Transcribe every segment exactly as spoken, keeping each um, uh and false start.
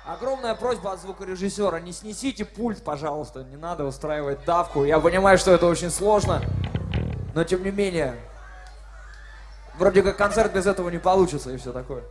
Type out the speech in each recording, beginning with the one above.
Огромная просьба от звукорежиссера, не снесите пульт, пожалуйста, не надо устраивать давку. Я понимаю, что это очень сложно, но тем не менее, вроде как концерт без этого не получится и все такое.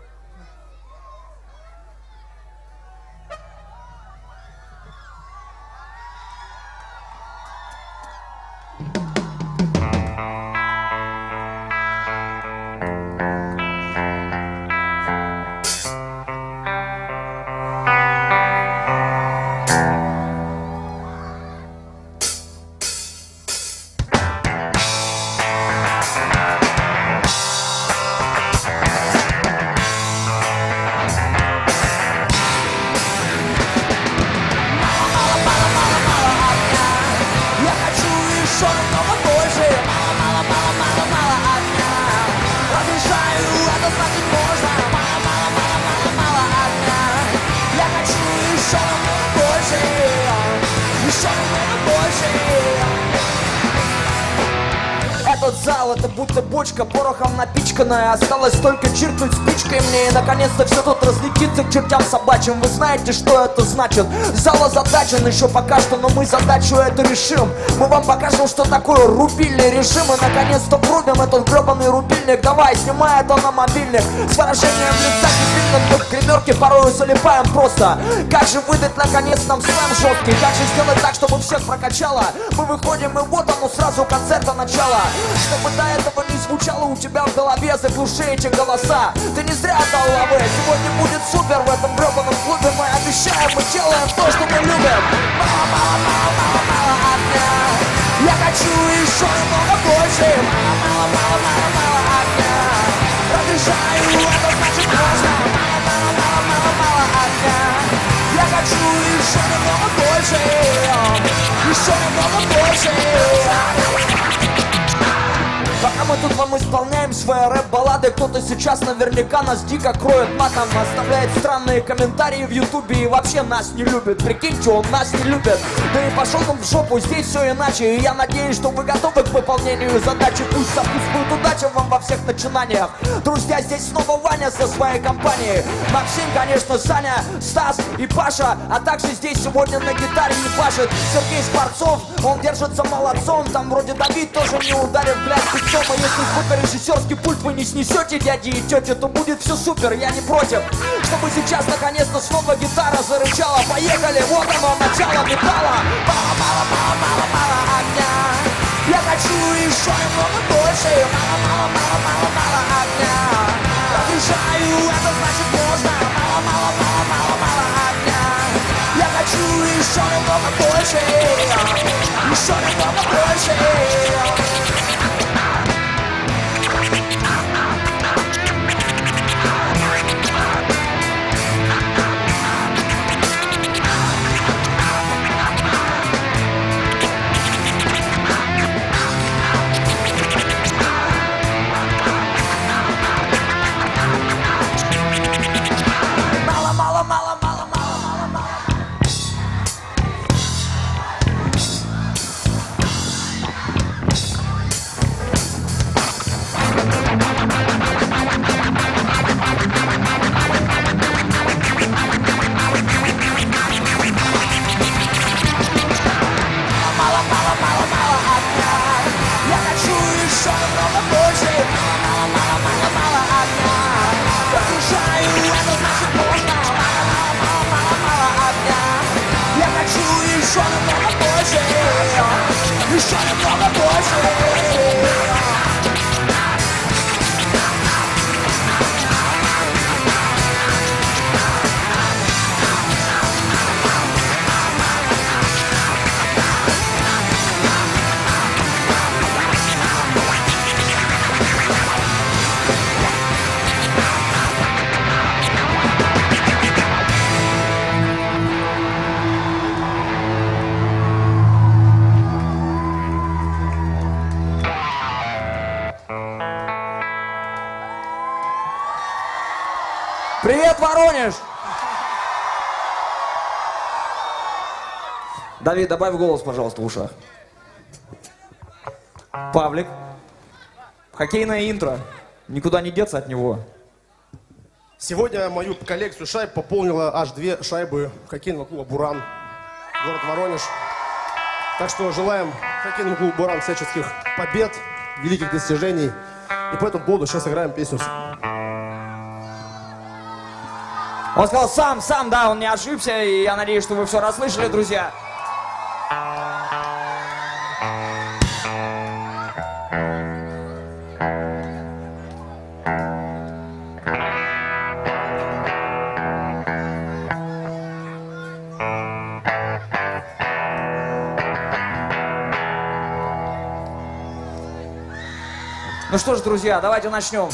Этот зал, это будто бочка порохом напичканная. Осталось только чиркнуть спичкой мне, и наконец-то все тут разлетится к чертям собачьим. Вы знаете, что это значит? Зал озадачен еще пока что, но мы задачу эту решим. Мы вам покажем, что такое рубильный режим, и наконец-то врубим этот гребаный рубильник. Давай, снимай это на мобильник. С выражением лица дебильным мы в гримерке порою залипаем просто. Как же выдать наконец нам слэм жесткий? Как же сделать так, чтобы всех прокачало? Мы выходим, и вот оно сразу концерта начало. Чтобы до этого не звучало у тебя в голове, заглуши эти голоса. Ты не зря дал лавы. Сегодня будет супер в этом гребаном клубе. Мы обещаем, мы делаем то, что мы любим. Мало, мало, мало, мало, мало огня. Я хочу еще немного больше. Мало, мало, мало, мало, мало огня. Разрешаю, это значит можно. Мало, мало, мало, мало, мало огня. Я хочу еще немного больше. Еще немного больше. Пока мы тут вам исполняем свои рэп-баллады, кто-то сейчас наверняка нас дико кроет матом, оставляет странные комментарии в ютубе и вообще нас не любит. Прикиньте, он нас не любит. Да и пошел он в жопу, здесь все иначе. И я надеюсь, что вы готовы к выполнению задачи. Пусть сопутствует удача вам во всех начинаниях. Друзья, здесь снова Ваня со своей компанией. Максим, конечно, Саня, Стас и Паша. А также здесь сегодня на гитаре не пашет Сергей Скворцов, он держится молодцом. Там вроде Давид тоже не ударит, блядь, пиццом. А если звукорежиссерский пульт вы не снесете, дяди и тети, то будет все супер, я не против. Чтобы сейчас наконец-то снова гитара зарычала. Поехали, вот оно, начало металла. Мало, мало, мало, мало, мало огня. Я хочу еще немного больше. Мало, мало, мало, мало, мало огня. Разрешаю, это значит можно. Мало, мало, мало, мало, мало огня. Я хочу еще немного больше. Еще немного больше. Привет, Воронеж! Давид, добавь голос, пожалуйста, в ушах. Павлик. Хоккейное интро. Никуда не деться от него. Сегодня мою коллекцию шайб пополнила аж две шайбы хоккейного клуба «Буран», город Воронеж. Так что желаем хоккейному клубу «Буран» всяческих побед, великих достижений. И по этому поводу сейчас сыграем песню. Он сказал сам, сам, да, он не ошибся, и я надеюсь, что вы все расслышали, друзья. Ну что ж, друзья, давайте начнем.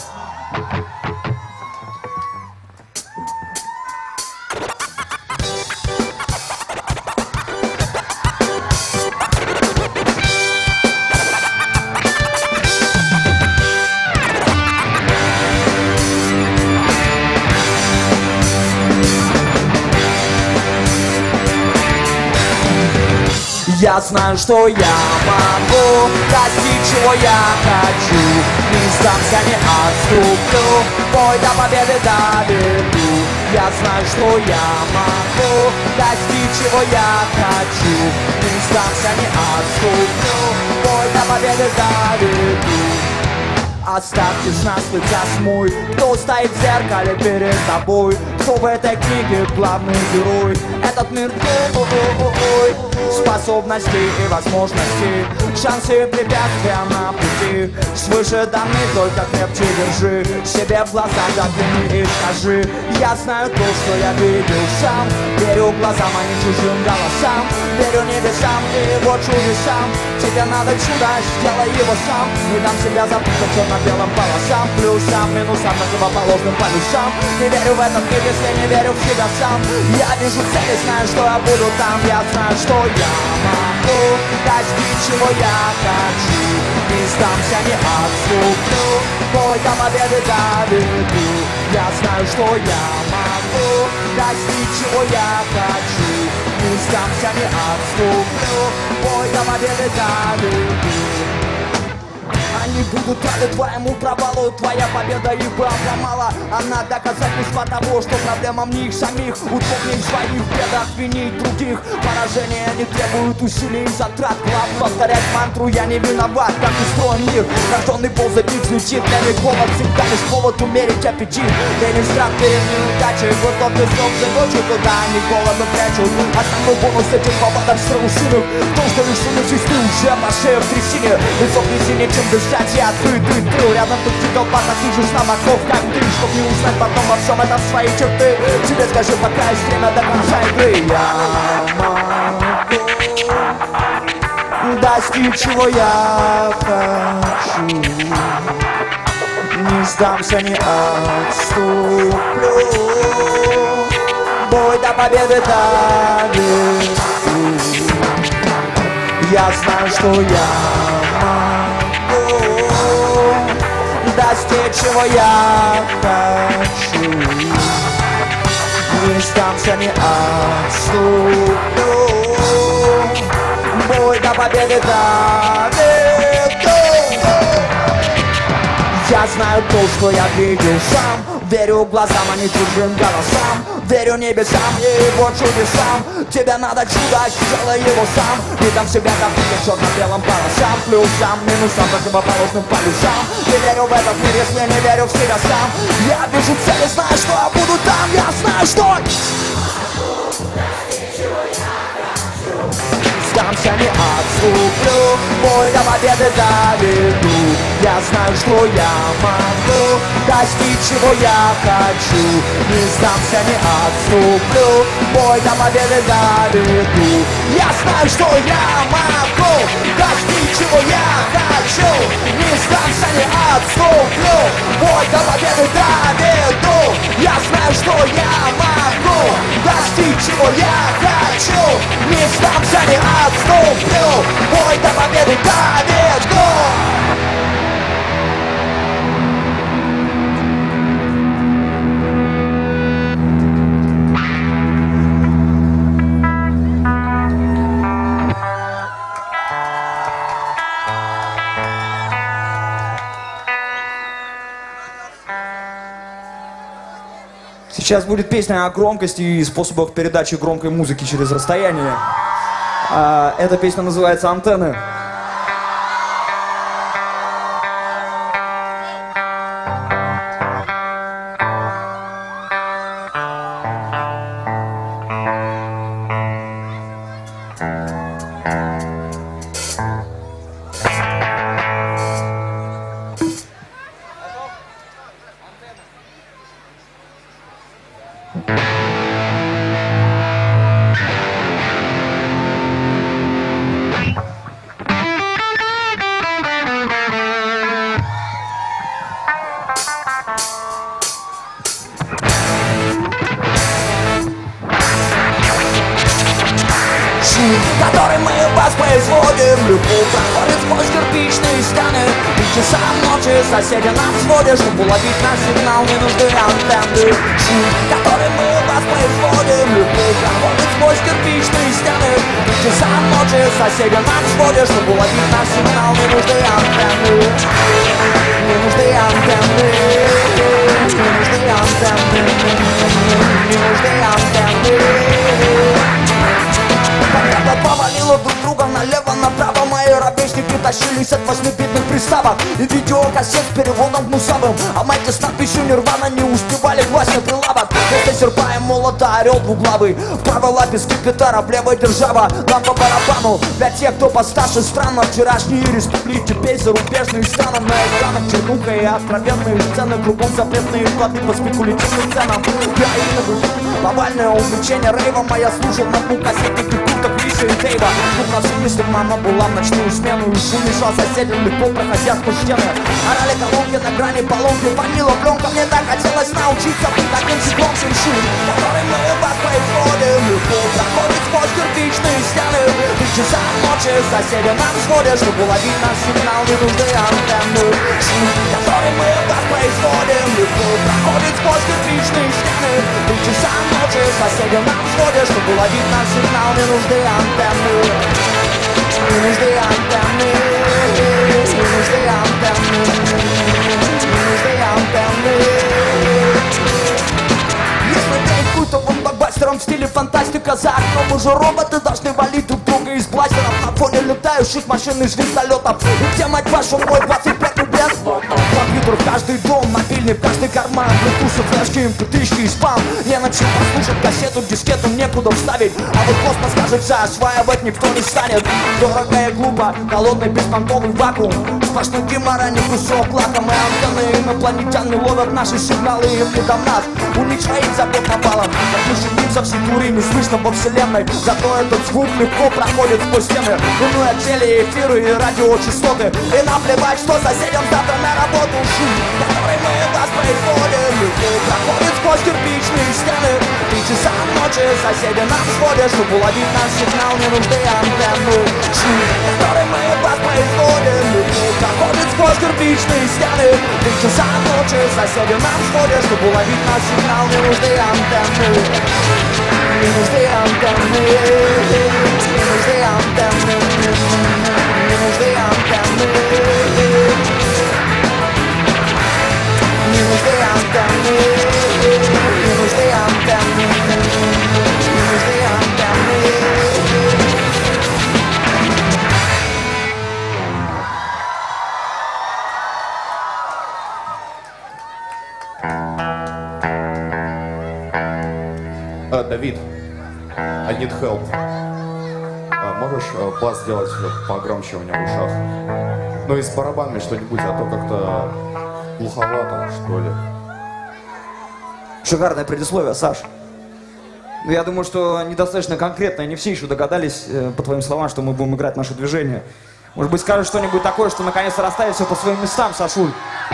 Я знаю, что я могу достичь, чего я хочу. Не сдамся, не отступлю, бой до победы доведу. Я знаю, что я могу достичь, чего я хочу. Не сдамся, не отступлю, бой до победы доведу. Оставьте с нас лица смой. Кто стоит в зеркале перед тобой? Кто в этой книге главный герой? Этот мир твой, способностей и возможностей, шансы и препятствия на пути. Свыше даны, только крепче держи себе в глаза, загляни и скажи: я знаю то, что я видел сам. Верю глазам, а не чужим голосам. Верю небесам и его чудесам. Тебе надо чудо, сделай его сам. Не дам себя запутать черно-белым полосам, плюсам, минусам, противоположным полюсам. Не верю в этот мир, если не верю в себя сам. Я вижу цель и знаю, что я буду там. Я знаю, что я могу достичь, чего я хочу. Не сдамся, не отступлю, бой до победы доведу. Я знаю, что я могу достичь, чего я хочу. Не сдамся, не отступлю, бой до победы доведу. Они будут рады твоему провалу. Твоя победа их бы обломала. Она доказательство того, что проблемам не их самих. Удобнее в своих бедах винить других. Поражения не требуют усилий и затрат. Глав повторять мантру: я не виноват. Как устроен мир, рожденный ползать не взлетит. Для них голод всегда лишь повод умерить аппетит. Для них страх перед неудачей, готов ты солнце ночью. Туда они голодно прячут. Основной бонус этих поводов страусиных в том, что лишь сумевшись ты уже по шее в трясине. Лицо в резине, чем дышать. Я ты, ты, ты, рядом тут фидопа, таких же знамоков, как ты. Чтоб не узнать потом во всем этом свои черты. Тебе скажи, пока есть время до конца игры. Я могу достичь, чего я хочу. Не сдамся, не отступлю, бой до победы доведу. Я знаю, что я могу достичь, чего я хочу. Не сдамся, не отступлю, бой до победы доведу. Я знаю то, что я видел сам. Верю глазам, а не чужим голосам. Верю небесам и его чудесам. Тебе надо чудо, сделай его сам. Не дам себя допустить черно-белым полосам, плюсам, минусам, противоположным полюсам. Не верю в этот мир, если не верю в себя сам. Я вижу цель и знаю, что я буду там. Я знаю, что... Сдамся, не отступлю, бой до победы доведу. Я знаю, что я могу достичь, чего я хочу. Не сдамся, не отступлю, бой до победы доведу. Я знаю, что я могу достичь, чего я хочу. Не сдамся, не отступлю, бой до победы доведу. Я знаю, что я могу достичь, чего я хочу. Не сдамся, не отступлю, бой до победы доведу. Сейчас будет песня о громкости и способах передачи громкой музыки через расстояние. А, эта песня называется «Антенны». Который мы воспроизводим, любовь проходит сквозь кирпичные стены. И часам ночи соседи нас сводят, чтобы уловить наш сигнал, не нужны антенны. Шум, который мы воспроизводим, любовь проходит сквозь кирпичные стены. И часам ночи соседи нас сводят, чтобы уловить наш сигнал, не нужны антенны. Не нужны антенны. Не нужны антенны. Не нужны антенны. Когда повалило друг друга налево-направо, мои ровесники тащились от восьмибитных приставок и видеокассет с переводом гнусавым. А майки с надписью «Нирвана» не успевали класть на прилавок. Вместо серпа и молота орел двуглавый, в правой лапе скипетара, в левой держава. Нам по барабану, для тех, кто постарше. Странно, вчерашние республики, теперь зарубежные страны. На экранах чернуха и откровенные сцены, кругом запретные вклады по спекулятивным ценам. Повальное увлечение рейва, моя слушал на кассетных и курток Виша и Дейва. Тут на всем мыслях мама была в ночную смену, и шум мешал соседям легко проходя сквозь стены. Орали колонки на грани поломки, фанила пленка. Мне так хотелось научиться быть таким же громким шум, который мы воспроизводим. Любовь проходит сквозь кирпичные стены. Три часа ночи соседи нас сводят, чтобы уловить наш сигнал, не нужны антенны. Шум, который мы воспроизводим. Любовь проходит сквозь кирпичные стены. Три часа ночи соседи нас сводят, чтобы уловить наш сигнал, не нужны антенны. Не нужны антенны. Не нужны антенны. Не нужны антенны. Если ты культовым блокбастером в стиле фантастика, за окном уже роботы должны валить друг друга из бластеров на фоне летающих машин и звездолетов. И где, мать вашу, мой двадцать пятый лет? Компьютер в каждый дом, мобильный в каждый карман, блютусы, флешки, эм пэ три и спам. Не на чем послушать кассету, дискету некуда вставить. А вот космос, кажется, осваивать никто не станет. Дорого и глупо, холодный беспонтовый вакуум. Сплошной гемор, а не кусок лаком. И антенны инопланетяне ловят наши сигналы, им не до нас. У них своих забот навалом. Как мы шумимся в Сибири, не слышно во вселенной. Зато этот звук легко проходит сквозь стены. Иное телеэфиры и радиочастоты. И наплевать, что соседям завтра на работу. Шум, который мы воспроизводим. Любовь проходит сквозь кирпичные стены. Три часа ночи соседи нас сводят, чтобы уловить наш сигнал, не нужны антенны. Шум, который мы воспроизводим. Любовь проходит сквозь кирпичные стены. Три часа ночи соседи нас сводят, чтобы уловить наш сигнал, не нужны антенны. Не нужны антенны. Не нужны антенны. Не нужны антенны. Не нужны антенны. Не нужны антенны. Не нужны антенны. А, Давид, I need help. А, можешь а, бас сделать погромче у меня в ушах? Ну и с барабанами что-нибудь, а то как-то глуховато, что ли. Шикарное предисловие, Саш. Но я думаю, что недостаточно конкретно. Не все еще догадались, э, по твоим словам, что мы будем играть наше движение. Может быть, скажешь что-нибудь такое, что наконец-то расставит все по своим местам, Сашуль?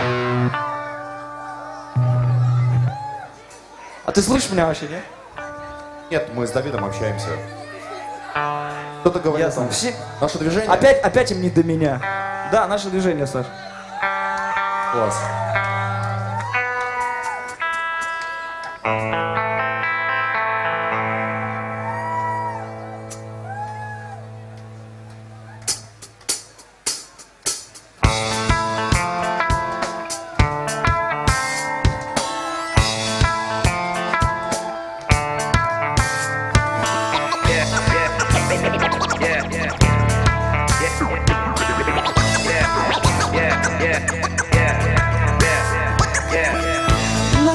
А ты слышишь меня вообще, нет? Нет, мы с Давидом общаемся. Кто-то говорит, Ясно. там, Все... наше движение? Опять, опять им не до меня. Да, наше движение, Саш. Класс.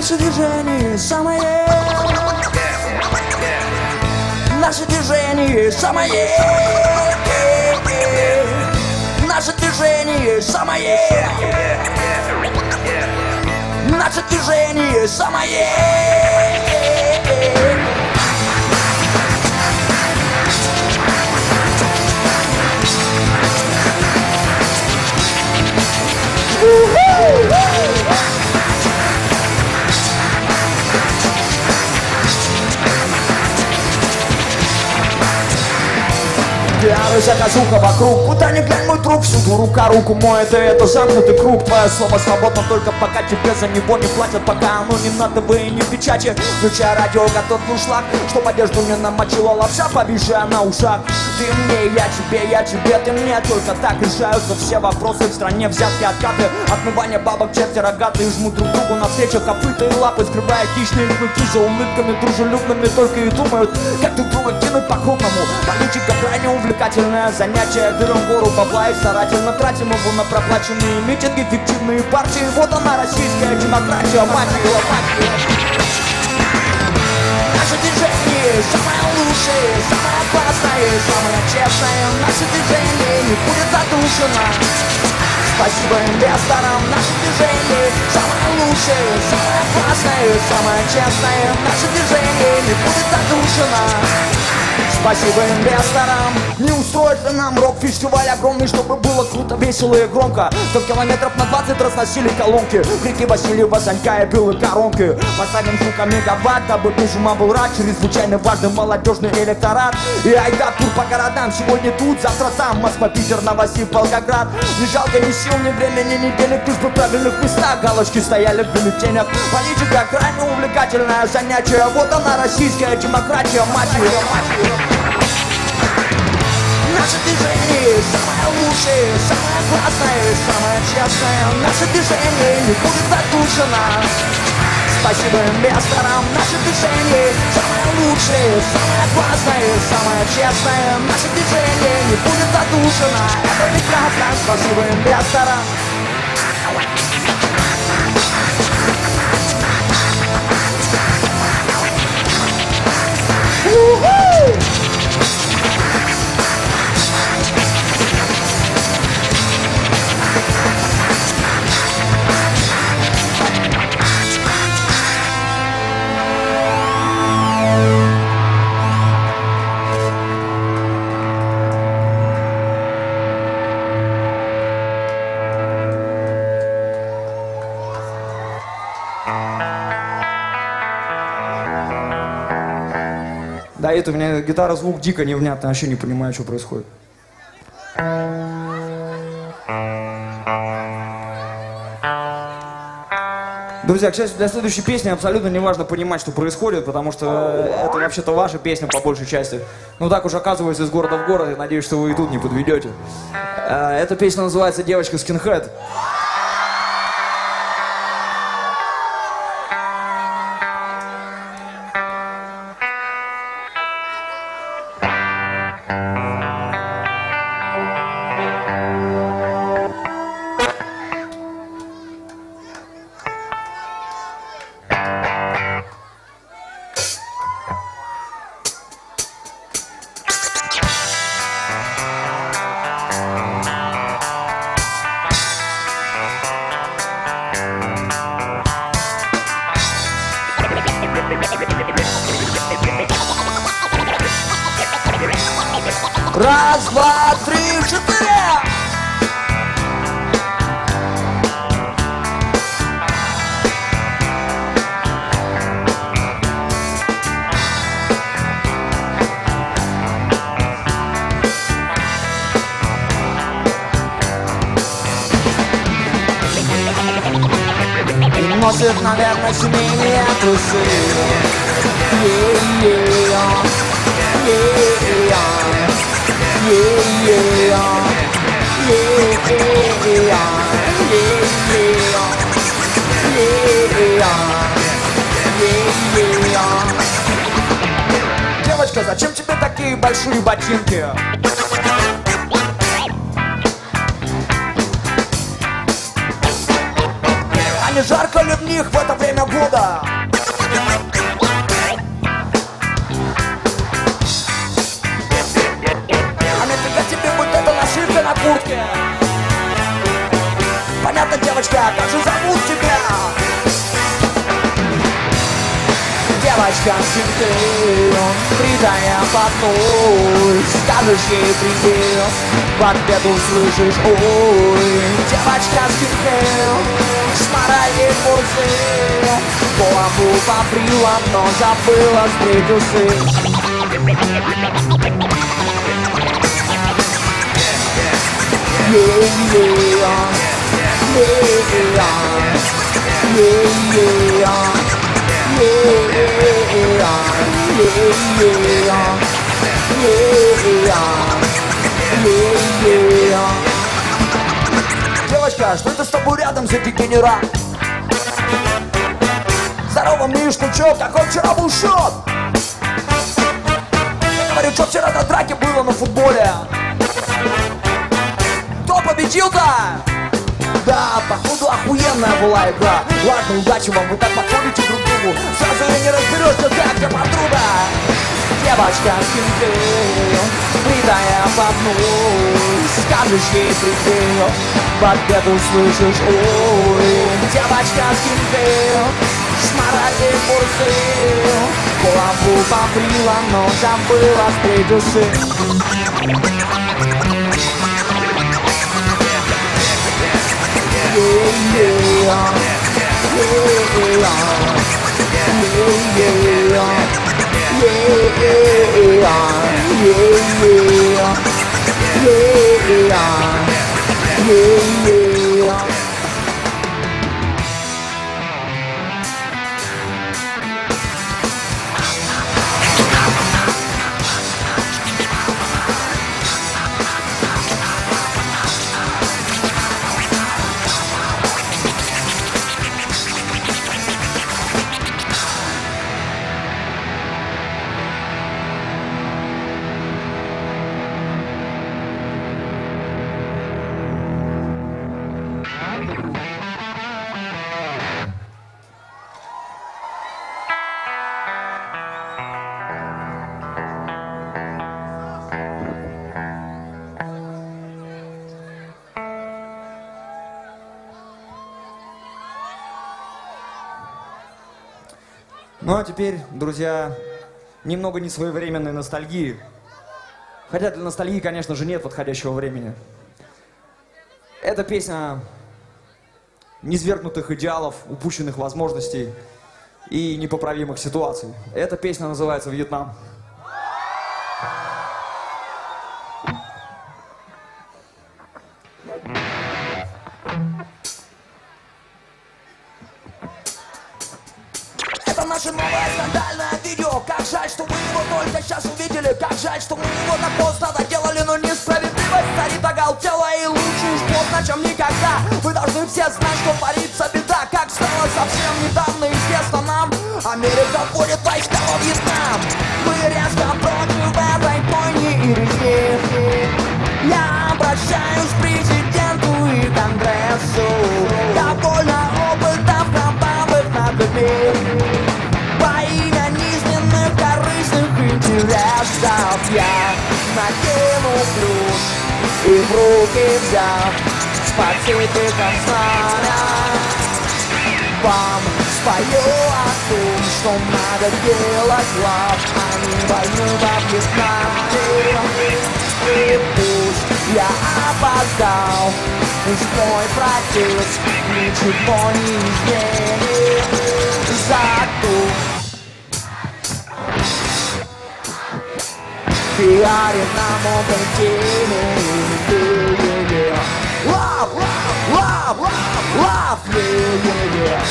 Наше движение самое, наше движение самое, наше движение самое, наше движение самое. Пиары, заказуха вокруг, куда ни глянь, мой труп, всюду рука руку моет, и это замкнутый круг. Твое слово свободно только пока тебе за него не платят, пока оно не на ТВ и не в печати. Включая радио, готов был шлак, чтоб одежду не намочила лапша, повисшая на ушах. Ты мне, я тебе, я тебе, ты мне, только так решаются все вопросы в стране. Взятки, откаты, отмывание бабок, черти рогатые жмут друг другу навстречу копыта и лапы, скрывая хищные клыки за улыбками дружелюбными, только и думают, как друг друга кинуть по-крупному. Политика крайне увлекательное занятие, берем гору бабла и старательно тратим его на проплаченные митинги, фиктивные партии. Вот она, российская демократия, мать ее, мать ее. Наше движение самое лучшее, самое опасное, самое честное. Наше движение не будет задушено. Спасибо инвесторам, наше движение самое лучшее, самое опасное, самое честное. Наше движение не будет задушено. Спасибо инвесторам. Не устроит ли нам рок-фестиваль огромный, чтобы было круто, весело и громко? Сто километров на двадцать разносили колонки, крики Васильева, Санька и белые коронки. Поставим звука мегаватт, дабы без ума был рад. Чрезвычайно важный молодежный электорат. И айда тур по городам, сегодня тут, завтра там. Москва, Питер, Новосиб, Волгоград. Не жалко ни сил, ни времени, ни денег, лишь бы в правильных местах галочки стояли в бюллетенях. Политика крайне увлекательное занятие. Вот она, российская демократия, мать ее, мать ее. Наше движение самое лучшее, самое классное, самое честное. Наше движение не будет задушено. Спасибо инвесторам. Наше движение самое лучшее, самое классное, самое честное. Наше движение не будет задушено. Это прекрасно. Спасибо инвесторам. Да, это у меня гитара, звук дико невнятно, вообще не понимаю, что происходит. Друзья, к счастью, для следующей песни абсолютно не важно понимать, что происходит, потому что это вообще-то ваша песня по большей части. Ну так уж оказывается из города в город, и надеюсь, что вы и тут не подведете. Эта песня называется «Девочка скинхед». Раз, два, три, четыре! И носит, наверное, семейные трусы. Yeah, yeah, yeah. Yeah, yeah, yeah, yeah, yeah, yeah. Девочка, зачем тебе такие большие ботинки? Они жарко ли в них в это время года. А нафига тебе вот эта нашивка на куртке? Понятно, девочка, как же зовут тебя? Девочка с кем придая поднос, скажешь ей привет, в ответ услышишь ой. Девочка с кем шмарай курсы, голову побрила, но забыла сбрить усы. Девочка, что это с тобой рядом за дегенерат? Здорово, Миш, ну чё, какой вчера был счет? Я говорю, что вчера на драке было на футболе? Кто победил-то? Да, походу охуенная была игра. Ладно, удачи вам, вы так подходите друг к другу. Сразу и не разберешься, как где подруга. Девочка с кем ты, придая поднос, скажешь ей привет, в ответ услышишь ой. Девочка с кем ты, шмарай курсы, голову побрила, но забыла сбрить усы. Ну а теперь, друзья, немного несвоевременной ностальгии. Хотя для ностальгии, конечно же, нет подходящего времени. Это песня низвергнутых идеалов, упущенных возможностей и непоправимых ситуаций. Эта песня называется «Вьетнам». Наше новое скандальное видео. Как жаль, что мы его только сейчас увидели. Как жаль, что мы его так поздно доделали. Но несправедливость царит оголтела. И лучше уж поздно, чем никогда. Вы должны все знать, что творится беда. Как стало совсем недавно известно нам, Америка вводит войска во Вьетнам. Мы резко против этой бойни и резни. Я обращаюсь к президенту и Конгрессу. Довольно опытов кровавых накопил. Во имя низменных корыстных интересов я накину ключ и в руки взяв с пацификом знамя вам спою о том, что надо делать лав, а не войну во Вьетнаме. И пусть я опоздал, пусть мой протест ничего не изменит. Зато пиарим на мокрой теме. Love, love, love, love, love, yeah, yeah, yeah.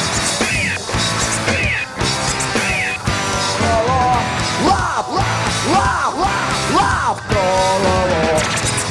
Love, love, love, love, love, love.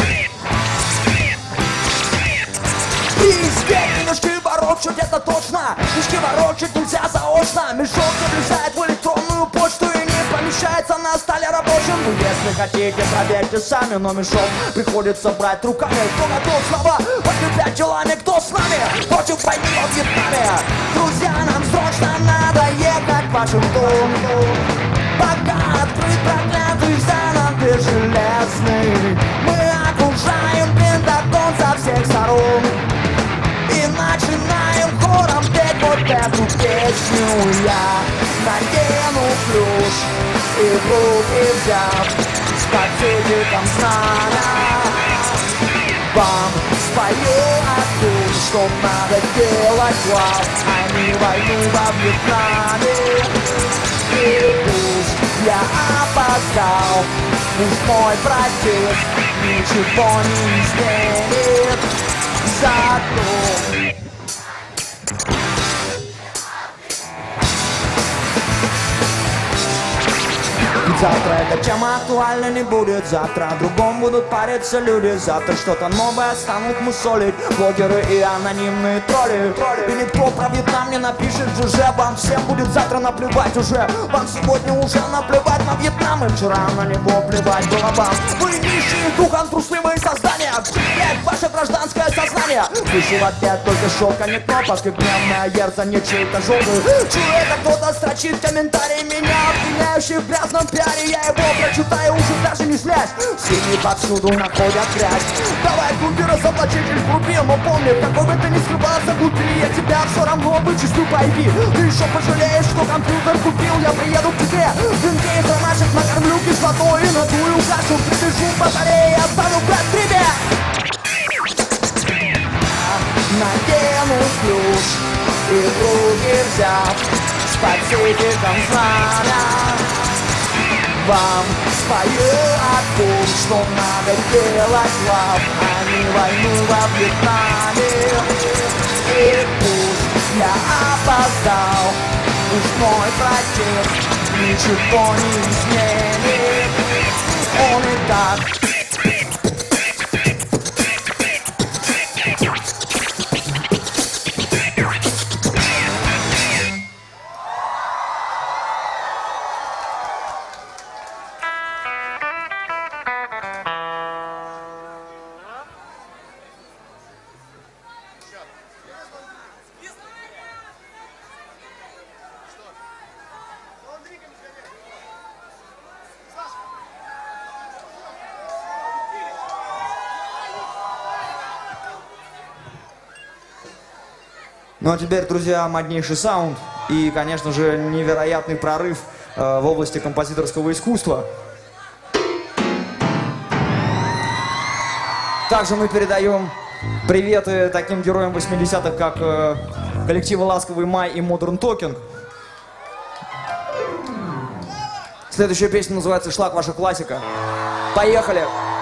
Пиздец, мешки ворочать, это точно. Мешки ворочать нельзя заочно. Мешок не влезает в электронную почту и не помещается на столе рабочем. Но если Если хотите, проверьте сами, но мешок приходится брать руками. Кто готов снова подкреплять делами, кто с нами против войны во Вьетнаме? Друзья, нам срочно надо ехать в Вашингтон, пока открыт проклятый занавес железный. Мы окружаем Пентагон со всех сторон и начинаем хором петь вот эту песню. Я надену плюш и в руки взяв с пакетиком знамя, вам спою оттуда, что надо делать глав, а не войну во Вьетнаме. И пусть я опоздал, пусть мой протест ничего не изменит, зато завтра эта тема актуальна не будет. Завтра о другом будут париться люди. Завтра что-то новое станут мусолить блогеры и анонимные тролли. И никто про Вьетнам не напишет же. Вам всем будет завтра наплевать уже. Вам сегодня уже наплевать на Вьетнам. И вчера на него плевать было вам. Вы нищие духом, трусливые создания. Блять, ваше гражданское сознание. Слышу в ответ только шок, а не кнопок. И гневная ерзанье чей-то желтый. Чую, это кто-то строчит комментарий меня обвиняющий в грязном пиаре. Я его прочитаю, уже даже не злясь. Синие повсюду находят грязь. Давай, глупи, разоблачитель глупи. Но помни, какой бы ты ни скрывался глупи, я тебя все равно вычислю по ай пи. Ты еще пожалеешь, что компьютер купил. Я приеду к тебе, винки и гранатчик накормлю кислотой и надую кашу. Прибежу в батарее и оставлю в грибе. Надену плюш и в руки взяв с пакетиком знамя, вам спою о том, что надо делать лав, а не войну во Вьетнаме. И пусть я опоздал, пусть мой протест ничего не изменит. Он и так Ну а теперь, друзья, моднейший саунд и, конечно же, невероятный прорыв э, в области композиторского искусства. Также мы передаем приветы таким героям восьмидесятых, как э, коллективы «Ласковый май» и Modern Talking. Следующая песня называется «Шлак, ваша классика». Поехали!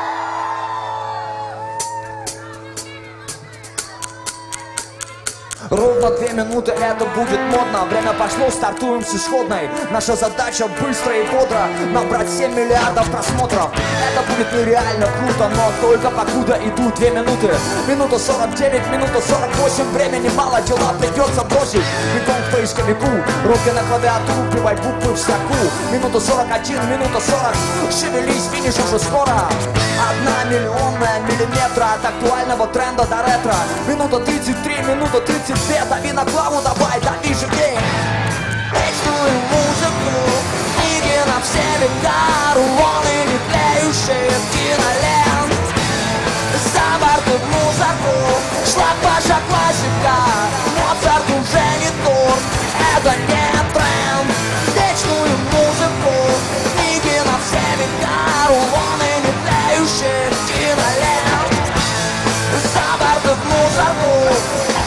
Ровно две минуты, это будет модно. Время пошло, стартуем с исходной. Наша задача быстро и бодро набрать семь миллиардов просмотров. Это будет нереально круто, но только покуда идут две минуты. Минута сорок девять, минута сорок восемь. Времени мало, дела придется бросить. Бегом к поисковику, руки на клавиатуру, вбивай буквы в строку. Минута сорок один, минута сорок. Шевелись, финиш уже скоро. Одна миллионная миллиметра от актуального тренда до ретро. Минута тридцать три, минута тридцать две. Дави на клаву, давай, дави живей. Вечную музыку, книги на все века, рулоны не тлеющих кинолент. За борты в мусорку, шлак ваша классика. Моцарт уже не торт, это не тренд. Вечную музыку, книги на все века, рулоны не тлеющих кинолент. За борты в мусорку,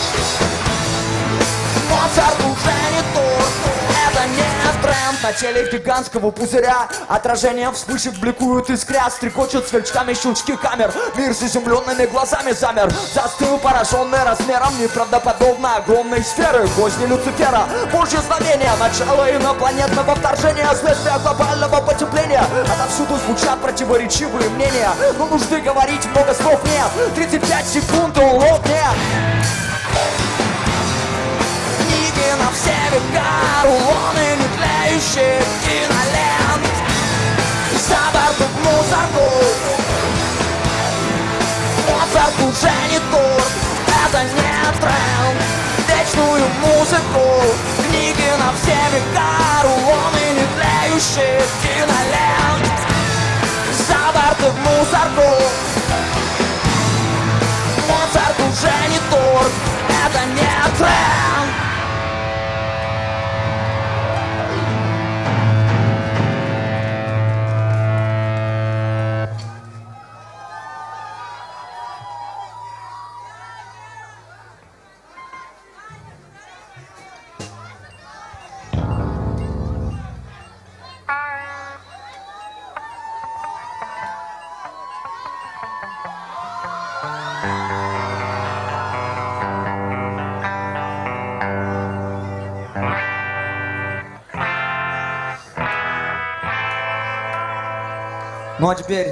Моцарт уже не тот, это не тренд. На теле гигантского пузыря отражения вспышек бликуют искря. Стрекочут сверчками щелчки камер. Мир с изумленными глазами замер. Застыл, пораженный размером неправдоподобно огромной сферы. Козни Люцифера, божье знамение, начало инопланетного вторжения, следствие глобального потепления. Отовсюду звучат противоречивые мнения, но нужды говорить много слов нет. тридцать пять секунд и улов нет. На все века, рулоны не тлеющих кинолент. За бортом мусорку. Моцарт уже не торт, это не тренд. Вечную музыку, книги на все века, рулоны не тлеющие кинолент. За борты в мусорку. Моцарт уже не торт, это не тренд. Ну а теперь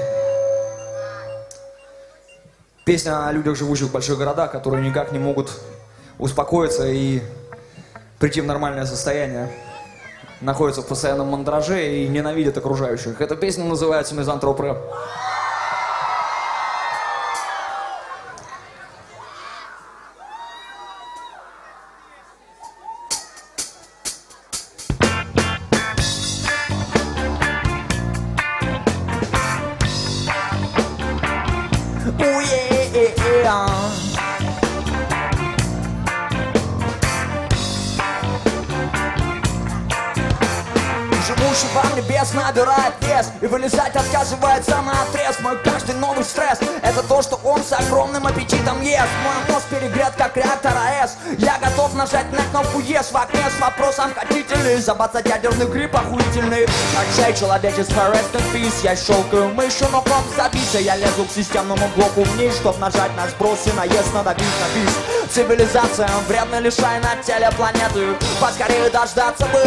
песня о людях, живущих в больших городах, которые никак не могут успокоиться и прийти в нормальное состояние. Находятся в постоянном мандраже и ненавидят окружающих. Эта песня называется «Мизантроп рэп». Живущий вам небес набирает вес и вылезать отказывается на отрез. Мой каждый новый стресс — это то, что он с огромным аппетитом ест. Мой мозг перегрет, как реактор АЭС. Я готов нажать на кнопку ЕС в окне с вопросом: хотите ли забацать ядерный грипп охуительный? Отчай человечество, rest in peace. Я щелкаю мышью, но комп забился. Я лезу к системному блоку вниз, чтоб нажать на сброс и наезд надавить на бис. Цивилизация вредно лишай на теле планеты. Поскорее дождаться бы.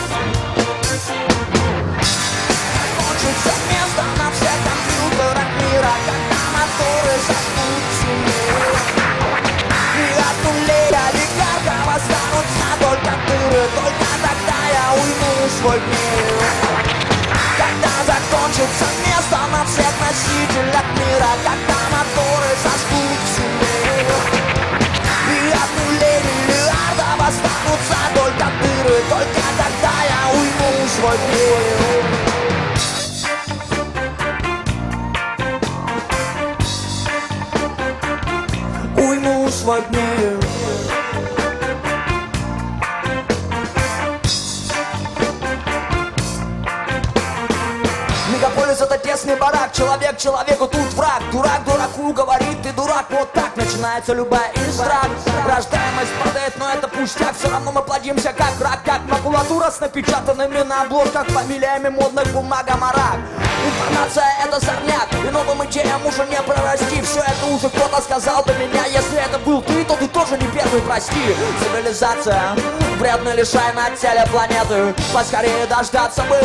Кончится место на всех компьютерах мира, когда моторы зажгут сильнее. И от нулей олигархов останутся только дыры. Только тогда я уйму свой гнев. Когда закончится место на всех носителях мира, когда моторы зажгут сильнее. И от нулей миллиардов останутся только дыры. Только тогда я уйму свой гнев. Уйму свой гнев. Мегаполис — это тесный барак, человек человеку тут враг. Дурак дураку говорит: ты дурак. Вот так начинается любая издрак. Рождаемость падает, но это пустяк. Все равно мы плодимся как рак, как макулатура с напечатанными на обложках фамилиями модных бумага марак. Информация — это сорняк, и новым идеям уже не прорасти. Все это уже кто-то сказал до меня. Если это был ты, то ты тоже не первый, прости. Цивилизация вредно лишай на теле планеты. Поскорее дождаться бы.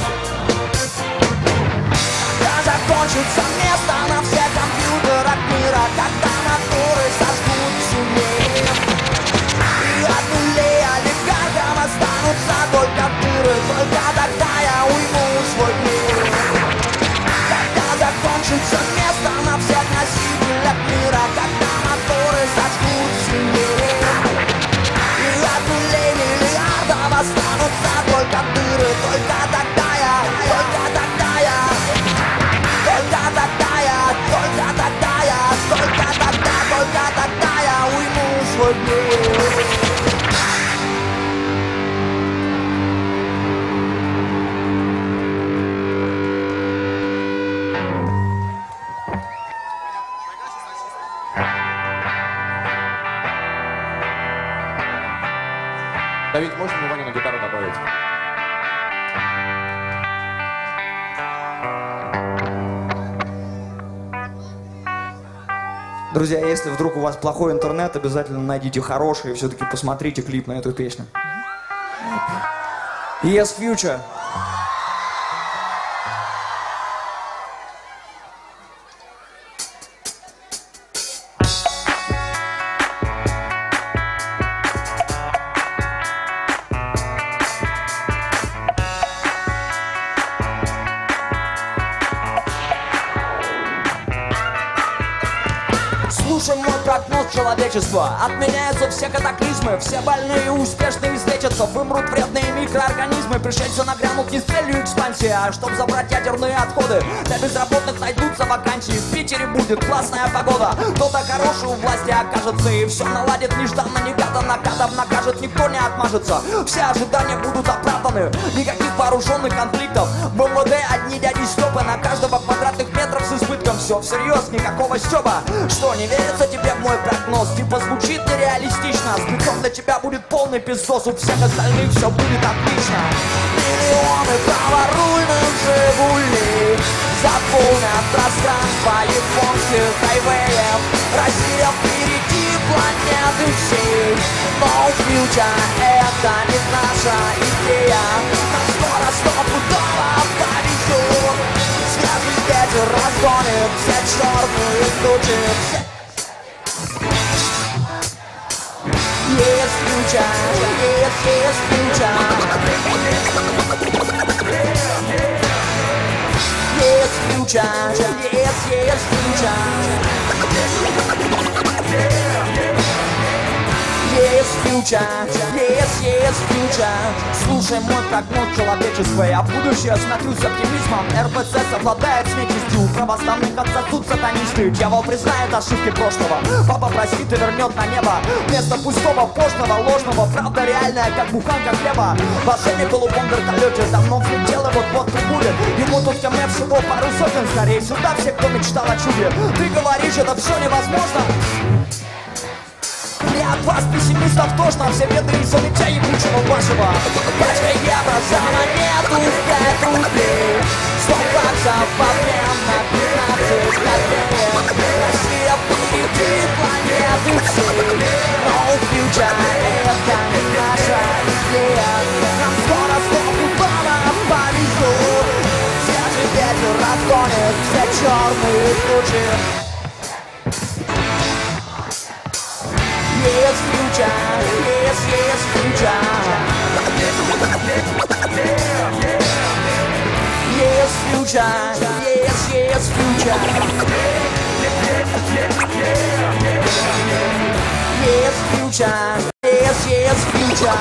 Когда закончится место на всех компьютерах мира, когда моторы зажгут сильнее. И от нулей олигархов останутся только дыры. Только тогда я уйму свой гнев. Когда закончится место на всех носителях мира, когда моторы зажгут сильнее. И от нулей миллиардов останутся только дыры. Только тогда я, только тогда я, только тогда я, только тогда я, только тогда, только тогда я уйму свой гнев. Давид, можно мне Ваню на гитару добавить? Друзья, если вдруг у вас плохой интернет, обязательно найдите хороший и все-таки посмотрите клип на эту песню. Yes, Future. Слушай мой прогноз человечества. Отменяются все катаклизмы, все больные и успешные излечатся. Вымрут вредные микроорганизмы. Пришельцы нагрянут не с целью экспансии, а чтоб забрать ядерные отходы. Для безработных найдутся вакансии. В Питере будет классная погода. Кто-то хороший у власти окажется и все наладит нежданно-негаданно. Кадов накажет, никто не отмажется. Все ожидания будут оправданы. Никаких вооруженных конфликтов. В МВД одни дяди Степы на каждого квадратных метров с избытком. Все всерьез, никакого Степа. Что, не верится тебе в мой прогноз? Типа звучит нереалистично. Спецом для тебя будет полный пиздос. У всех остальных все будет отлично. Миллионы праворульных «Жигулей» заполнят пространство японских хайвеев. Россия впереди планеты всей. No future — это не наша идея. Нам скоро стопудово повезет. Свежий ветер разгонит все черные тучи. Есть future, есть, есть future. Есть future, есть, есть future. Есть future, есть, есть future. Слушай мой прогноз человечества. Я в будущее смотрю с оптимизмом. эр пэ цэ совладает с нечистью. Православных отсосут сатанисты. Дьявол признает ошибки прошлого. Папа простит и вернет на небо. Вместо пустого, пошлого, ложного. Правда реальная, как буханка хлеба. Волшебник в голубом вертолете давно взлетел и вот-вот прибудет. Ему тут ко мне всего пару сотен. Скорее сюда все, кто мечтал о чуде. Ты говоришь, это все невозможно. Мне от вас, пессимистов, тошно. Все беды из-за летя ебучего вашего. Пачка евро за монету в пять рублей. Сто баксов в обмен на пятнадцать копеек. Россия впереди планеты всей. No future — это не наша идея. Нам скоро стопудово повезет. Свежий ветер разгонит все черные тучи. Yes, future, yes, yes, future. Yes, future, yes, yes, future. Yes, future, yes, yes, future.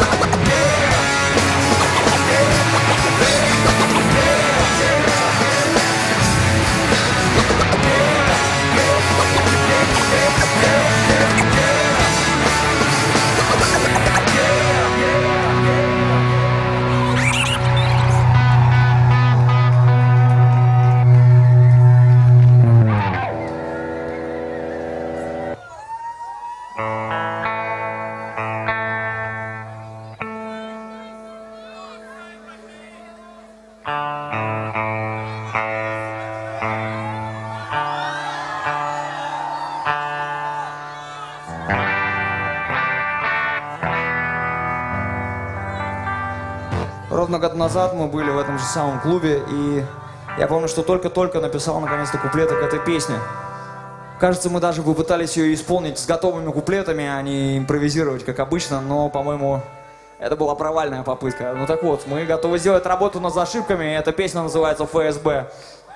Ровно год назад мы были в этом же самом клубе, и я помню, что только-только написал наконец-то куплеты к этой песне. Кажется, мы даже попытались ее исполнить с готовыми куплетами, а не импровизировать, как обычно, но, по-моему, это была провальная попытка. Ну так вот, мы готовы сделать работу над ошибками, и эта песня называется «эф эс бэ».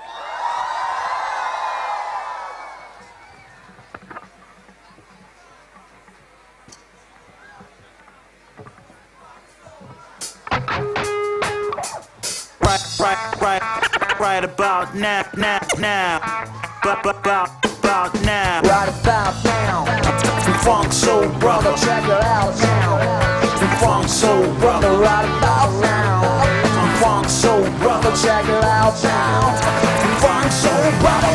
Right about now, now, now, but but about about now. Right about now. Funk Soul Brother, Check it out now. Funk Soul Brother, Right about now. Funk Soul Brother, Check it out now. Funk Soul Brother,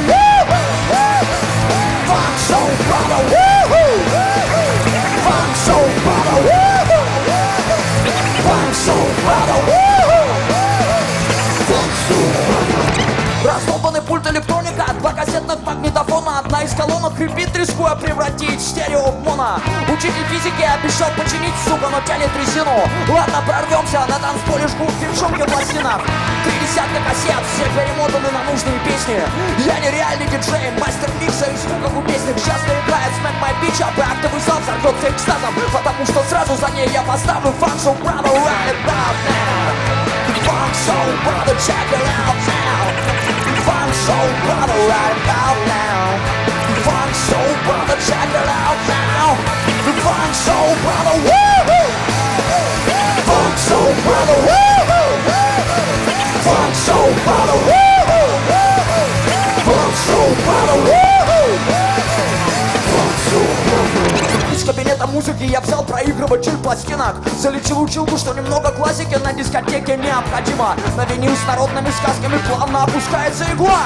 Funk Soul Brother, woohoo! Funk Soul Brother, woohoo! Funk Soul Brother, woohoo! Funk Soul Brother. Раздолбанный пульт электроника, два кассетных магнитофона. Одна из колонок хрипит, рискуя превратить стерео в моно. Учитель физики обещал починить, сука, но тянет резину. Ладно, прорвемся на танцполе, жгут девчонки в пластинах. Три десятка кассет, все перемотаны на нужные песни. Я нереальный диджей, мастер микса и звуков у песни. Часто играет Smack My Bitch Up, и актовый зал взорвется экстазом. Потому что сразу за ней я поставлю Funk Soul Brother right about now. Funk Soul Brother, check it out now. Funk Soul Brother right about now. Funk Soul Brother, check it out now. The Funk Soul Brother, woo-hoo! Funk Soul Brother, woo-hoo! Funk Soul Brother, woo-hoo! Funk Soul Brother, woo-hoo! Funk Soul Brother. Из кабинета музыки я взял проигрыватель пластинок. Залечил училку, что немного классики на дискотеке необходимо. На винил с народными сказками плавно опускается игла.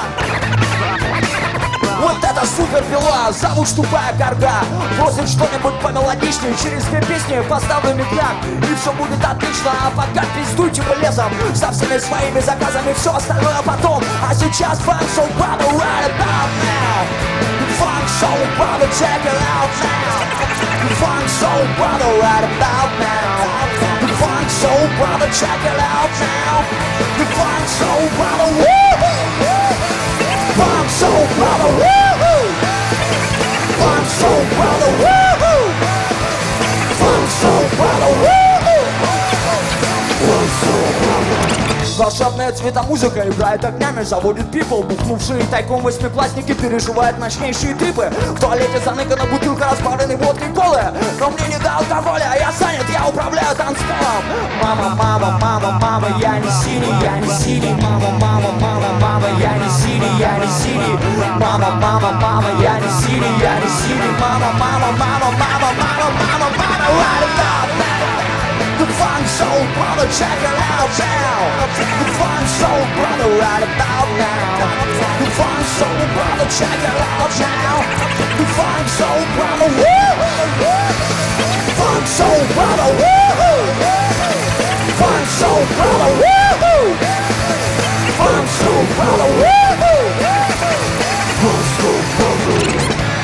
Вот это супер пила, зовут тупая корга. Просит что-нибудь помелодичнее, через две песни поставлю микляк. И все будет отлично, а пока пиздуйте вы лесом со всеми своими заказами, все остальное потом. А сейчас Funk Soul Brother right about now. Funk Soul Brother, check it out now. Funk Soul Brother right about now. Funk Soul Brother, check it out now. Funk Soul Brother, woo-hoo! Funk Soul Brother, woo-hoo! Funk Soul Brother, woo-hoo! Funk Soul Brother, woo-hoo! Funk Soul Brother. Волшебная цветомузыка играет огнями, заводит people. Бухнувшие тайком восьмиклассники переживают мощнейшие трипы. В туалете заныкана бутылка разбавленной водкой колы. Но мне не до алкоголя, я занят, я управляю танцполом. Мама, мама, мама, мама, я не синий, я не синий. Мама, мама, мама, мама, я не синий, я не синий. Мама, мама, мама, я не синий, я не синий. Мама, мама, мама, мама, мама, мама, мама, right about now. The Funk Soul Brother, check it out now. The Funk Soul Brother, right about now. The Funk Soul Brother, check it out now. The Funk Soul Brother, woo-hoo! Funk Soul Brother, woo-hoo! Funk Soul Brother, woo-hoo! Funk Soul Brother, woo-hoo! Funk Soul Brother.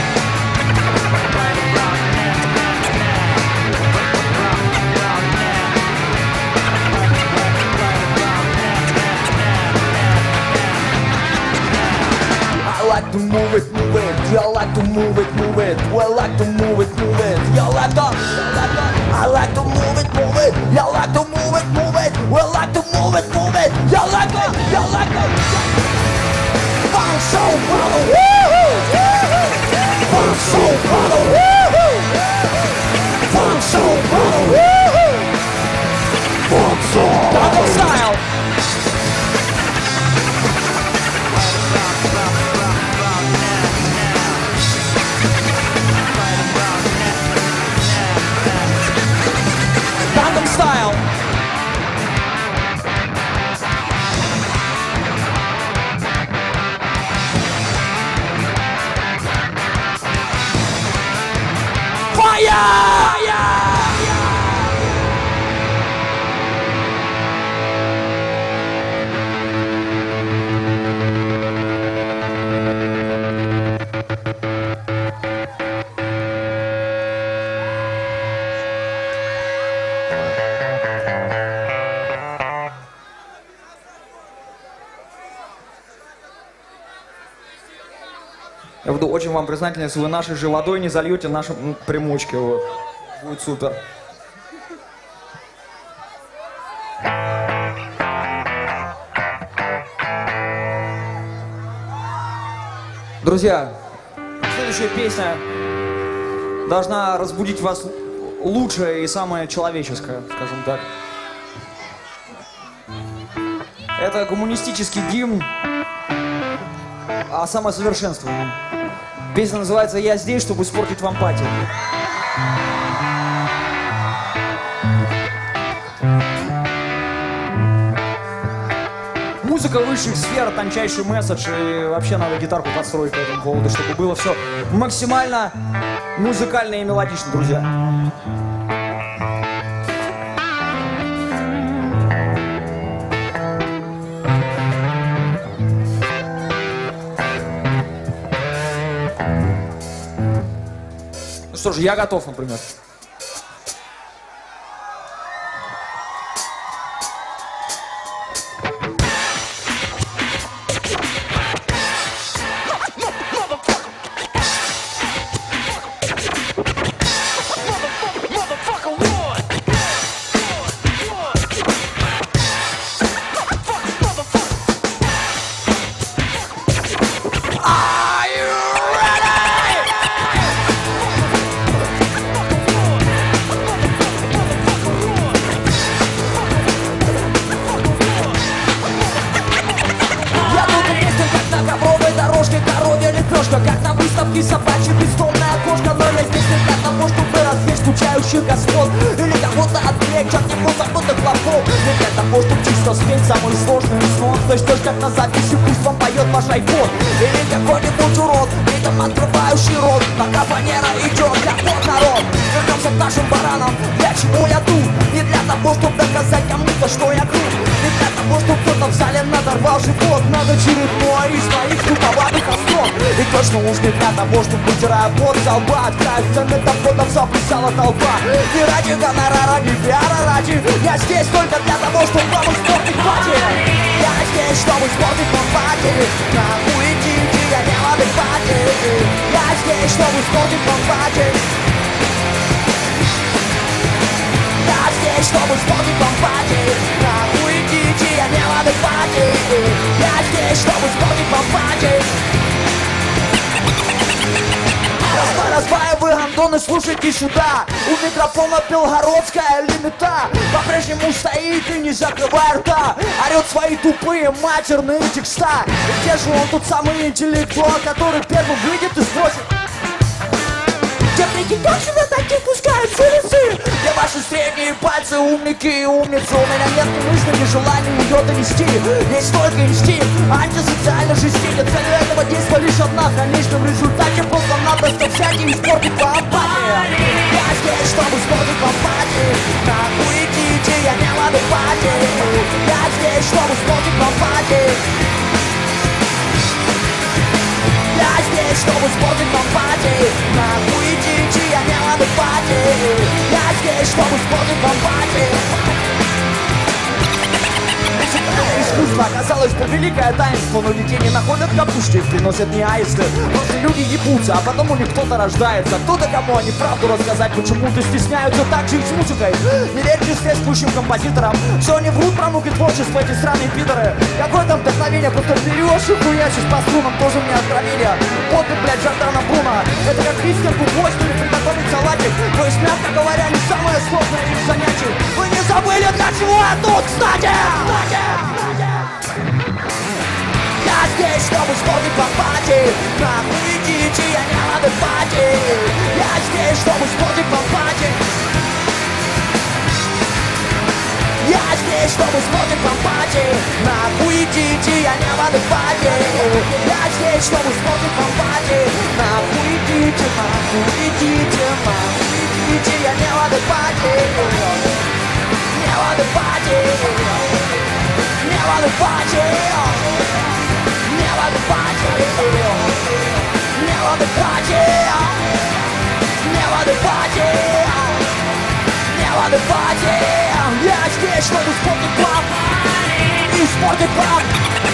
I like to move it, move it. You like to move it, move it. We like to move it, move it. You like to, I like to move it, move it. You like to move it, move it. We like to move it, move it. You like to, you like to. Funk Soul Brother, woo-hoo! Funk Soul Brother, woo-hoo! Funk Soul Brother, woo-hoo! Funk Soul Brother style. Gangnam Style. Fire! Fire! Я буду очень вам признателен, если вы нашей же водой не зальете наши ну, примочки. Вот. Будет супер. Друзья, следующая песня должна разбудить вас лучшее и самое человеческое, скажем так. Это коммунистический гимн о самосовершенствовании. Песня называется «Я здесь, чтобы испортить вам пати». Музыка высших сфер, тончайший месседж, и вообще надо гитарку подстроить по этому поводу, чтобы было все максимально музыкально и мелодично, друзья. Ну что ж, я готов, например. собаки, собачья бездомная кошка. Но я здесь не для того, чтобы развлечь скучающих господ или кого-то отвлечь от него забытых хлопов. Не для того, чтобы чисто спеть самый сложный сон. Точно как на записи пусть вам поет ваш айфон. Или какой-нибудь урод, ритм открывающий рот, пока фанера идет, как вот народ. Вернемся к нашим баранам, для чего я тут? Не для того, чтобы доказать кому-то, что я крут. Не для того, чтобы кто-то в зале надорвал живот над очередной из моих туповатых остров. И точно уж не для того, чтобы, вытирая пот со лба, от края сцены доходов заплясала толпа. Не ради гонорара, не пиара ради. Я здесь только для того, чтобы вам испортить пати. Я здесь, чтобы испортить вам пати. Нахуй идите, я не в адеквате. Я здесь, чтобы испортить вам пати. Я здесь, чтобы испортить вам пати. Нахуй идите, я не в адеквате. Я здесь, чтобы испортить вам пати. Разбай, разбай, вы гандоны, слушайте сюда. У микрофона белгородская лимита по-прежнему стоит и не закрывая рта. Орет свои тупые матерные текста. И где же он, тот самый интеллектуал, который первым выйдет и спросит: техники точно такие пускают с улицы? Где ваши средние пальцы, умники и умницы? У меня нет ни мысли, ни желания ее донести. Есть только инстинкт, антисоциальной жизни. Цель этого действия лишь одна: в конечном результате просто-напросто взять и испортить вам пати. Я здесь, чтобы испортить вам пати. Нахуй идите, я не в адеквате. Я здесь, чтобы испортить вам пати. Я здесь, чтобы испортить вам пати. Нахуй идите, я не в адеквате. Я здесь, чтобы испортить вам пати. Искусство оказалось бы великое таинство, но детей не находят капусти, приносят не аисты. Просто люди ебутся, а потом у них кто-то рождается. Кто-то, кому они правду рассказать почему-то стесняются. Так же и с музыкой. Не верьте следствующим композиторам, что они врут про муки творчества, эти сраные пидоры. Какое там вдохновение, просто берешь и хуячишь по струнам, тоже мне откровение. Подпись, блядь, Жордана Бруно. Это как вискинку, гвоздь или приготовить салатик. То есть, мягко говоря, не самое сложное из занятий. Вы не забыли, для чего я тут, кстати? Я здесь, чтобы испортить вам пати. Нахуй идите, я не в адеквате. Я здесь, чтобы испортить вам пати. Я здесь, чтобы испортить вам пати. Нахуй идите, я не в адеквате. Я здесь, чтобы испортить вам пати. Нахуй идите, нахуй идите, нахуй идите, я не в адеквате. Не в адеквате. Не в адеквате. Не в адеквате. Не в адеквате. Не в адеквате. Не в адеквате. Я здесь, чтобы испортить вам. Испортить вам.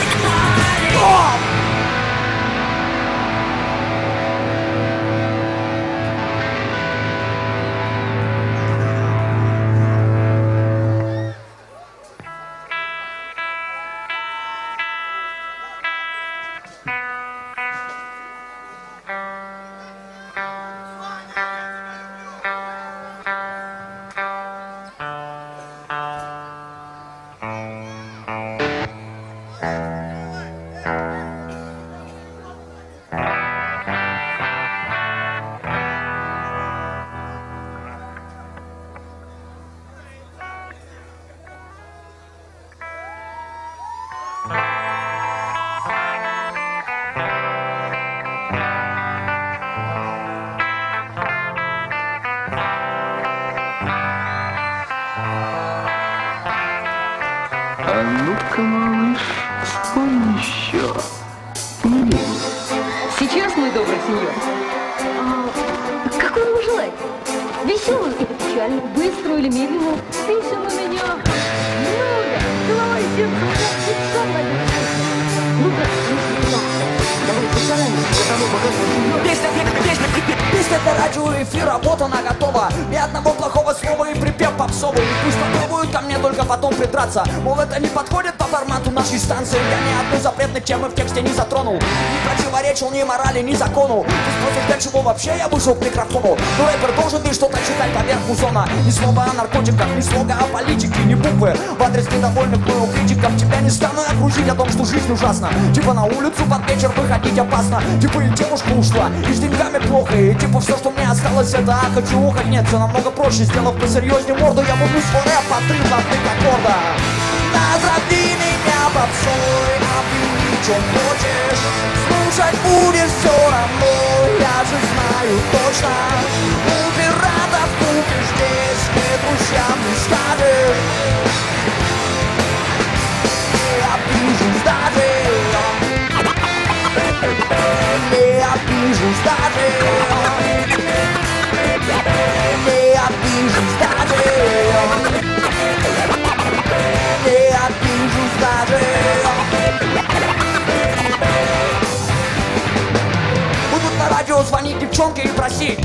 А ну-ка, малыш, спой еще. Милый. Сейчас, мой добрый сеньор. А, какой вы желаете? Веселую или печальную, быструю или медленную? Песен у меня много. Голова и сердце у меня специально. Ну-ка, давай постараемся для того богатого. Песня, песня, песня для радиоэфира, вот она готова. Ни одного плохого слова и припев попсовый. Пусть попробуют ко мне только только потом придраться. Мол, это не подходит по формату нашей станции. Я ни одной запретной темы в тексте не затронул, не противоречил ни морали, ни закону. Ты спросишь, для чего вообще я вышел к микрофону? Ну, рэпер должен ты что-то читать поверх музона. Ни слова о наркотиках, ни слога о политике, ни буквы в адрес недовольных мною критиков. Тебя не стану я кружить о том, что жизнь ужасна. Типа на улицу под вечер выходить опасно. Типа и девушка ушла, и с деньгами плохо. И типа все, что мне осталось, это а, хочу охоть. Нет, все намного проще. Сделав посерьезнее морду, я буду свой рэп под три золотых аккорда. Назови меня попсой, обвини, чем хочешь. Слушать будешь все равно, я же знаю точно. У пиратов купишь здесь, не друзьям не скажешь. Не обижусь даже, не обижусь даже, не обижусь даже, не обижусь даже. Будут на радио звонить девчонки и просить.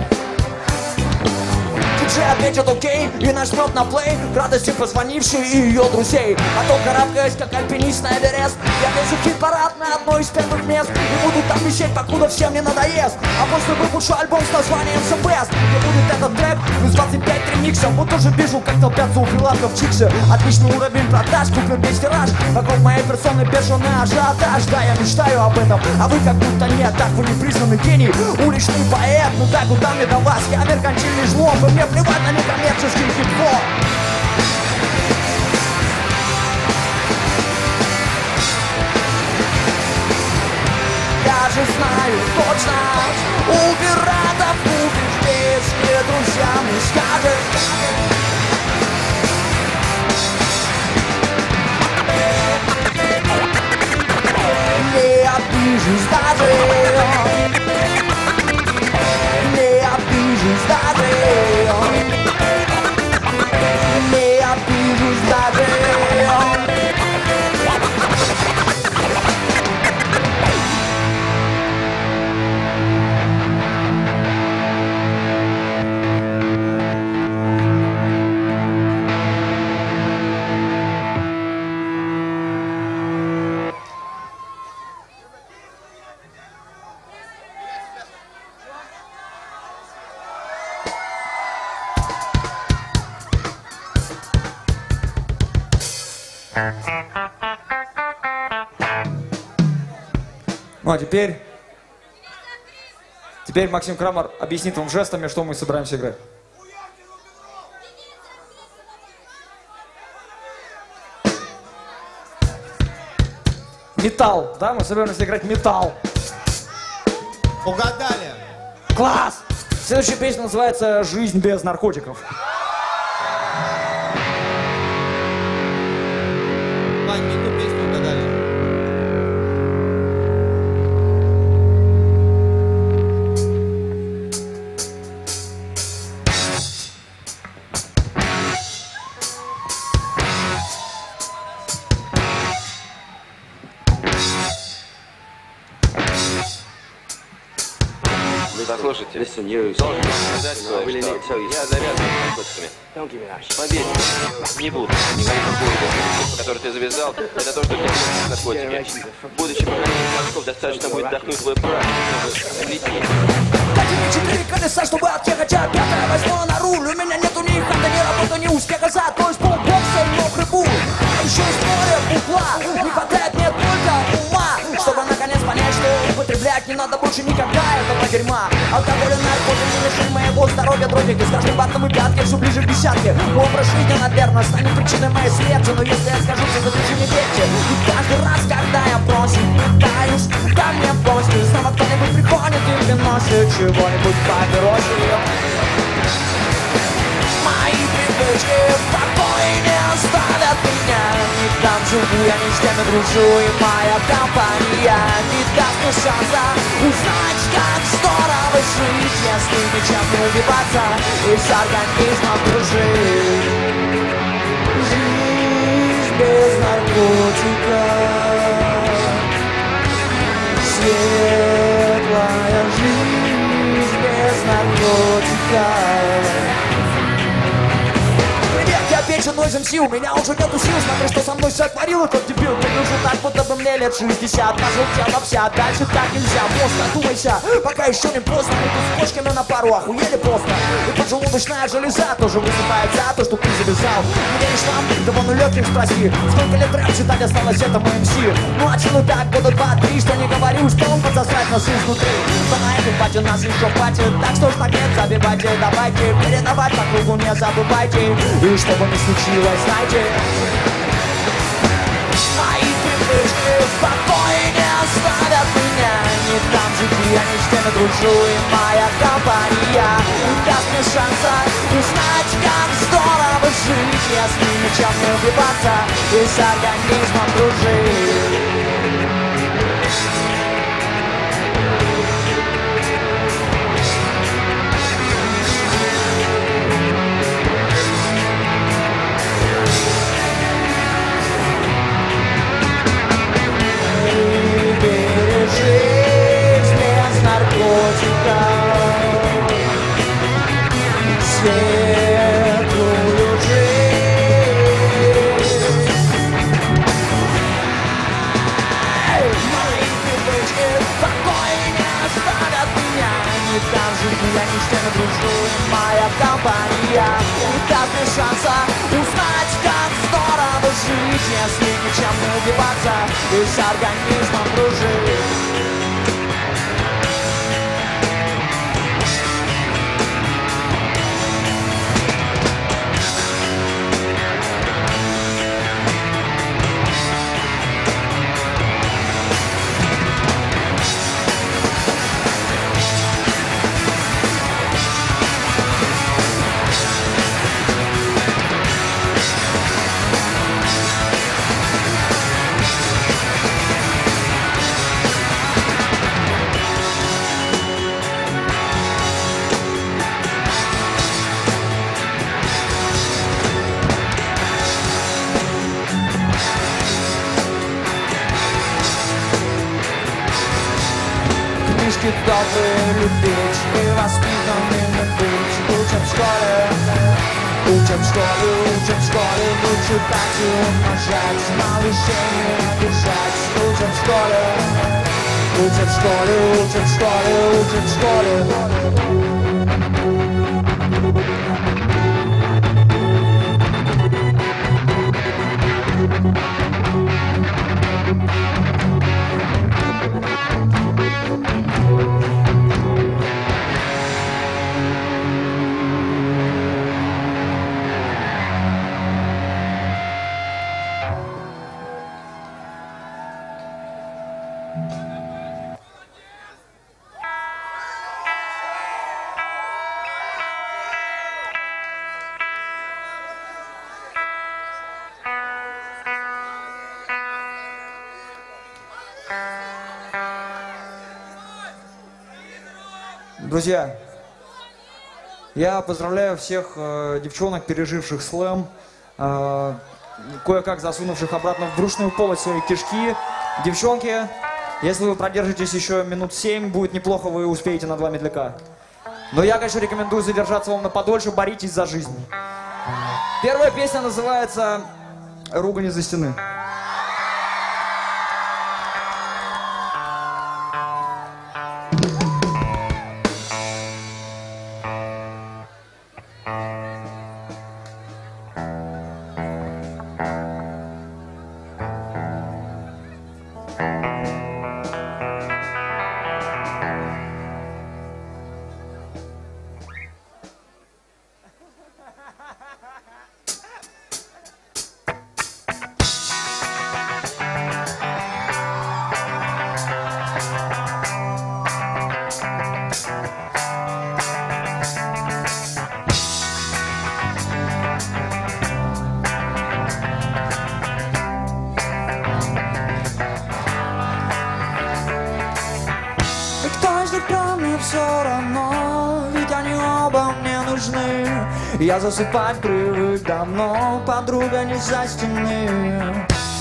Диджей ответит окей и нажмет на плей к радости позвонившей и ее друзей. А то, карабкаясь как альпинист на Эверест, я лезу в хит-парад на одно из первых мест и буду там висеть, покуда всем не надоест. А после выпущу альбом с названием The Best, где будет этот трек плюс двадцать пять ремиксов. Вот тоже вижу, как толпятся у прилавков чиксы. Отличный уровень продаж, куплен весь тираж. Вокруг моей персоны бешеный ажиотаж. Да, я мечтаю об этом, а вы как будто нет. Так вы не признанный гений, уличный поэт. Ну так куда мне до вас, я меркантильный жлоб, и мне плевать на некоммерческий хип-хоп. Я же знаю точно, у пиратов купишь здесь, не друзьям не скажешь. Не обижусь даже, не обижусь даже, не обижусь даже. Ну а теперь, теперь Максим Крамер объяснит вам жестами, что мы собираемся играть. Металл, да? Мы собираемся играть металл. Угадали. Класс! Следующая песня называется «Жизнь без наркотиков». Вань, не ту песню угадали. Послушайте, должен сказать, что я завязан с наркотиками. Поверь, не буду. Не говори по поводу, который ты завязал, это то, что тебе нужны наркотики. Будучи поколением морсков, достаточно будет вдохнуть твой прах, чтобы лететь. Дайте мне четыре колеса, чтобы отъехать, а пятая возьму на руль. У меня нету ни хата, ни работы, ни успеха, зато из полбокса и мокрый буль. А еще история бухла, не хватает мне только ума, чтобы наконец понять, что употреблять не надо больше никогда этого дерьма. Алкоголь и наркотики не лишили моего здоровья, дротики. С каждым батом и пятки все ближе к десятке. Мой образ жизни, наверное, станет причиной моей смерти. Но если я скажу, что задержи не верьте. И каждый раз, когда я просим, пытаюсь, ко мне в гости, снова кто-нибудь приходит и приносит чего-нибудь папиросе. Мои привычки в покое не оставят меня. Не там живу, я не с теми дружу, и моя компания не даст мне шанса узнать, как здорово жить, если ничем не убиваться и с организмом дружить. Жизнь без наркотика, светлая жизнь без наркотика. меньше нойз эм си, у меня уже нету сил. Смотри, что со мной сотворил этот дебил. Выгляжу так, будто бы мне лет шестьдесят. Нажил тело вся, дальше так нельзя. Просто одумайся, пока еще не поздно. Мы тут с кошками на пару охуели просто. И поджелудочная железа тоже высыпает за то, что ты завязал. Мне не шла, да вон у легких спроси. Сколько лет рэп читать осталось этому эм си? Ну а чего так, года два-три, что не говорю, что он подсосать нас изнутри. Что на этой пати нас еще хватит. Так что ж на нет, забивайте, давайте передавать по кругу, не забывайте. И что бы ни случилось, знайте, мои привычки в покое не оставят меня. Не дам жить, я ни с кем не дружу, и моя компания не даст мне шанса узнать, как здорово жить, если ничем не убиваться и с организмом дружить. Светлую жизнь. Мои привычки в покое не оставят меня. Не дам жить, я ни с кем не дружу, и моя компания не даст мне шанса узнать, как здорово жить, если ничем не убиваться и с организмом дружить. Добрые любить и воспитанными быть. Учат в школе, учат в школе, учат в школе. Ну читать и умножать, малышей обижать. Учат в школе, учат в школе, учат в школе, учат в школе. Друзья, я поздравляю всех э, девчонок, переживших слэм, э, кое-как засунувших обратно в брюшную полость свои кишки. Девчонки, если вы продержитесь еще минут семь, будет неплохо, вы успеете на два медляка. Но я, конечно, рекомендую задержаться вам на подольше, боритесь за жизнь. Первая песня называется «Ругань из-за стены». Все равно, ведь они оба мне нужны. Я засыпать привык давно, подруга не за стены. А при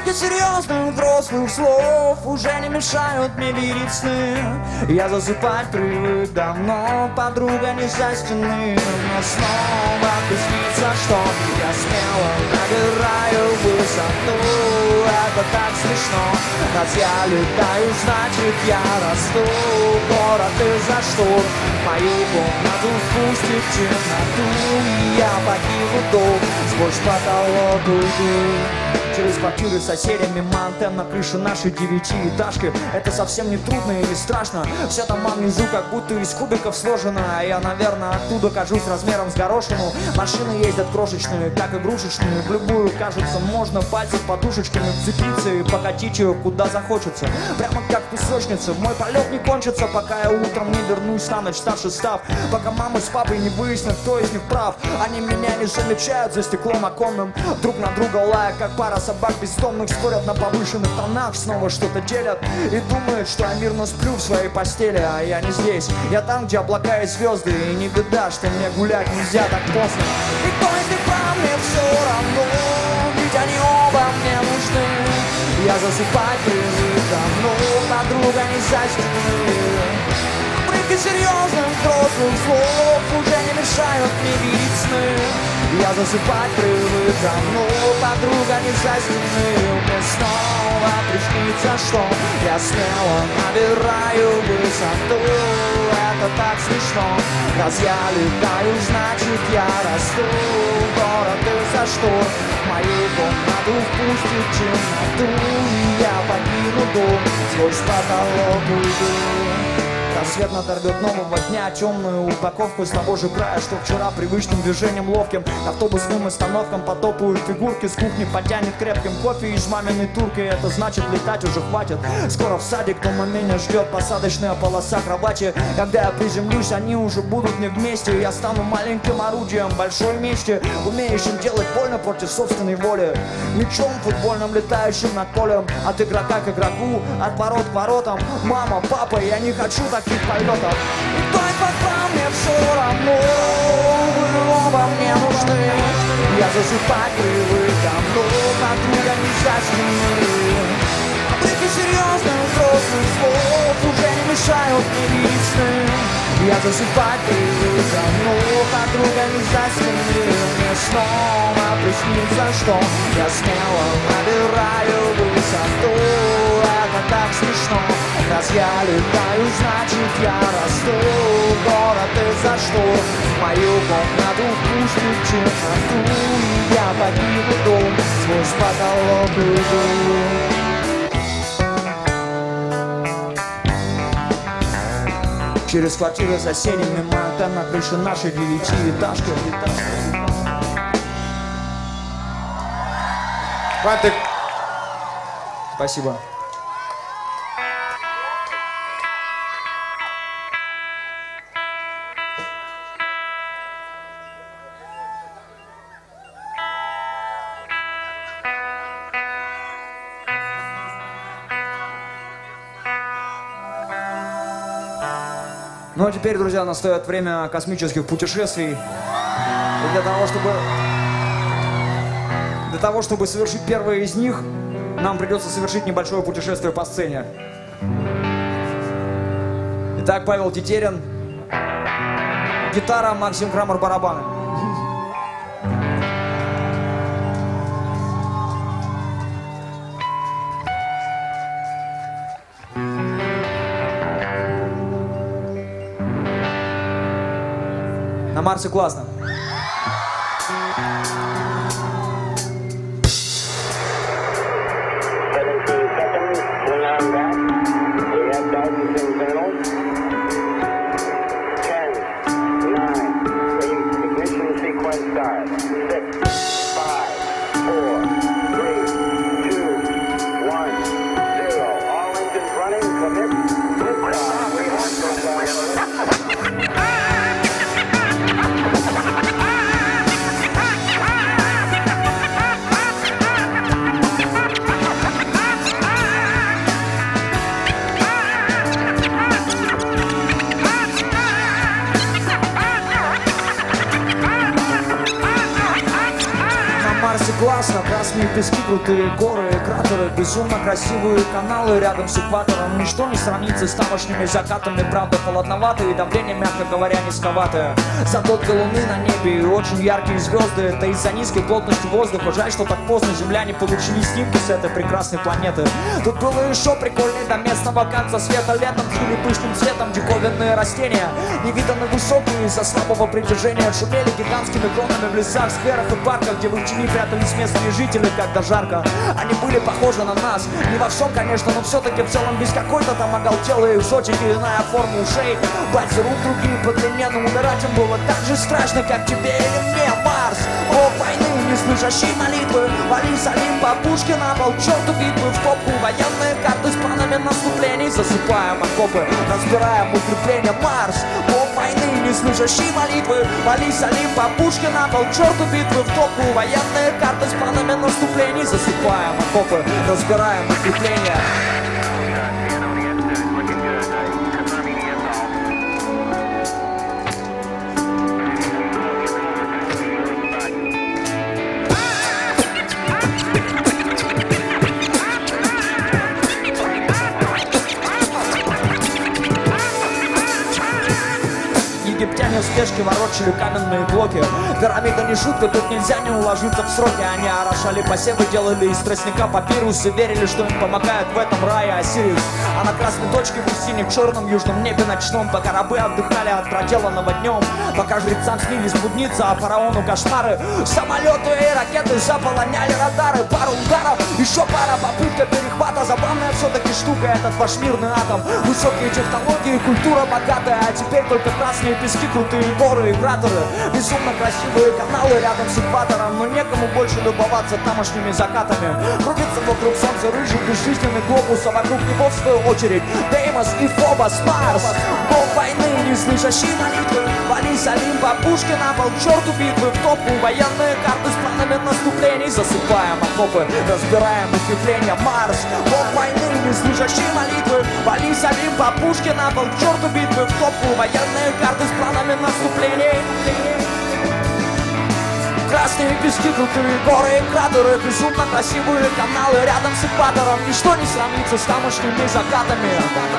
Обрывки серьезных взрослых слов уже не мешают мне видеть сны. Я засыпать привык давно, подруга не со стены. Мне снова приснится, что я смело набираю высоту. Это так смешно, раз я летаю, значит я расту. Город из-за штор мою комнату впустит в темноту. И я покину дом, сквозь потолок уйду. Через квартиры с соседями, мимо антенн на крыше нашей девятиэтажки. Это совсем не трудно и не страшно. Все там внизу как будто из кубиков сложено. А я, наверное, оттуда кажусь размером с горошину. Машины ездят крошечные, как игрушечные. В любую, кажется, можно пальцы подушечками вцепиться и покатить ее куда захочется. Прямо как в песочнице. Мой полет не кончится, пока я утром не вернусь на ночь, старший став. Пока мама с папой не выяснят, кто из них прав. Они меня не замечают за стеклом оконным. Друг на друга лая, как пара собак бездомных, спорят на повышенных тонах, снова что-то делят и думают, что я мирно сплю в своей постели, а я не здесь. Я там, где облака и звезды, и не беда, что мне гулять нельзя так поздно. И то, если по мне все равно, ведь они оба мне нужны. Я засыпать привык давно, подруга не со стены. Обрывки серьезных взрослых слов уже не мешают мне видеть сны. Я засыпать привык давно, подруга не со стены. Мне снова приснится, что я смело набираю высоту. Это так смешно, раз я летаю, значит я расту. Город из-за штор мою комнату впустит темноту. И я покину дом, сквозь потолок уйду. Рассвет надорвет нового дня темную упаковку с того же края, что вчера привычным движением ловким к автобусным остановкам потопают фигурки. С кухни потянет крепким кофе из маминой турки. Это значит, летать уже хватит. Скоро в садик, дома меня ждет посадочная полоса кровати. Когда я приземлюсь, они уже будут не вместе. Я стану маленьким орудием большой мести, умеющим делать больно против собственной воли. Мячом футбольным, летающим над полем. От игрока к игроку, от ворот к воротам. Мама, папа, я не хочу таких полетов. И только по мне все равно, вы оба мне нужны. Я засыпать привык давно, подруга не со стены. Обрывки серьезных взрослых слов уже не мешают мне видеть сны. Я засыпать привык давно, подруга не со стены. Мне снова приснится, что я смело набираю высоту. Это так смешно, раз я летаю, значит я расту. Город из-за штор мою комнату впустит темноту. И я покину дом, сквозь потолок уйду. Через квартиры соседей, мимо антенн на крыше нашей девятиэтажки. Хватит. Спасибо. Ну а теперь, друзья, настает время космических путешествий. И для того, чтобы... Для того, чтобы совершить первое из них, нам придется совершить небольшое путешествие по сцене. Итак, Павел Тетерин. Гитара, Максим Крамер, барабаны. На Марсе классно. Красные пески, крутые горы, кратеры, безумно красивые каналы рядом с экватором. Ничто не сравнится с тамошними закатами, правда холодноватые, давление, мягко говоря, низковатое. Задолго луны на небе и очень яркие звезды, это из-за низкой плотности воздуха. Жаль, что так поздно земляне получили снимки с этой прекрасной планеты. Тут было еще прикольнее до местного конца света. Летом цвели пышным цветом диковинные растения, невиданно высокие из-за слабого притяжения. Шумели гигантскими кронами в лесах, скверах и парках, где в их тени прятались местные жители, когда жарко. Они были похожи на нас, не во всем, конечно, но все-таки в целом без какой-то там оголтелой экзотики. Иная форма ушей, пальцы рук другие по длине, но умирать им было так же страшно, как тебе или мне. Марс, бог войны, не слышащий молитвы, вали Салим по пушке на пол, черту битвы в топку. Военные карты с планами наступлений, засыпаем окопы, разбираем укрепления. Марс, бог войны, не слышащий молитвы, вали Салим по пушке на пол, черту битвы в топку. Военные карты с планами наступлений, засыпаем окопы, разбираем укрепления. Египтяне в спешке ворочали каменные блоки. Пирамида не шутка, тут нельзя не уложиться в сроки. Они орошали посевы, делали из тростника папирусы, верили, что им помогает в этом рае Осириус. А на красной точке в синем черном южном небе ночном, пока рабы отдыхали от проделанного днем, пока жрецам снились блудницы, а фараону кошмары, самолеты и ракеты заполоняли радары. Пару ударов, еще пара попытка перехвата. Забавная все-таки штука этот ваш мирный атом. Высокие технологии, культура богатая, а теперь только красные пески, крутые горы и кратеры, безумно красивые каналы рядом с экватором, но некому больше любоваться тамошними закатами. Крутится вокруг солнца рыжий безжизненный глобус, а вокруг него в свою очередь Деймос и Фобос. Марс, бог войны, не слышащий молитвы, вали Салим по пушке на пол, черту битвы в топку. Военные карты с планами наступлений, засыпаем окопы, разбираем укрепления. Марс, бог войны, не слышащий молитвы, вали Салим по пушке на пол, черту битвы в топку. Военные карты с планами наступлений. Красные пески, крутые горы и кратеры, безумно красивые каналы рядом с экватором. Ничто не сравнится с тамошними закатами.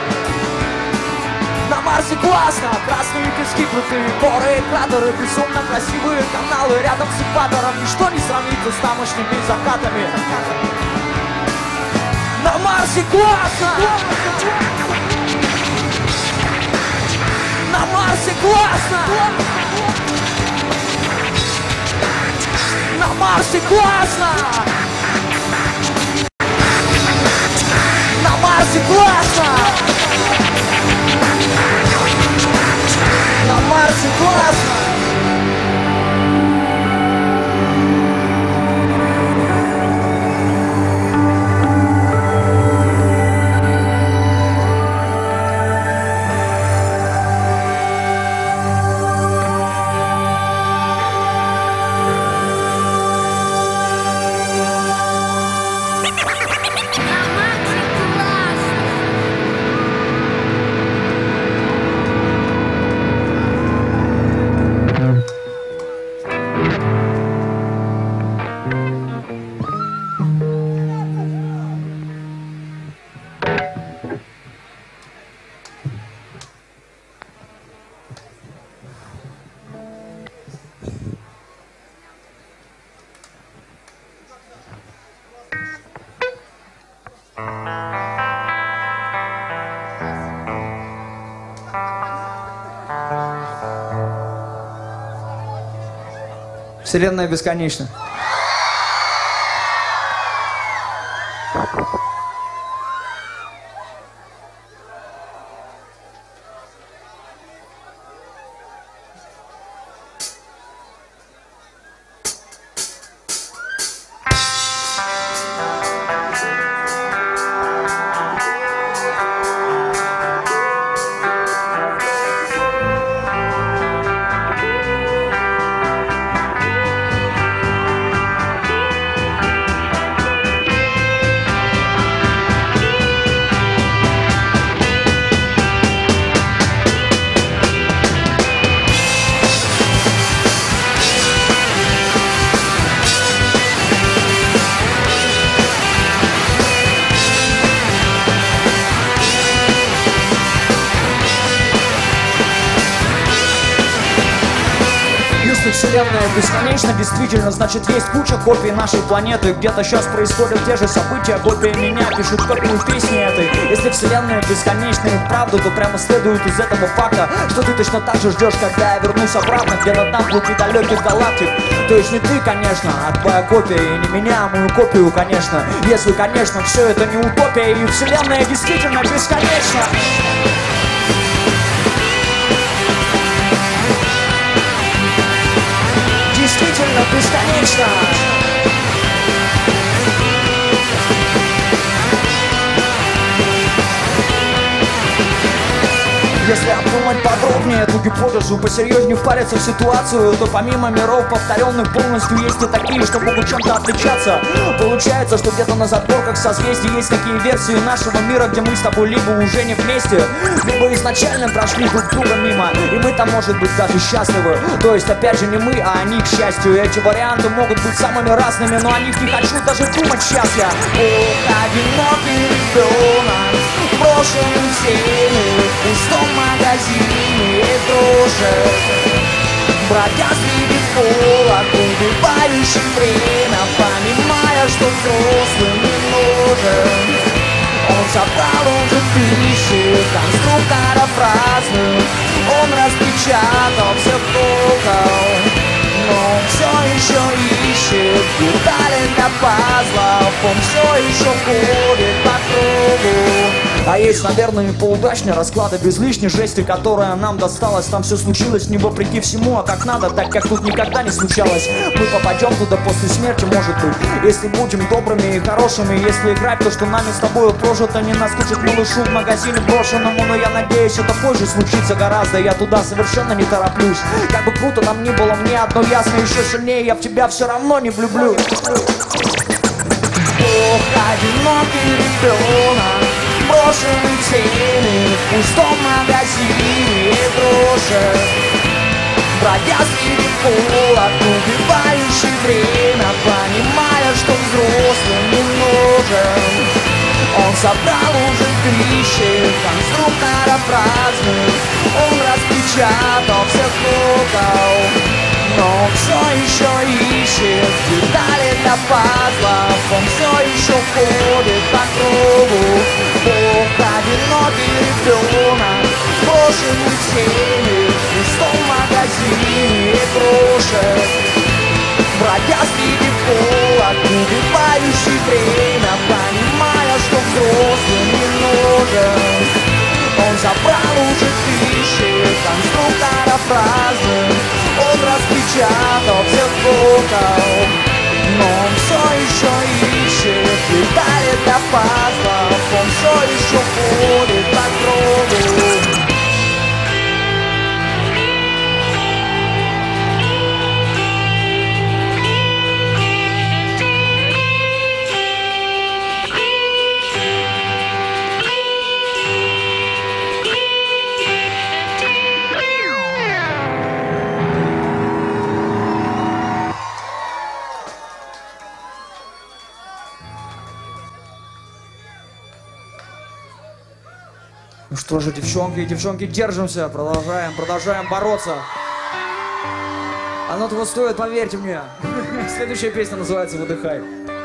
На Марсе классно, красные пески, крутые горы и кратеры, безумно красивые каналы рядом с экватором. Ничто не сравнится с тамошними закатами. На Марсе классно! На Марсе классно! На Марсе классно! На Марсе классно! На Марсе классно! Вселенная бесконечна. Если вселенная бесконечна, действительно, значит есть куча копий нашей планеты. Где-то сейчас происходят те же события, копия меня пишут копию песни этой. Если вселенная бесконечна и правду, то прямо следует из этого факта, что ты точно так же ждешь, когда я вернусь обратно, где-то там внутри далеких галактик. То есть не ты, конечно, а твоя копия, и не меня, а мою копию, конечно. Если, конечно, все это не утопия, и вселенная действительно бесконечна. Действительно бесконечно. Если обдумать подробнее эту гипотезу, посерьезнее впариться в ситуацию, то помимо миров, повторенных полностью, есть и такие, что могут чем-то отличаться. Получается, что где-то на задворках созвездий есть такие версии нашего мира, где мы с тобой либо уже не вместе, либо изначально прошли друг друга мимо, и мы там, может быть, даже счастливы. То есть, опять же, не мы, а они, к счастью. Эти варианты могут быть самыми разными, но о них не хочу даже думать сейчас я. Ох, одинокий ребенок, брошенный всеми, в пустом магазине игрушек, бродя среди полок, убивающий время, понимая, что взрослый не нужен. Он собрал уже тысячи конструкторов разных, он распечатал все в кукол, но он все еще ищет детали для пазлов, он все еще ходит по кругу. А есть, наверное, и поудачнее расклады без лишней жести, которая нам досталась. Там все случилось не вопреки всему, а как надо, так как тут никогда не случалось. Мы попадем туда после смерти, может быть, если будем добрыми и хорошими. Если играть то, что нами с тобой прожито, не наскучит малышу в магазине брошенному. Но я надеюсь, это позже случится гораздо, я туда совершенно не тороплюсь. Как бы круто нам ни было, мне одно ясно, еще сильнее я в тебя все равно не влюблюсь. Ох, одинокий ребенок, брошенный всеми, в пустом магазине игрушек, бродя среди полок, убивающий время, понимая, что взрослым не нужен. Он собрал уже тысячи конструкторов разных, он распечатал всех кукол, но он все еще ищет детали для пазлов, он все еще ходит по кругу. Ох, одинокий ребенок, брошенный всеми, в пустом магазине игрушек, бродя среди полок, убивающий время, понимая, что взрослым не нужен. Он забрал уже тысячи конструкторов разных, он распечатал всех кукол, но он все еще ищет детали для пазлов, он все еще ходит по кругу. Ну что же, девчонки и девчонки, держимся, продолжаем, продолжаем бороться. Оно того стоит, поверьте мне. Следующая песня называется «Выдыхай».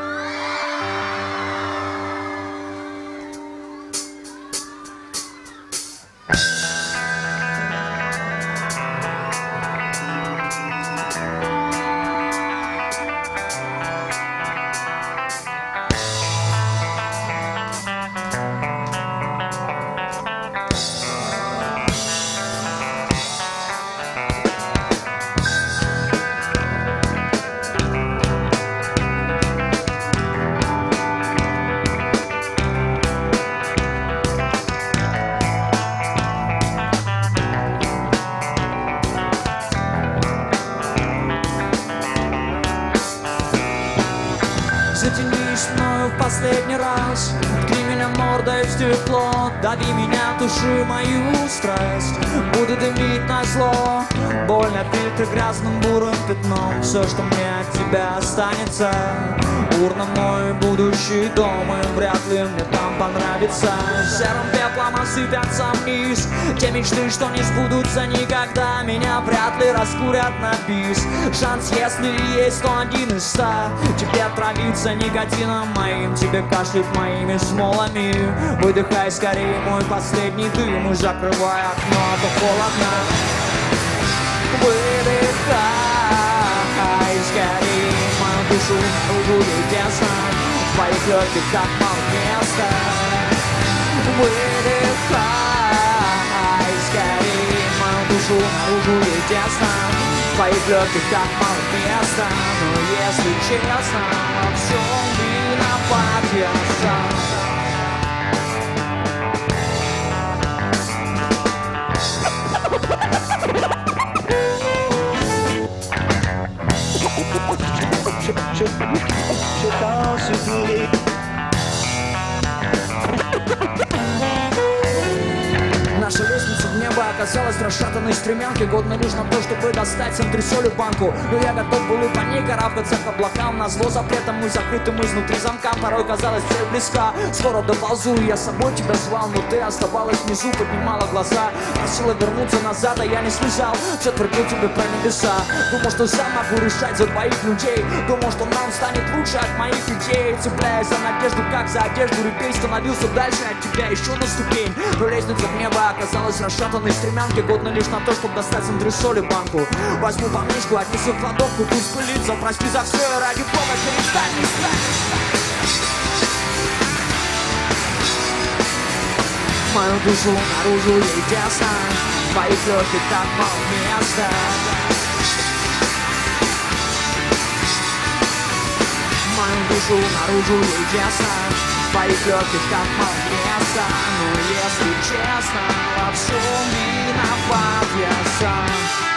Затянись мною в последний раз, ткни меня мордой в стекло, дави меня, туши мою страсть, буду дымить на зло, больно пить грязным бурым пятном, все, что мне от тебя останется, Урна мой будущий дом, и вряд ли мне там понравится. Серым пеплом осыпятся вниз те мечты, что не сбудутся никогда. Меня вряд ли раскурят на бис. Шанс, если есть, то один из ста. Тебе отравиться никотином моим, тебе кашлять моими смолами. Выдыхай скорее мой последний дым и закрывай окно, а то холодно. Выдыхай скорее мою душу, наружу ей тесно. В твоих легких так мало места. Выдыхай скорее мою душу, наружу ей тесно. В твоих легких так мало места. Но если честно, во всем виноват я сам. Наша лестница в небо оказалась расшатанной стремянкой, годной лишь на то, чтобы достать с антресолью банку. Но я готов был и по ней карабкаться к облакам, назло запретом и закрытым изнутри замка. Порой казалось, цель близка, скоро доползу, и я с собой тебя звал, но ты оставалась внизу, поднимала глаза, просила вернуться назад, а я не слезал. Все твердил тебе про небеса, думал, что сам могу решать за двоих людей, думал, что нам станет лучше от моих идей. Цепляясь за надежду, как за одежду, репей, становился дальше от тебя еще на ступень. Но лестница в небо оказалась расшатанной стремянкой, годной лишь на то, чтобы достать с антресоли банку. Возьму по книжку, отнесу в кладовку, пусть пылится, прости за все, и ради бога перестань, не стань. Мою душу наружу ей тесно, в твоих легких так мало места. Мою душу наружу ей тесно, в твоих легких так мало места. Но если честно, во всем виноват я сам.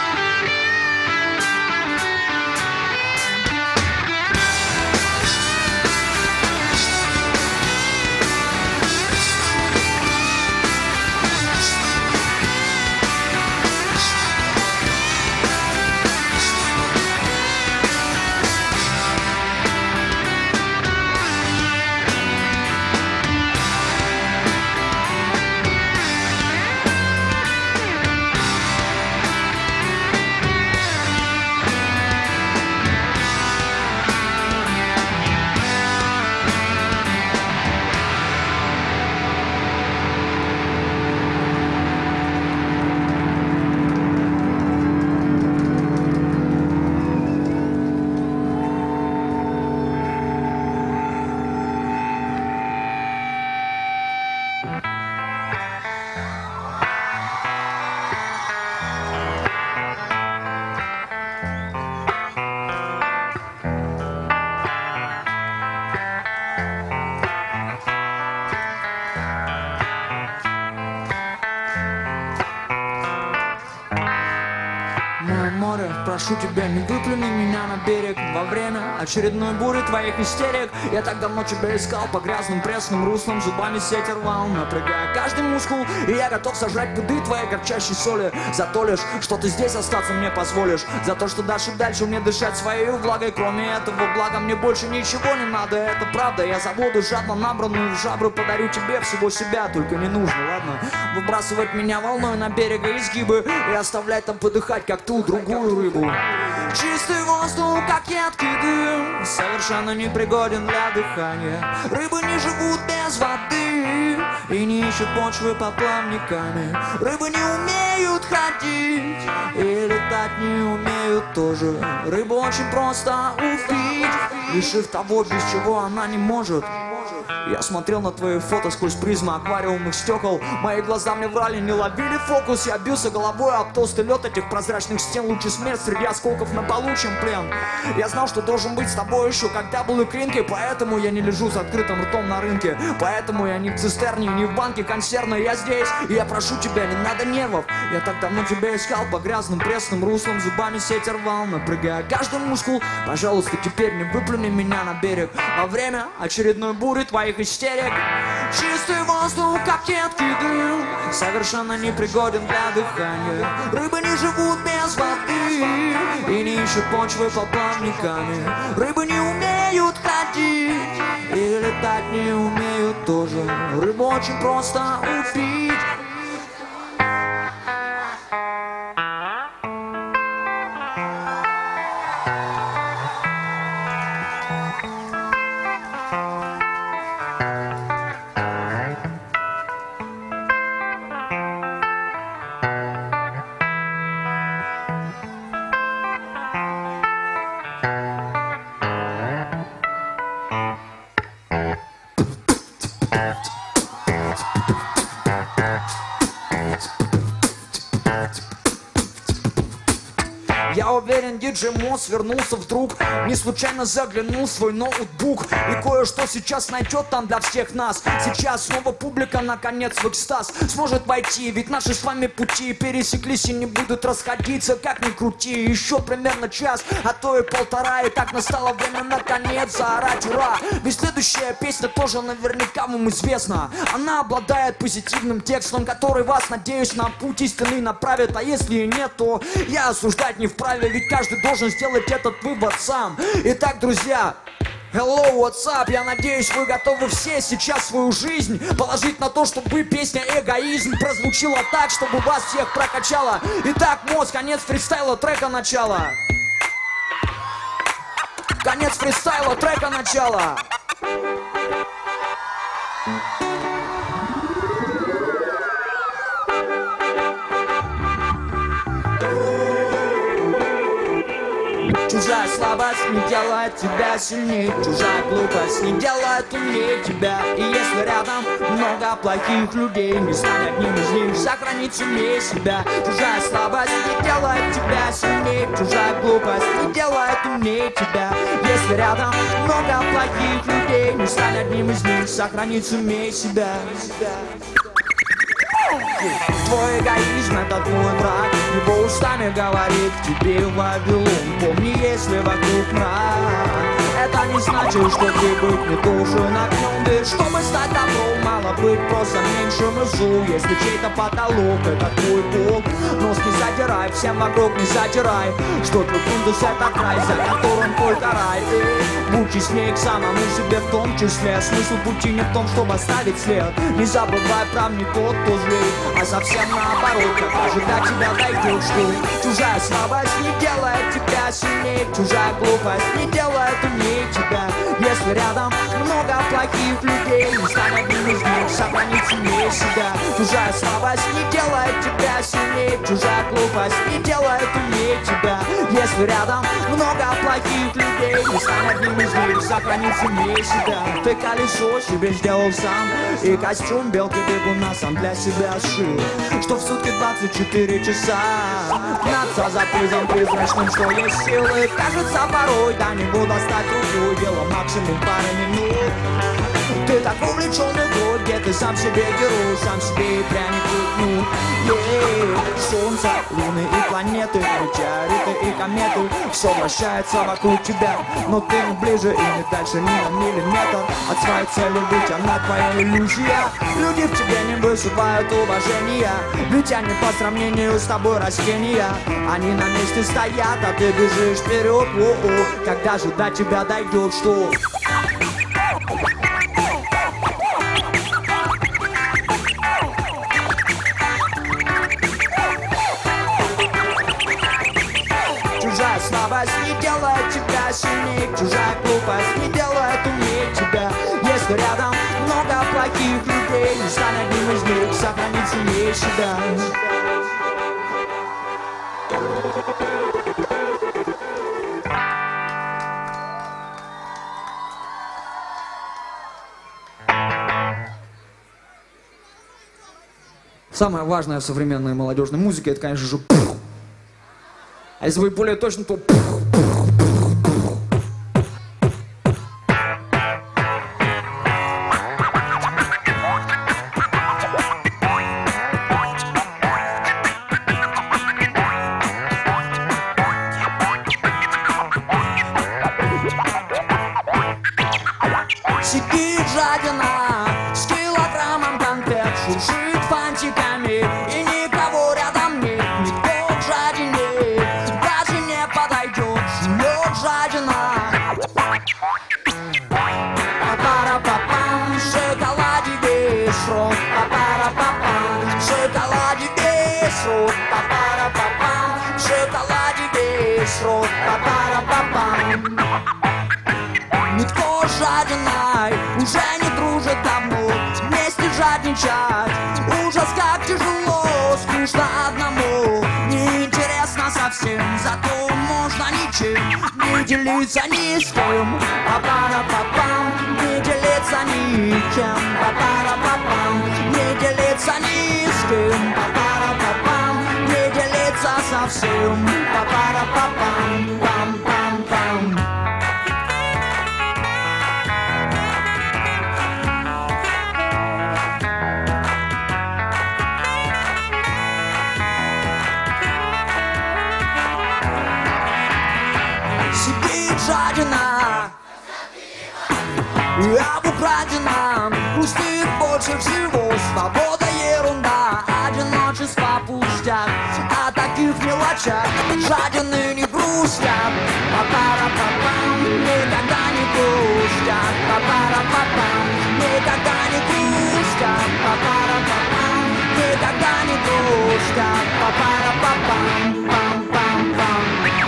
Прошу тебя, не выплюни меня на берег во время очередной бури твоих истерик. Я так давно тебя искал по грязным пресным руслам, зубами сеть рвал, напрягая каждый мускул. И я готов сожрать пуды твоей горчащей соли за то лишь, что ты здесь остаться мне позволишь, за то, что дашь и дальше мне дышать своей влагой. Кроме этого блага мне больше ничего не надо, это правда. Я забуду жадно набранную в жабру, подарю тебе всего себя, только не нужно, ладно, выбрасывать меня волной на берега изгибы и оставлять там подыхать, как ту другую рыбу. Чистый воздух, как едкий дым, совершенно непригоден для дыхания. Рыбы не живут без воды и не ищут почвы под плавниками. Рыбы не умеют ходить и летать не умеют тоже. Рыбу очень просто убить, лишив того, без чего она не может. Я смотрел на твои фото сквозь призму аквариумных стекол. Мои глаза мне врали, не ловили фокус. Я бился головой об толстый лед этих прозрачных стен. Лучше смерть среди осколков на полу, чем плен. Я знал, что должен быть с тобой еще, когда был икринкой. Поэтому я не лежу с открытым ртом на рынке. Поэтому я не в цистерне, не в банке консервной. Я здесь, и я прошу тебя, не надо нервов. Я так давно тебя искал по грязным пресным руслам, зубами сеть рвал, напрягая каждый мускул. Пожалуйста, теперь не выплюни меня на берег во время очередной бури твоих истерик. Чистый воздух, как едкий дым, совершенно непригоден для дыхания. Рыбы не живут без воды и не ищут почвы под плавниками. Рыбы не умеют ходить летать не умеют тоже. Рыбу очень просто убить. Я уверен, диджей Мосс вернулся вдруг, не случайно заглянул в свой ноутбук и кое-что сейчас найдет там для всех нас. Сейчас снова публика наконец в экстаз сможет войти, ведь наши с вами пути пересеклись и не будут расходиться, как ни крути. Еще примерно час, а то и полтора, и так настало время наконец заорать ура. Ведь следующая песня тоже наверняка вам известна. Она обладает позитивным текстом, который вас, надеюсь, на путь истины направит. А если и нет, то я осуждать не вправе, ведь каждый должен сделать этот вывод сам. Итак, друзья, hello, what's up? Я надеюсь, вы готовы все сейчас свою жизнь положить на то, чтобы песня «Эгоизм» прозвучила так, чтобы вас всех прокачала. Итак, Мосс, конец фристайла, трека начала. Конец фристайла, трека начала. Чужая слабость не делает тебя сильнее, чужая глупость не делает умнее тебя. И если рядом много плохих людей, не стань одним из них, сохрани умнее себя. Чужая слабость не делает тебя сильнее, чужая глупость не делает умнее тебя. Если рядом много плохих людей, не стань одним из них, сохрани умнее себя. Твой эгоизм — это твой враг, его устами говорит тебе Вавилон. Помни, если вокруг мрак, это не значит, что ты быть не должен огнем. Ведь чтобы стать добром, мало быть просто меньшим из зол. Если чей-то потолок — это твой пол, нос не задирай, всем вокруг не затирай, что твой пундус — это край, за которым только рай. И будь честнее к самому себе в том числе. Смысл пути не в том, чтобы оставить след. Не забывай, прав не тот, кто злей, а совсем наоборот, когда же до тебя дойдет, что чужая слабость не делает тебя сильнее, чужая глупость не делает умнее тебя. Если рядом много плохих людей, не стань одним из них, сохрани умнее себя. Чужая слабость не делает тебя сильнее, чужая глупость не делает умнее тебя. Если рядом много плохих людей, не стань одним из них, сохрани умнее себя. Ты колесо себе сделал сам, и костюм белки бегуна сам для себя сшил, что в сутки двадцать четыре часа гнаться за призом призрачным, что есть силы. Кажется порой до него достать рукой, дело максимум пары минут. Ты так увлечен игрой, где ты сам себе герой, сам себе и пряник крутнул. Yeah. Солнце, луны и планеты, метеориты и кометы, все вращается вокруг тебя, но ты не ближе и не дальше ни на миллиметр от своей цели, ведь она твоя иллюзия. Люди в тебе не вызывают уважения, ведь они по сравнению с тобой растения. Они на месте стоят, а ты бежишь вперед. О-о. Когда же до тебя дойдет, что чужая слабость не делает тебя сильнее, чужая глупость не делает умнее тебя. Если рядом много плохих людей, не стань одним из них, сохрани сильнее себя. Самое важное в современной молодежной музыке — это, конечно же, пух. А если вы более точно, то пух, пух, пух. Сидит жадина с килограммом конфет, шуршит фантиками, и никого рядом нет. Никто к жадине даже не подойдет. Живет жадина. Па-па-ра-па-па. шоколаде весь рот, па-пара-па-пам. В шоколаде весь рот, па-пара-па-пам. Никто жадиной уже не дружит давно. Вместе жадничать, ужас как тяжело. Скучно одному, неинтересно совсем. Зато можно ничем не делиться ни с кем. Па-пара-па-пам. Не делиться ничем. Па-пара-па-пам. Не делиться ни с кем. Па-пара-па-пам. Не делиться совсем. Па-пара-па-пам. Пам-пам-пам. Сидит жадина, об украденном грустит больше всего. Свобода ерунда, одиночество пустяк. О таких мелочах жадины не грустят. Па-пара-па-пам, никогда не грустят. Па-пара-па-пам, никогда не грустят. Па-пара-па-пам, никогда не грустят. Па-пара-па-пам, пам-пам-пам.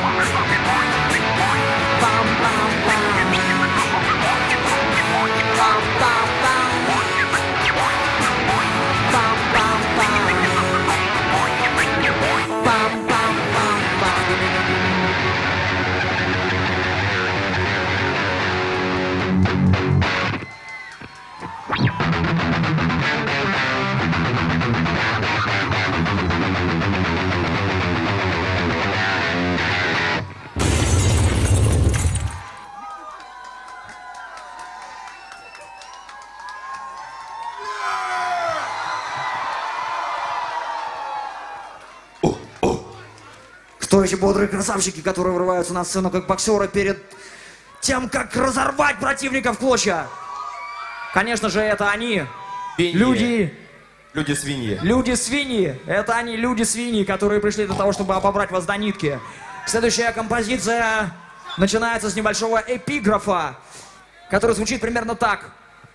Кто эти бодрые красавчики, которые врываются на сцену как боксеры перед тем, как разорвать противника в клочья? Конечно же, это они. Свиньи. Люди... Люди-свиньи. Люди-свиньи. Это они, люди-свиньи, которые пришли для того, чтобы обобрать вас до нитки. Следующая композиция начинается с небольшого эпиграфа, который звучит примерно так.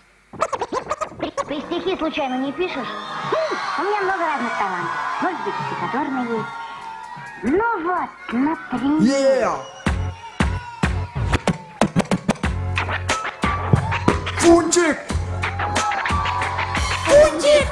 Ты стихи случайно не пишешь? Хм, у меня много разных талантов. Может быть, стихотворные есть. Ну вот, например... Yeah. Фунтик! Фунтик!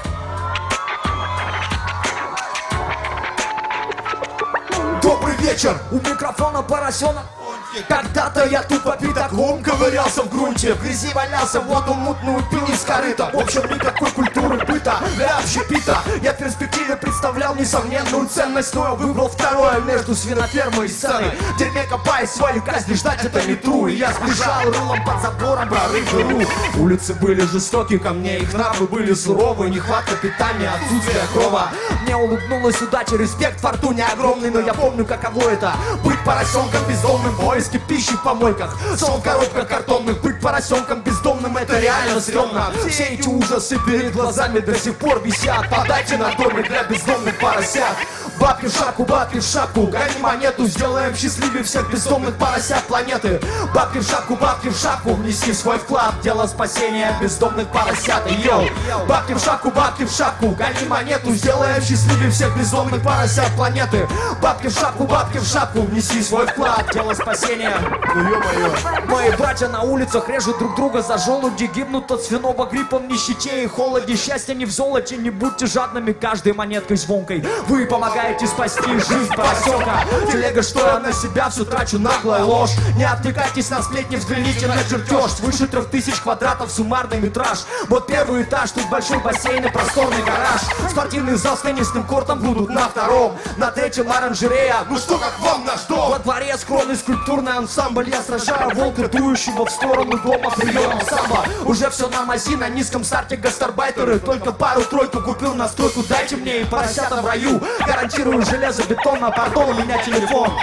Добрый вечер! У микрофона поросенок. Когда-то я тупо пятаком ковырялся в грунте, в грязи валялся, воду мутную пил из корыта. В общем, никакой культуры быта для общепита. Я в перспективе представлял несомненную ценность, но я выбрал второе между свинофермой и сценой. В дерьме копаясь свою казнь, ждать это не тру. И я сбежал рылом под забором, прорыв жиру. Улицы были жестоки ко мне, их нравы были суровые. Нехватка питания, отсутствие крова. Мне улыбнулась удача, респект фортуне огромный. Но я помню, каково это быть поросенком бездомным, поиск пищи в помойках, сон в коробках картонных. Быть поросенком бездомным — это реально стрёмно. Все эти ужасы перед глазами до сих пор висят. Подайте на домик для бездомных поросят. Бабки в шапку, бабки в шапку, гони монету, сделаем счастливее всех бездомных поросят планеты. Бабки в шапку, бабки в шапку, внеси свой вклад в дело спасения бездомных поросят. Йоу! Бабки в шапку, бабки в шапку, гони монету, сделаем счастливее всех бездомных поросят планеты. Бабки в шапку, бабки в шапку, внеси свой вклад в дело спасения. Ну ё-моё. Мои братья на улицах режут друг друга за желуди, гибнут от свиного гриппа в нищете и холоде. Счастье не в золоте, не будьте жадными каждой монеткой звонкой. Вы помогаете спасти жизнь поросенка. Телега, что я на себя все трачу, наглая ложь. Не отвлекайтесь на сплетни, взгляните на чертеж. Свыше трех тысяч квадратов суммарный метраж. Вот первый этаж, тут большой бассейн и просторный гараж. Спортивный зал с теннисным кортом будут на втором. На третьем оранжерея. Ну что, как вам наш дом? Во дворе скромный скульптурный ансамбль. Я сражаю волка, дующего в сторону дома приемом самбо. Уже все на мази, на низком старте гастарбайтеры. Только пару-тройку купил на стройку, дайте мне и поросята в раю. Гарантирую железобетон, а пардон, у меня телефон.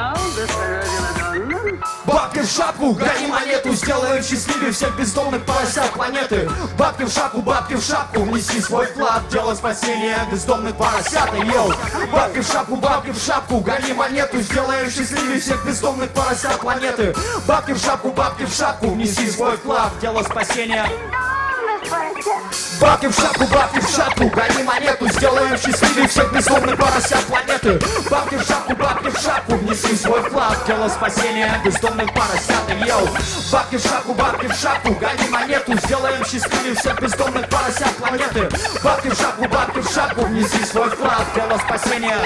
Бабки в шапку, гони монету, сделаем счастливее всех бездомных поросят планеты. Бабки в шапку, бабки в шапку, внеси свой вклад в дело спасения бездомных поросят. Йоу! Бабки в шапку, бабки в шапку, гони монету, сделаем счастливее всех бездомных поросят планеты. Бабки в шапку, бабки в шапку, внеси свой вклад в дело спасения. Бабки в шапку, бабки в шапку, гони монету, сделаем счастливее всех безумных поросят планеты. Бабки в шапку, бабки в шапку, внеси свой вклад в дело спасения бездомных поросят. Йоу. Бабки в шапку, бабки в шапку, гони монету, сделаем счастливее всех бездомных поросят планеты. Бабки в шапку, бабки в шапку, внеси свой вклад в дело спасения.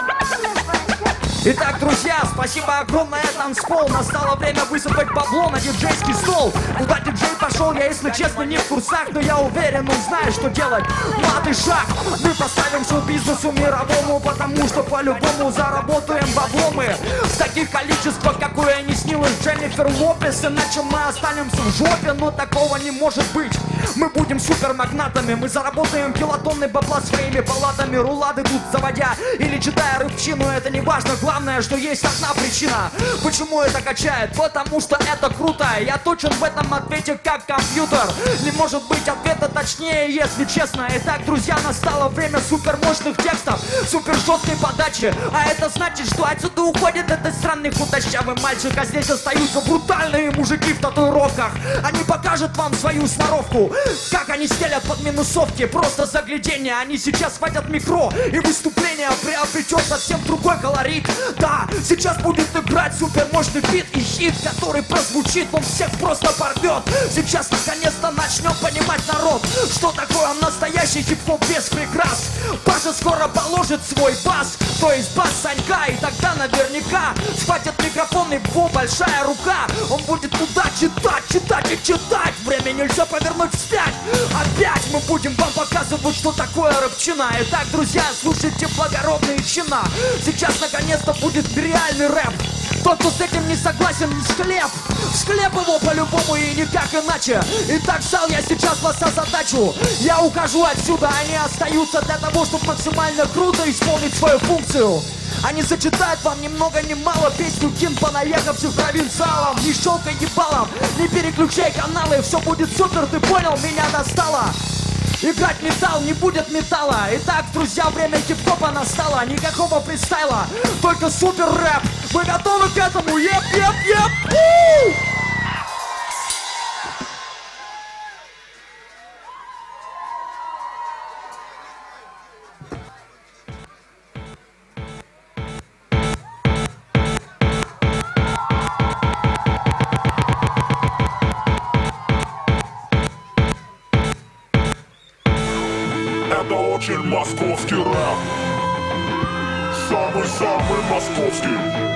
Итак, друзья, спасибо огромное, танцпол. Настало время высыпать бабло на диджейский стол. Куда диджей пошел, я, если честно, не в курсах, но я уверен, он знает, что делать. Мат и шаг, мы поставим шоу-бизнесу мировому, потому что по-любому заработаем бабло мы в таких количествах, какое не снилось Дженнифер Лопес. Иначе мы останемся в жопе, но такого не может быть. Мы будем супермагнатами, мы заработаем килотонны бабла своими палатами. Рулады тут заводя или читая рыбчину, это не важно. Главное, что есть одна причина, почему это качает, потому что это круто. Я точен в этом ответе, как компьютер. Не может быть ответа точнее, если честно. Итак, друзья, настало время супермощных текстов, супер жесткой подачи. А это значит, что отсюда уходит этот странный худощавый мальчик, а здесь остаются брутальные мужики в татуировках. Они покажут вам свою сноровку, как они стелят под минусовки. Просто заглядение, они сейчас хватят микро, и выступление приобретет совсем другой колорит. Да, сейчас будет играть супермощный бит и хит, который прозвучит, он всех просто порвет. Сейчас наконец-то начнем понимать народ, что такое настоящий хип-хоп без прикрас. Паша скоро положит свой бас, то есть бас Санька, и тогда наверняка схватит микрофон его большая рука. Он будет туда читать, читать и читать. Время нельзя повернуть вспять. Опять мы будем вам показывать, что такое рэпчина. Итак, друзья, слушайте благородные чина. Сейчас наконец-то будет реальный рэп. Тот, кто с этим не согласен, склеп. Склеп его по-любому и никак иначе. Итак, стал я сейчас вас задачу. Я ухожу отсюда, они остаются для того, чтобы максимально круто исполнить свою функцию. Они зачитают вам ни много ни мало песню Кин понаехавших провинциалов. Не щелкай ебалом, не переключай каналы, все будет супер, ты понял, меня достало. Играть металл, не будет металла. Итак, друзья, время хип-хопа настало. Никакого фристайла, только супер рэп. Вы готовы к этому? Еп, еп, еп! Это очень московский рэп. Самый-самый московский.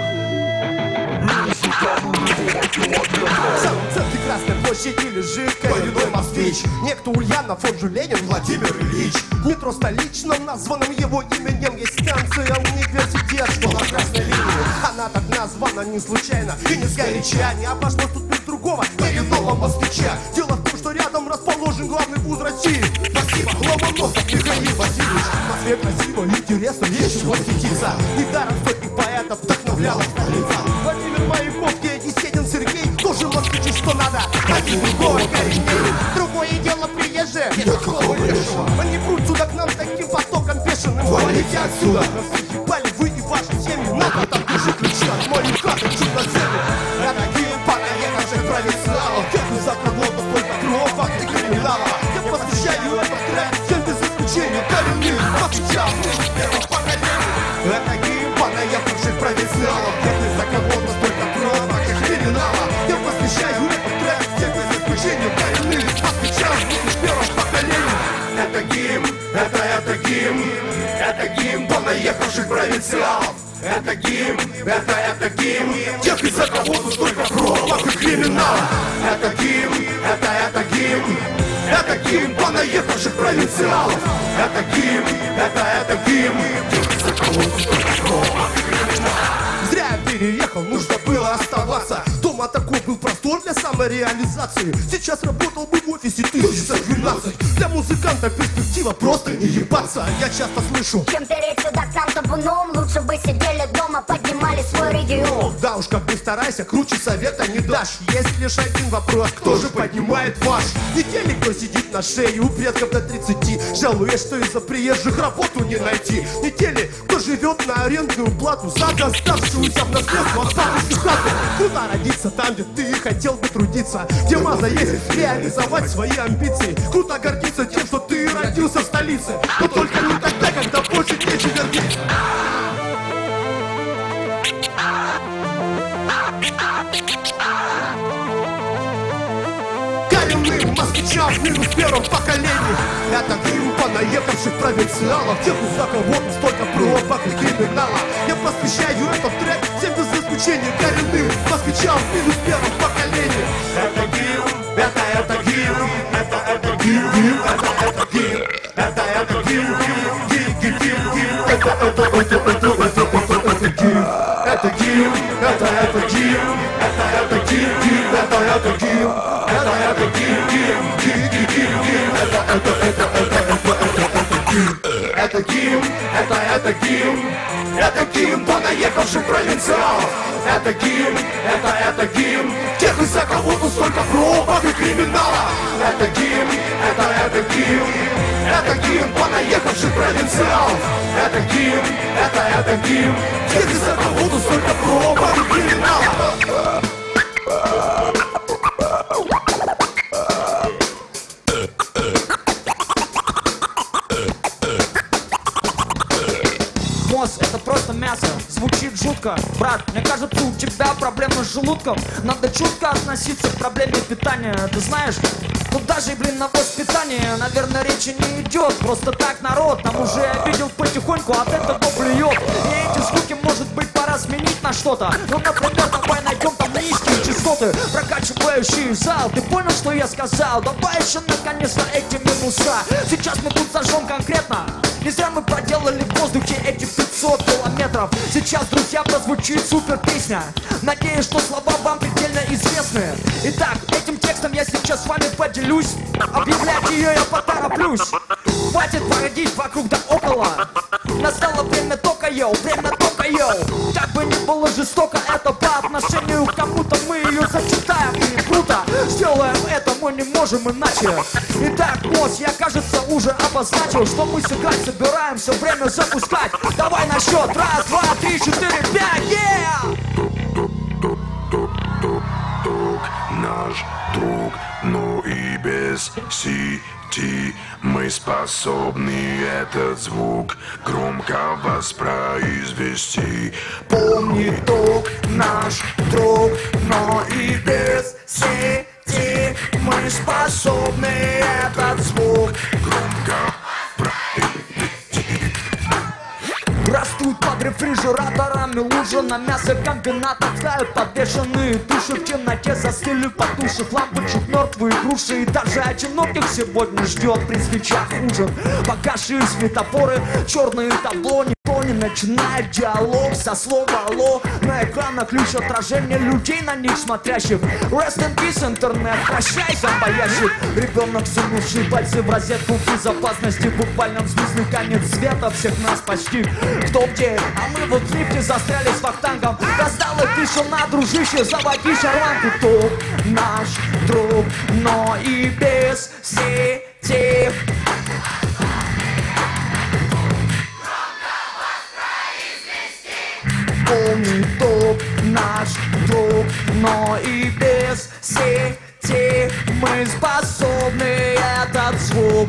Меньше кому-либо километра. В самом центре Красной площади лежит коренной москвич. Некто Ульянов, он же Ленин Владимир Ильич. В метро столичном, названном его именем, есть станция университет, что на красной линии. Она так названа не случайно и не сгоряча. Не обошлось тут без другого коренного москвича. Дело в том, что рядом расположен главный вуз России. Спасибо, Ломоносов Михаил Васильевич. В Москве красиво, интересно, есть чего восхититься. Недаром стольких поэтов вдохновляла столица. Владимир Маяковский, Есенин Сергей, тоже москвичи, что надо. Один другой кореней. Другое дело приезжие, нет такого лешего. Они прут сюда к нам таким потоком бешеным. Валите отсюда. Нас ебали вы и ваши семьи. Надо там держи ключи от моих хаток чудо-цели. Я такие понаехавших провинциалов. Где вы завтра глоту столько кровок и криминалов. Я посвящаю этот трек всем без исключения коренных москвичам первых поколений. Я такие понаехавших провинциалов. Где вы за кого-то столько кровок и криминалов. Я посвящаю этот трек всем без исключения коренных москвичам первых поколений. Это гимн, это, это гимн, это гимн понаехавших провинциалов. Это гимн, это, это гимн тех, из-за кого тут столько пробок и криминала. Это гимн, это, это гимн, это гимн понаехавших провинциалов. Это гимн, это, это гимн тех, из-за кого тут столько пробок и криминала. Зря я переехал, нужно было оставаться. Дома такой был простор для самореализации. Сейчас работал бы в офисе тысяча двенадцать. Для музыканта перспектива просто не ебаться. Я часто слышу: чем переть сюда к нам табуном, лучше бы сидели дома, поднимали свой регион. Да уж, как бы старайся, круче совета не дашь. Есть лишь один вопрос: кто же поднимает ваш? Не те ли, кто сидит на шее у предков до тридцати, жалуясь, что из-за приезжих работу не найти? Не те ли, кто живет на арендную плату за доставшуюся в наследство от бабушки хату? Куда родиться там, где ты хотел бы трудиться, где маза есть реализовать свои амбиции. Круто гордиться тем, что ты родился в столице, но только не тогда, когда больше нечего вернуть. Коренным москвичам в минус первом поколении. Это грим понаехавших провинциалов, тех, у за кого столько пробок и криминала. Я посвящаю этот трек всем без исключения коренным москвичам в минус первом поколении. Это грим, это, это грим, это, это грим, грим, это, это грим, это, это грим, грим, грим, грим, грим, это, это, это, это, это, это, это грим, это грим, это, это грим, это, это грим, грим, это, это грим, это, это грим, грим, грим, грим, грим, грим, это, это, это, это, это, это грим, это грим, это, это грим, это грим понаехавших провинциалов. Это гимн, это, это гимн тех, из-за кого тут столько пробок и криминала. Это гимн, это, это гимн, это гимн понаехавших провинциалов. Это гимн, это, это гимн тех, из-за кого тут столько пробок и криминала. Мозг — это просто мясо, звучит жутко. Брат, мне кажется, у тебя проблемы с желудком. Надо чутко относиться к проблеме питания. Ты знаешь, тут даже, блин, на воспитание, наверное, речи не идет. Просто так народ нам уже обидел потихоньку, от этого плюет. И эти звуки, может быть, пора сменить на что-то. Ну, например, давай найдем там низкие частоты, прокачивающие зал. Ты понял, что я сказал? Давай еще наконец-то эти минуса. Сейчас мы тут зажжем конкретно. Не зря мы проделали в воздухе эти пятьсот километров. Сейчас, друзья, прозвучит супер песня. Надеюсь, что слова вам предельно известны. Итак, этим текстом я сейчас с вами поделюсь. Объявлять ее я потороплюсь. Хватит породить вокруг да около. Настало время только йоу, время только йоу. Как бы ни было жестоко, это по отношению к кому-то мы ее зачитаем. И круто, сделаем это мы не можем иначе. Итак, босс, я, кажется, уже обозначил, что мы сыграть собираем, все время запускать. Давай на счет, раз, два, три, четыре, пять, yeah! Наш друг, но и без сети мы способны этот звук громко воспроизвести. Помни, друг, наш друг, но и без сети мы способны этот звук громко воспроизвести. Растут под рефрижераторами лужи на мясокомбинатах. Ставят подвешенные души в темноте, застыли потушив лампочек мертвые груши. И даже одиноких сегодня ждет при свечах ужин. Погасшие светофоры, черные табло. Никто не начинает диалог со слова алло. На экранах лишь отражение людей, на них смотрящих. Rest in peace, интернет, прощай, зомбоящик. Ребенок, сунувший пальцы в розетку безопасности. В буквальном смысле конец света всех нас почти. Кто где, а мы вот в лифте застряли с вахтангом. Достала тишина, дружище, заводи шарманку. Топ наш друг, но и без сети. Помни, топ наш друг, но и без сети мы способны этот звук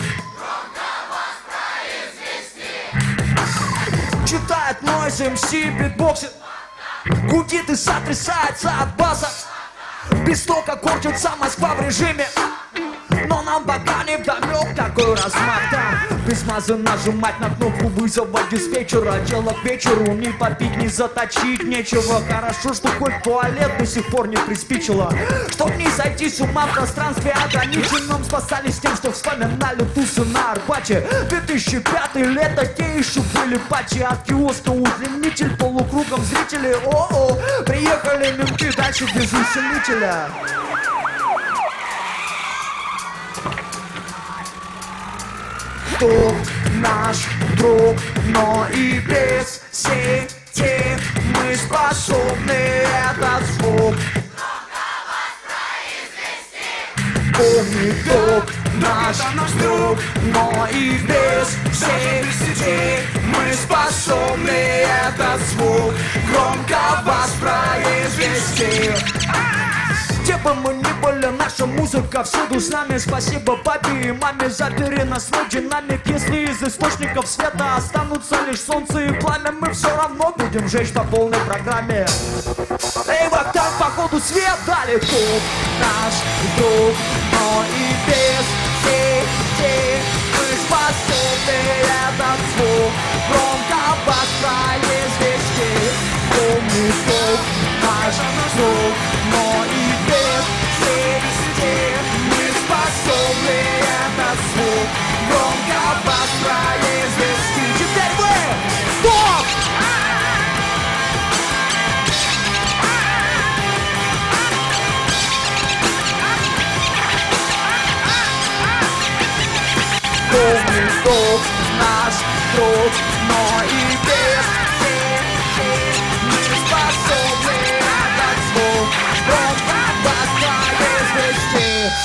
читает нойз, эм си битбоксит, гудит и сотрясается от баса. Без тока корчится Москва в режиме, но нам пока не вдомёк такой размах там. Без мазы нажимать на кнопку вызова диспетчера. Дело к вечеру, ни попить, ни заточить нечего. Хорошо, что хоть туалет до сих пор не приспичило. Чтоб не сойти с ума в пространстве ограниченном, спасались тем, что вспоминали тусы на Арбате. две тысячи пятый, лето, те еще были патчи. От киоска удлинитель, полукругом зрители. О-о, приехали менты, дальше без усилителя. Кто наш друг, но и без сети мы способны этот звук помни, друг, наш друг, но и без сети мы способны этот звук громко воспроизвести. Где бы мы ни были, музыка всюду с нами. Спасибо папе и маме за переносной динамик. Если из источников света останутся лишь солнце и пламя, мы все равно будем жечь по полной программе. Эй, вот там походу свет дали. Тут наш друг, но и без сети мы способны этот звук громко воспроизвести. Помни, друг, наш друг, но и без сети мы способны этот звук громко воспроизвести. Теперь вы! Стоп! Помни, друг, наш друг, но и без сети мы способны этот звук громко воспроизвести.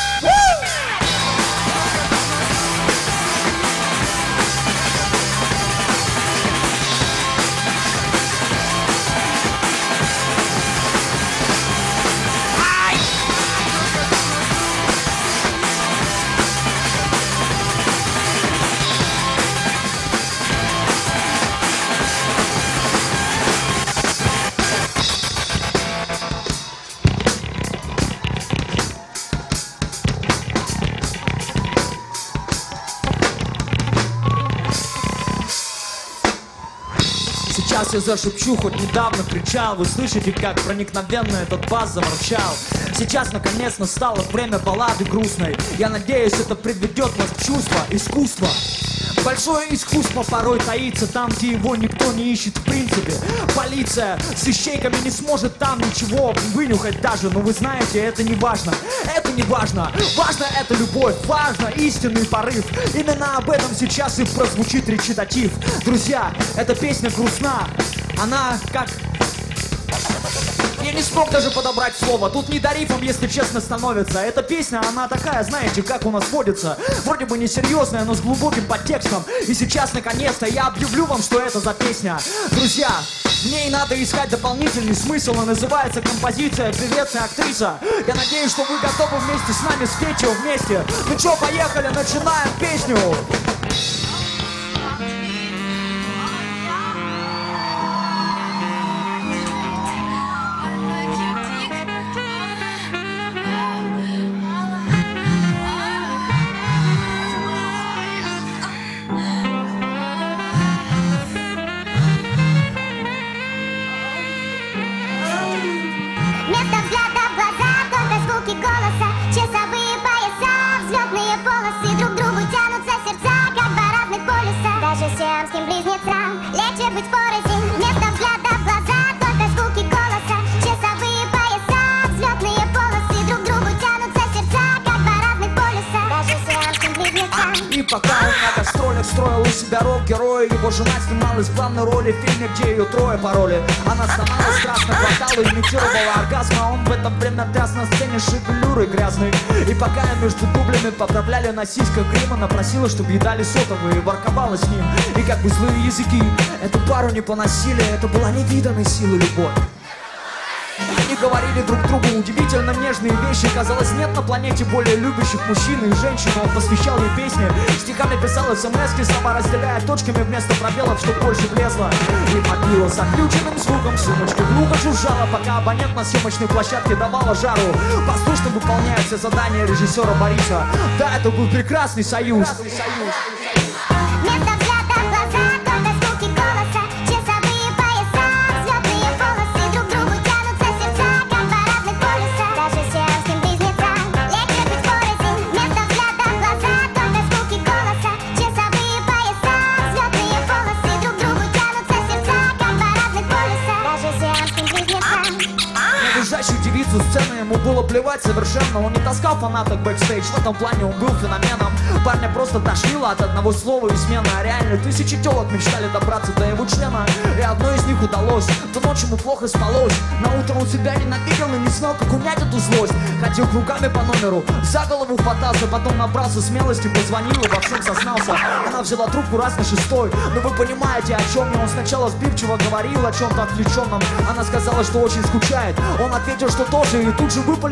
Сейчас я зашепчу, хоть недавно кричал. Вы слышите, как проникновенно этот бас замолчал. Сейчас наконец настало время баллады грустной. Я надеюсь, это приведет вас в чувство искусства. Большое искусство порой таится там, где его никто не ищет в принципе. Полиция с ищейками не сможет там ничего вынюхать даже. Но вы знаете, это не важно. Это не важно. Важно это любовь, важно истинный порыв. Именно об этом сейчас и прозвучит речитатив. Друзья, эта песня грустна. Она как... Я не смог даже подобрать слово. Тут не до рифм, если честно, становится. Эта песня, она такая, знаете, как у нас водится. Вроде бы несерьезная, но с глубоким подтекстом. И сейчас, наконец-то, я объявлю вам, что это за песня. Друзья, в ней надо искать дополнительный смысл. Она называется композиция «Певец и актриса». Я надеюсь, что вы готовы вместе с нами спеть его вместе. Ну чё, поехали, начинаем песню. Сиамским близнецам легче быть порознь. Вместо взгляда в глаза только звуки голоса. Часовые пояса, взлетные полосы. Друг к другу тянутся сердца, как два разных полюса. Даже сиамским близнецам. И пока он на гастролях строил у себя рок-героя, его жена снималась в главной роли в фильме, где ее трое пароли. Она сломалась страшно, хватала, имитировала оргазм, а он в это время тряс на сцене шевелюры грязной. И пока между дублями поправляли на сиськах грим, она просила, чтобы едали сотовые, и ворковала с ним. И как бы злые языки эту пару не поносили, это была невиданной силы любовь. Они говорили друг другу удивительно нежные вещи. Казалось, нет на планете более любящих мужчин и женщин. Он посвящал ей песни, стихами писал смс-ки, слова разделяя точками вместо пробелов, чтоб больше влезло. И мобила с отключенным звуком в сумочке глухо жужжала, пока абонент на съемочной площадке давала жару. Послушно выполняя все задания режиссера Бориса. Да, это был прекрасный союз. Вместо взгляда в глаза только звуки голоса. Часовые пояса, взлетные полосы. Друг к другу тянутся сердца, как два разных полюса. Даже сиамским близнецам легче быть порознь. Вместо взгляда в глаза только звуки голоса. Часовые пояса, взлетные полосы. Друг к другу тянутся сердца, как два разных полюса. Даже сиамским близнецам. На визжащую девицу сцены ему было плевать совершенно. Он не таскал фанаток бэкстейдж, в этом плане он был феноменом. Парня просто тошнило от одного слова и смены. А реально тысячи телок мечтали добраться до его члена. И одной из них удалось. Ту ночь ему плохо спалось. На утро он себя ненавидел и не знал, как унять эту злость. Ходил кругами по номеру, за голову хватался. Потом набрался смелости, позвонил и во всем сознался. Она взяла трубку раз на шестой. Но вы понимаете, о чем я. Он сначала сбивчиво говорил о чем-то отвлеченном. Она сказала, что очень скучает. Он ответил, что тоже, и тут же выпалил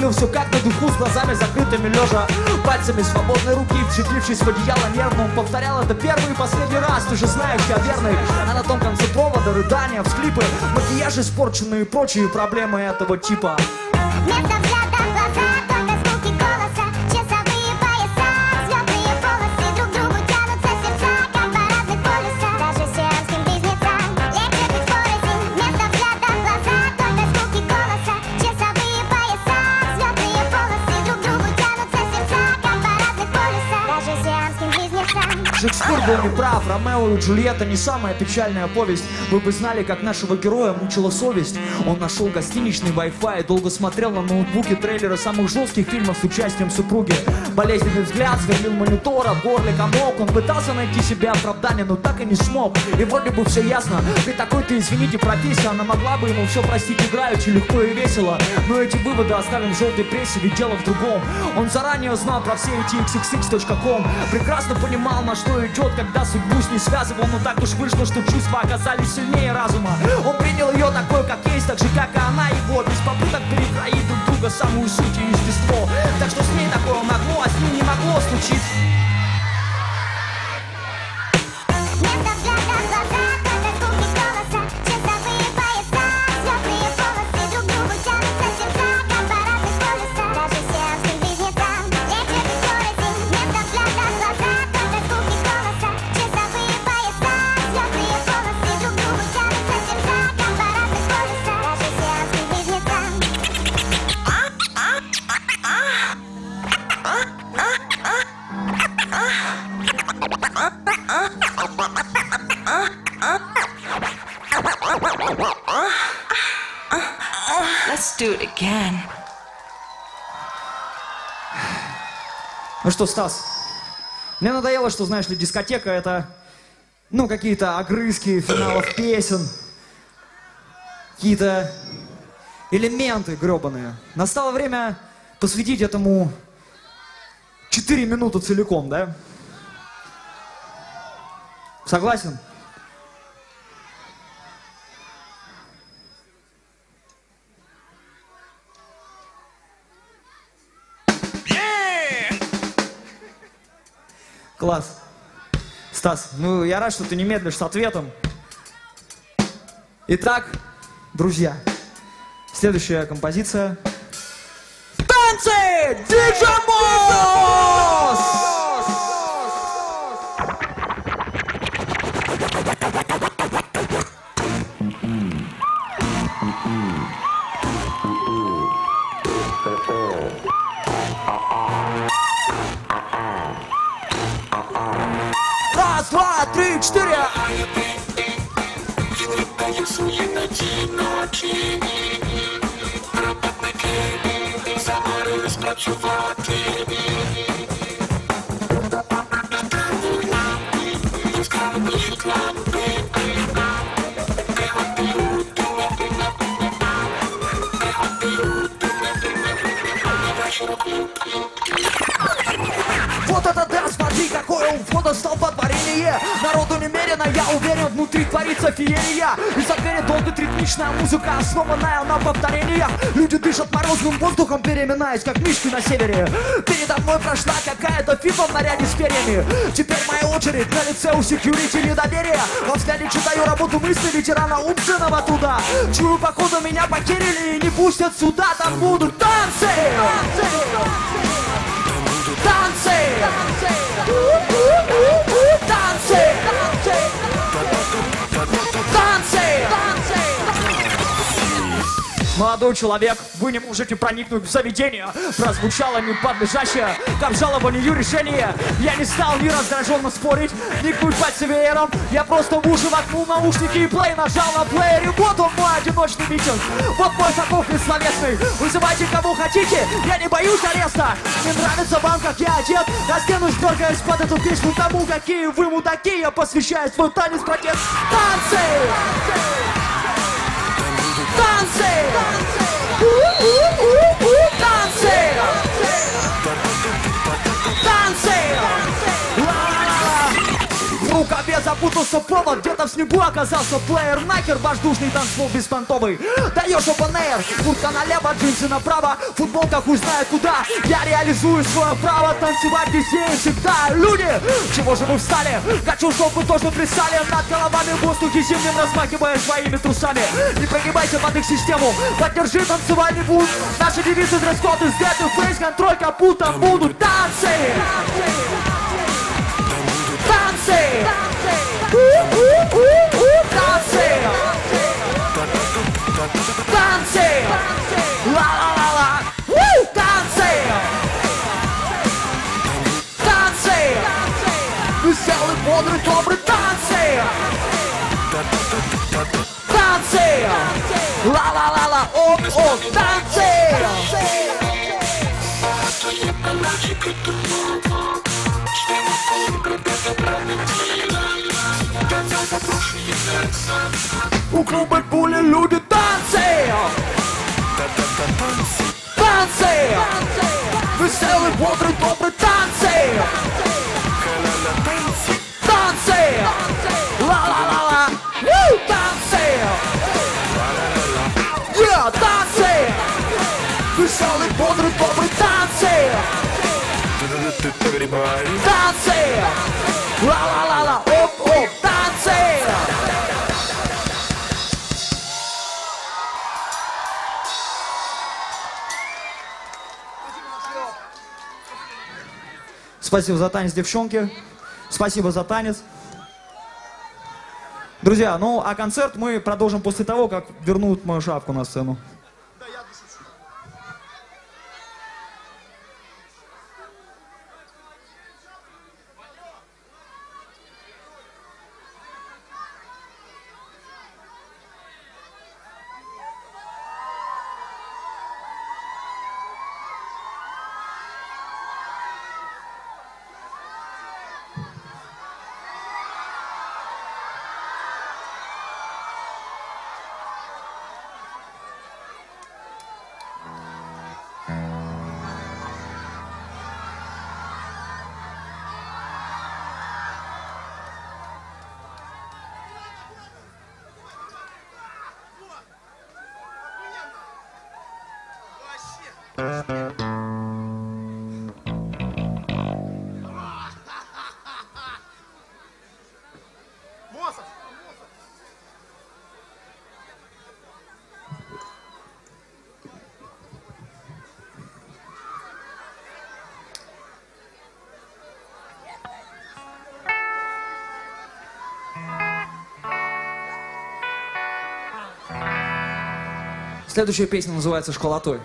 говорил все как на духу, с глазами закрытыми лежа. Пальцами свободной руки, вцепившись в одеяло нервно, он повторял это первый и последний раз. Ты же знаешь, я верный. А на том конце провода рыдания, всхлипы, макияжи испорченные и прочие проблемы этого типа. Вместо взгляда в глаза, только звуки голоса, часовые пояса, звездные полосы, друг к другу тянутся сердца, как два разных полюса, даже сиамским близнецам легче быть порознь. Вместо взгляда в глаза, только звуки голоса, часовые пояса, звездные полосы, друг к другу тянутся сердца, как два разных полюса, даже сиамским близнецам. Шекспир был неправ, Ромео и Джульетта не самая печальная повесть. Вы бы знали, как нашего героя мучила совесть. Он нашел гостиничный Wi-Fi, долго смотрел на ноутбуке трейлеры самых жестких фильмов с участием супруги. Болезненный взгляд сверлил монитора, в горле комок. Он пытался найти себе оправдание, но так и не смог. И вроде бы все ясно, при такой-то, извините, профессии она могла бы ему все простить играючи, легко и весело. Но эти выводы оставим в желтой прессе, ведь дело в другом. Он заранее знал про все эти икс икс икс точка ком, прекрасно понимал, на что идет, когда судьбу с ней связывал. Но так уж вышло, что чувства оказались сильнее разума. Он принял ее такой, как есть, так же, как и она его, без попыток перекроить друг друга самую суть и естество. Так что с ней такое могло, а с ним не могло случиться. Вместо взгляда в глаза, только звуки голоса, часовые пояса, звездные полосы, друг к другу тянутся сердца, как два разных полюса, даже сиамским близнецам легче быть порознь. Вместо взгляда в глаза, только звуки голоса, часовые пояса, звездные полосы, друг к другу тянутся сердца, как два разных полюса, даже сиамским близнецам. Let's do it again. Ну что, Стас, мне надоело, что, знаешь ли, дискотека — это, ну, какие-то огрызки финалов песен, какие-то элементы гребаные. Настало время посвятить этому четыре минуты целиком, да? Согласен? Класс. Стас, ну я рад, что ты не медлишь с ответом. Итак, друзья, следующая композиция. Танцы! Диджамос! Раз, два, три, четыре. Вот это да, смотри, какое у входа столпотворение. Народу немерено, я уверен, внутри творится феерия. Из-за двери долбит ритмичная музыка, основанная на повторениях. Люди дышат морозным воздухом, переминаясь, как мишки на севере. Передо мной прошла какая-то фифа в наряде с перьями. Теперь моя очередь, на лице у секьюрити недоверие. Во взгляде читаю работу мысли ветерана умственного труда. Чую, походу, меня покерили и не пустят сюда. Там будут танцы! Танцы! Танцы! Танцы! Танцы! Молодой человек, вы не можете проникнуть в заведение. Прозвучало неподлежащее к обжалованию решение. Я не стал ни раздраженно спорить, ни кнуть пальцы веером. Я просто в уши воткнул наушники и плей нажал на плеере. Вот он мой одиночный митинг, вот мой факов бессловесный. Вызывайте кого хотите, я не боюсь ареста. Не нравится вам, как я одет? Разденусь, дергаясь под эту песню. Тому, какие вы мудаки, я посвящаю свой танец протест. Танцы! Танцы! Танцы! Танцы! В рукаве запутался провод, где-то в снегу оказался плеер. Нахер воздушный танцпол беспонтовый. Даешь опен-эйр, куртка налево, джинсы направо, футболка хуй знает куда. Я реализую свое право танцевать везде и всегда. Люди, чего же вы встали? Хочу, чтобы вы тоже плясали над головами в воздухе зимним, размахивая своими трусами. Не прогибайся под их систему, поддержи танцевальный путь. Наши девизы, дресс-код из дед и фейс-контроль капута будут танцы. Танцы! Танцы! Танцы! Ла-ла-ла-ла! Танцы! Танцы! Веселый, бодрый, добрый танцы! Танцы! Ла-ла-ла-ла! Оп-оп! Танцы! У клуба пули люди танцы! Танцы! Веселый, бодрый, добрый танцы! Танцы! Ла-ла-ла-ла! Танцы! Yeah, танцы! Веселый, бодрый, добрый танцы! Танцы! Ла-ла-ла-ла! Оп-оп! Танцы! Спасибо за танец, девчонки. Спасибо за танец. Друзья, ну а концерт мы продолжим после того, как вернут мою шапку на сцену. Следующая песня называется «Школотой».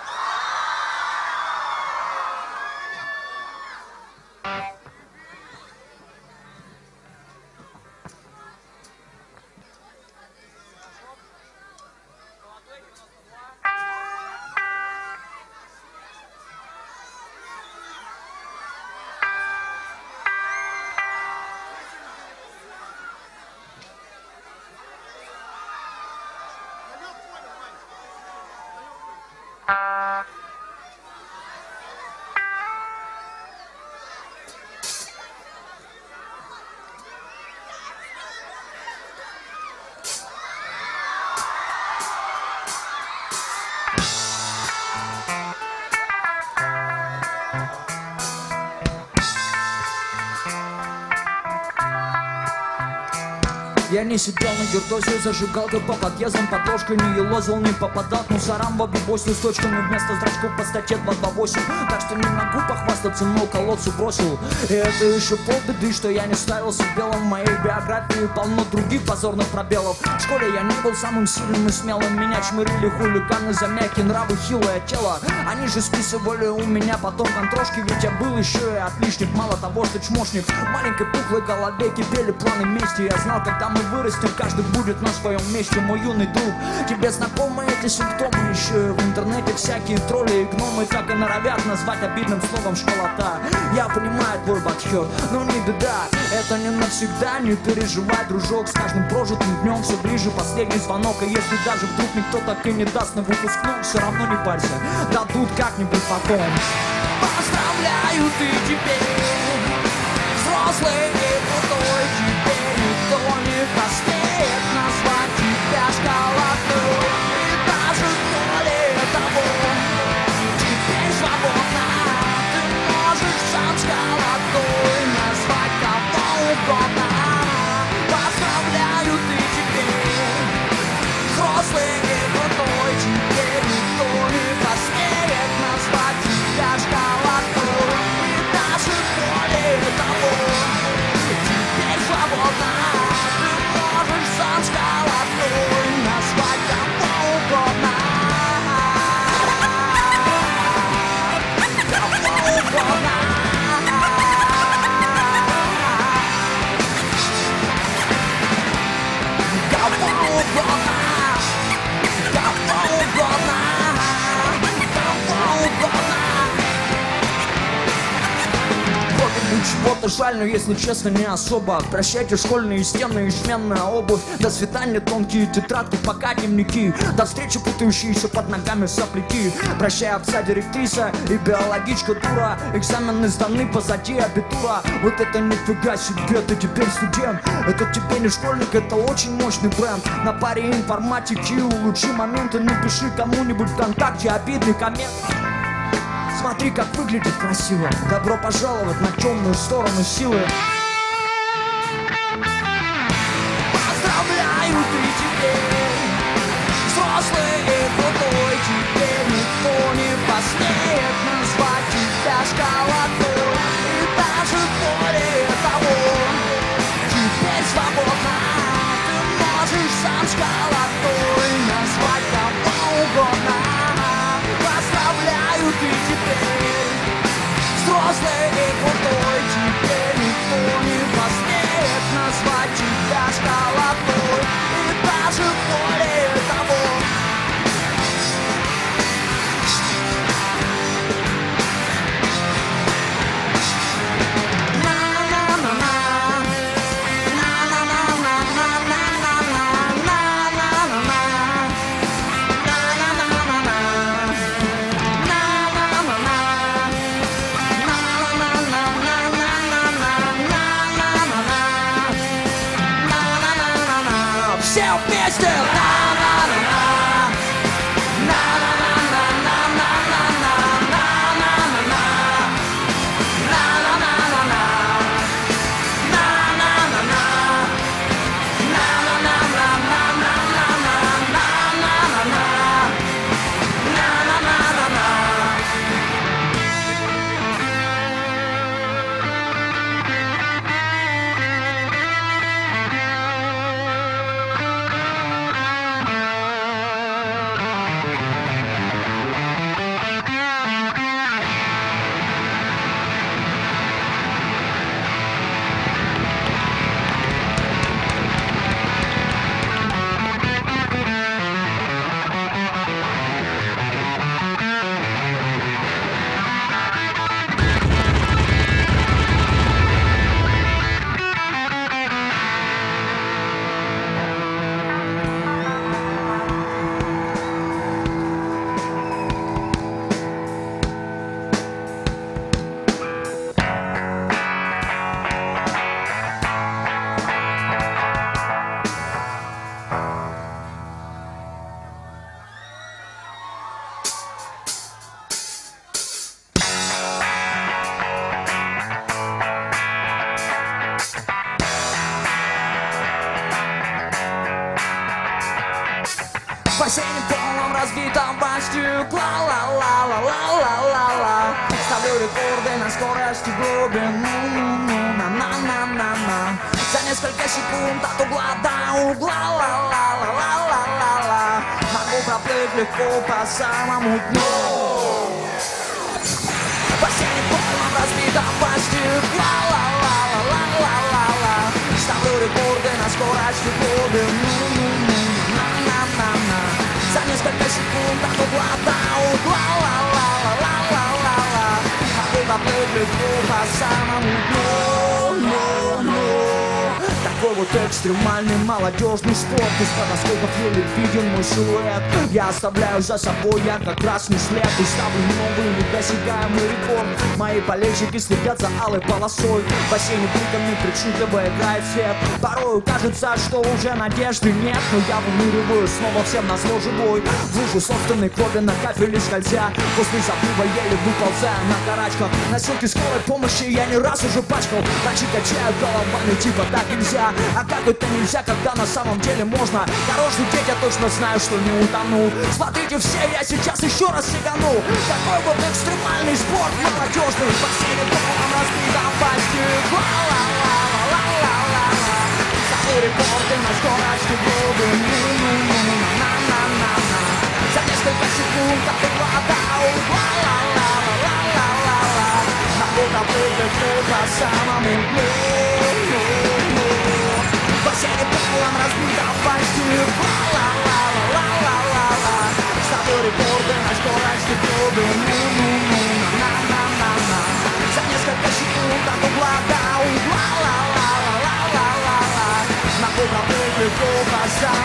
Я не сидел на гирдозе, зажигалкой по подъездам, под ложкой не елозил, не попадал к мусорам в обибосе с точками вместо зрачков по статье два два восемь. Так что не могу похвастаться, но колодцу бросил. И это еще полбеды, что я не ставился белым. В моей биографии полно других позорных пробелов. В школе я не был самым сильным и смелым. Меня чмырили хулиганы за мягкие нравы, хилое тело. Они же списывали у меня потом контрошки, ведь я был еще и отличник. Мало того, что чмошник, в маленькой пухлой голове кипели планы мести. Я знал, когда мы вырастем, каждый будет на своем месте. Мой юный друг, тебе знакомы эти симптомы? Еще и в интернете всякие тролли и гномы так и норовят назвать обидным словом школота. Я понимаю твой подсчет, но не беда, это не навсегда. Не переживай, дружок, с каждым прожитым днем все ближе последний звонок. И если даже вдруг никто так и не даст на выпускном, все равно не парься, дадут как-нибудь потом. Поздравляю, ты теперь взрослый и крутой теперь. угодно, кого угодно, кого угодно. Чего-то жаль, но если честно, не особо. Прощайте школьные стены и сменная обувь. До свидания, тонкие тетрадки, пока дневники. До встречи, путающиеся под ногами сопляки. Прощай, отца, директриса и биологичка дура. Экзамены сданы, позади абитура. Вот это нифига себе, ты теперь студент. Это тебе не школьник, это очень мощный бренд. На паре информатики улучши моменты. Напиши кому-нибудь ВКонтакте обидный коммент. Смотри, как выглядит красиво. Добро пожаловать на темную сторону силы. Поздравляю, ты теперь взрослый и крутой. Теперь никто не посмеет назвать тебя школотой. И даже более того, теперь свободно ты можешь сам школотой назвать кого угодно. Поздравляю, ты теперь взрослый и крутой. Теперь никто не посмеет назвать тебя школотой. И даже более того. Все вместе! В бассейне полном разбитом по стекла, ла-ла-ла-ла-ла-ла-ла. Ставлю рекорды на скорости глубину, на-на-на-на-на. За несколько секунд от угла до угла, ла-ла-ла-ла-ла-ла-ла. Могу проплыть легко по самому дну. В бассейне полном разбитом по стекла, ла-ла-ла-ла-ла-ла-ла. Ставлю рекорды на скорости глубину. За несколько секунд от угла до угла, ла-ла-ла-ла-ла-ла-ла. Могу проплыть легко по самому дну. Такой вот экстремальный молодежный спорт. Из-под осколков еле виден мой силуэт. Я оставляю за собой ярко-красный след и ставлю новый недосягаемый рекорд. Мои болельщики следят за алой полосой. В бассейне бликами причудливо играет свет. Порою кажется, что уже надежды нет, но я выныриваю снова всем назло живой. В лужу собственной крови на кафеле скользя. После заплыва еле выползая на карачках. Носилки скорой помощи я не раз уже пачкал. Врачи качают головами, типа так нельзя. А как это нельзя, когда на самом деле можно? Хорош лететь, я точно знаю, что не утону. Смотрите все, я сейчас еще раз сигану. Такой вот экстремальный спорт молодежный. В бассейне полном разбитом по стеклу. Ла-ла-ла-ла-ла-ла. Ставлю рекорды на скорости глубину. На-на-на-на. За несколько секунд от угла до угла. Ла-ла-ла-ла-ла-ла. Могу проплыть легко по самому дну. В бассейне полном разбитом по стеклу.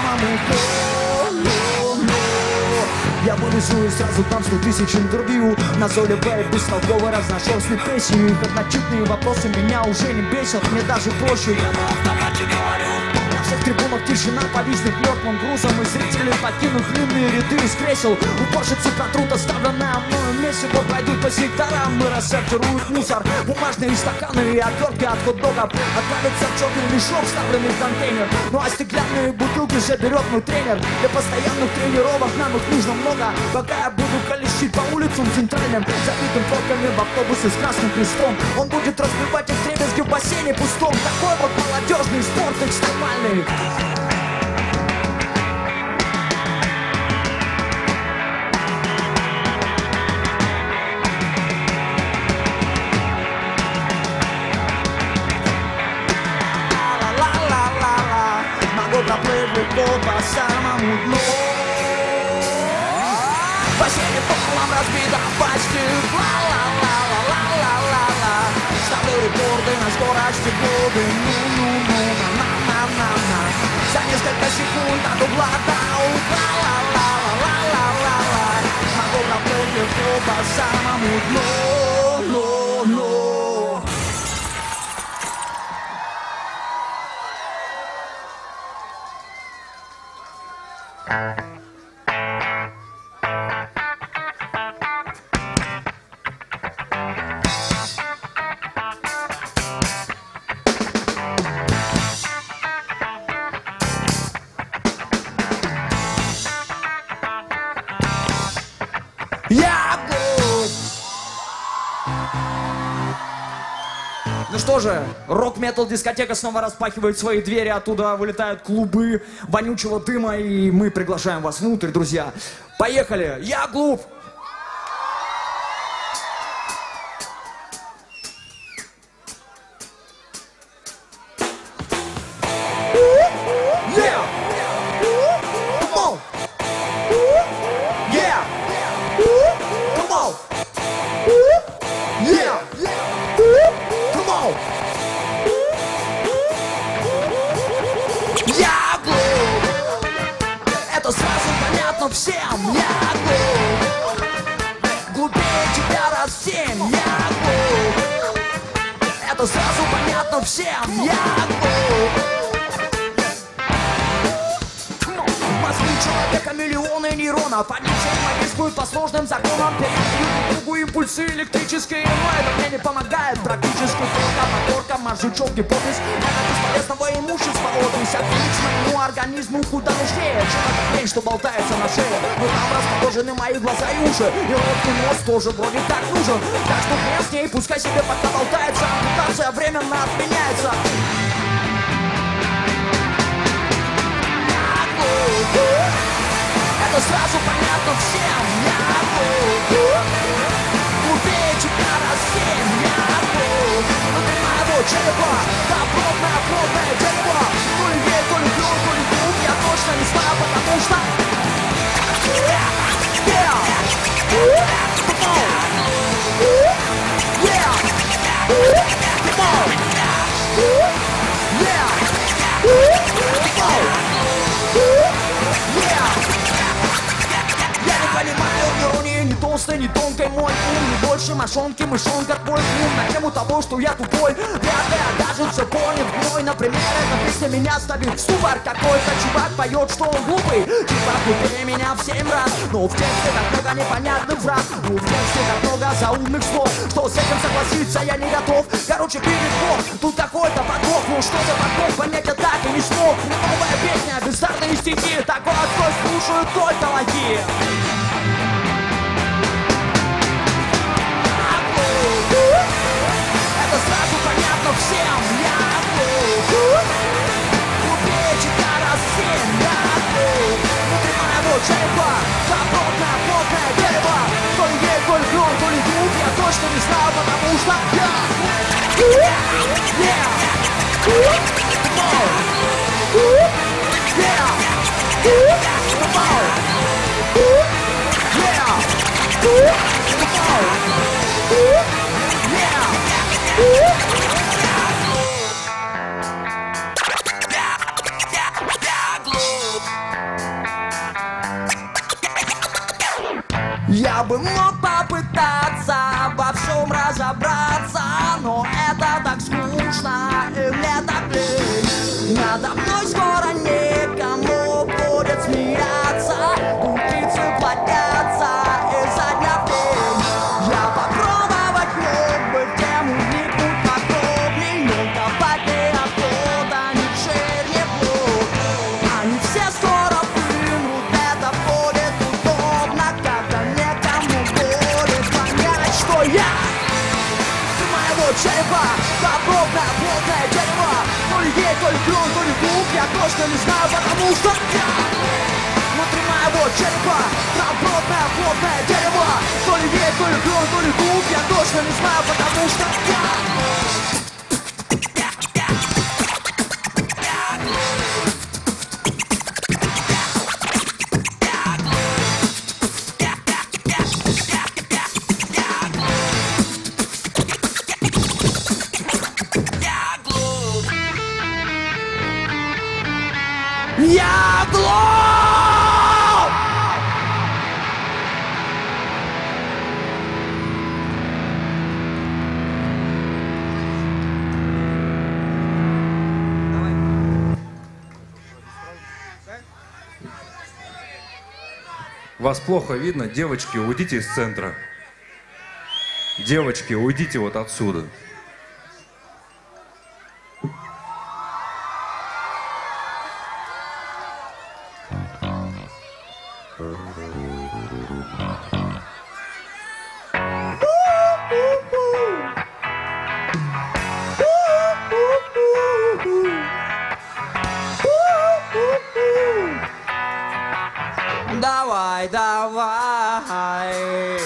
самому дну. Я вылезу и сразу дам сто тысяч интервью. На золе Б бестолково разношерстной прессе. Их однотипные вопросы меня уже не бесят. Мне даже проще, я на автомате говорю. На всех трибунах тишина повиснет мертвым грузом. И зрители покинут длинные ряды из кресел. Уборщицы протрут оставленное мною месиво. Пройдут по секторам и рассортируют мусор. Бумажные стаканы и отвертки от хот-догов отправятся в черный мешок, вставленный в контейнер. Ну а стеклянные бутылки заберет мой тренер. Для постоянных тренировок нам их нужно много. Пока я буду колесить по улицам центральным, забитым пробками в автобусе с красным крестом, он будет разбивать их вдребезги в бассейне пустом. Такой вот молодежный спорт экстремальный. Ла-ла-ла-ла-ла, могу проплыть легко по самому дну. Бассейн полом разбита почти. Ла-ла-ла-ла-ла-ла-ла-ла. Ставлю рекорды на скорости годы. Ну-ну-ну-на-на-на-на. За несколько секунд от угла до угла. Ла-ла-ла-ла-ла-ла-ла. Могу проплыть легко по самому дну. Ну-ну. Ну что же, рок-метал дискотека снова распахивает свои двери, оттуда вылетают клубы вонючего дыма, и мы приглашаем вас внутрь, друзья. Поехали! Я клуб! Всем я глуп, глупее тебя раз в семь, я глуп. Это сразу понятно всем, я глуп. В мозгу человека миллионы нейронов, они взаимодействуют по сложным законам, передают друг другу импульсы электрические, но это мне не помогает практически только моторка, мозжечок, гипофиз. Это бесполезного имущества, отвесь отвлечь моему организму куда нужнее, чем эта хрень, что болтается на шее. Но там расположены мои глаза и уши, и рот и нос тоже вроде так нужен. Так что хрен с ней, пускай себе пока болтается, ампутация временно отменяется. Это сразу понятно всем, я глуп. Глупее тебя раз семь, я глуп. Внутри моего черепа добротное, плотное дерево. То ли верь, то ли вру, то ли глуп, я точно не знаю, потому что yeah, yeah, come on, yeah, come on, yeah, come on. Я не понимаю иронии, ни толстой, ни тонкой мой ум, ни больше мошонки, мышонка, твой ум на тему того, что я тупой. Вряд ли окажется понят мой, например, эта песня меня ставит в ступор. Какой-то чувак поет, что он глупый, типа глупее меня в семь раз. Но в тексте так много непонятных фраз, ну в тексте так много заумных слов, что с этим согласиться я не готов. Короче, перебор, тут какой-то подвох, ну что за подвох, понять я так и не смог. Новая песня, бездарные стихи, такой отстой слушают только лохи. Это сразу понятно всем, я глуп. Глупее тебя раз семь, я глуп. Внутри моего черепа добротное, плотное дерево. То ли верь, то ли врун, то ли глуп, я точно не знаю, потому что я yeah. Come on. Yeah. Come on. Yeah. Come on. Yeah. Я бы мог попытаться во всем разобраться, но это так скучно и мне так лень. Надо мной скоро некому будет смеяться, птицы плодятся изо дня в день. Я попробовать мог бы в тему вникнуть подробней, но давать неохота ни в шею, ни в лоб. Они все скоро вымрут, это будет удобно, когда некому будет понять, что я моего черепа, добротное, плотное дерево. То ли ей, то ли клен, то ли клуб, я точно не знаю, потому что я внутри моего черепа, добротное, плотное дерево. То ли ей, то ли клен, то ли клуб, я точно не знаю, потому что я Я глуп! Вас плохо видно? Девочки, уйдите из центра. Девочки, уйдите вот отсюда. Давай, давай.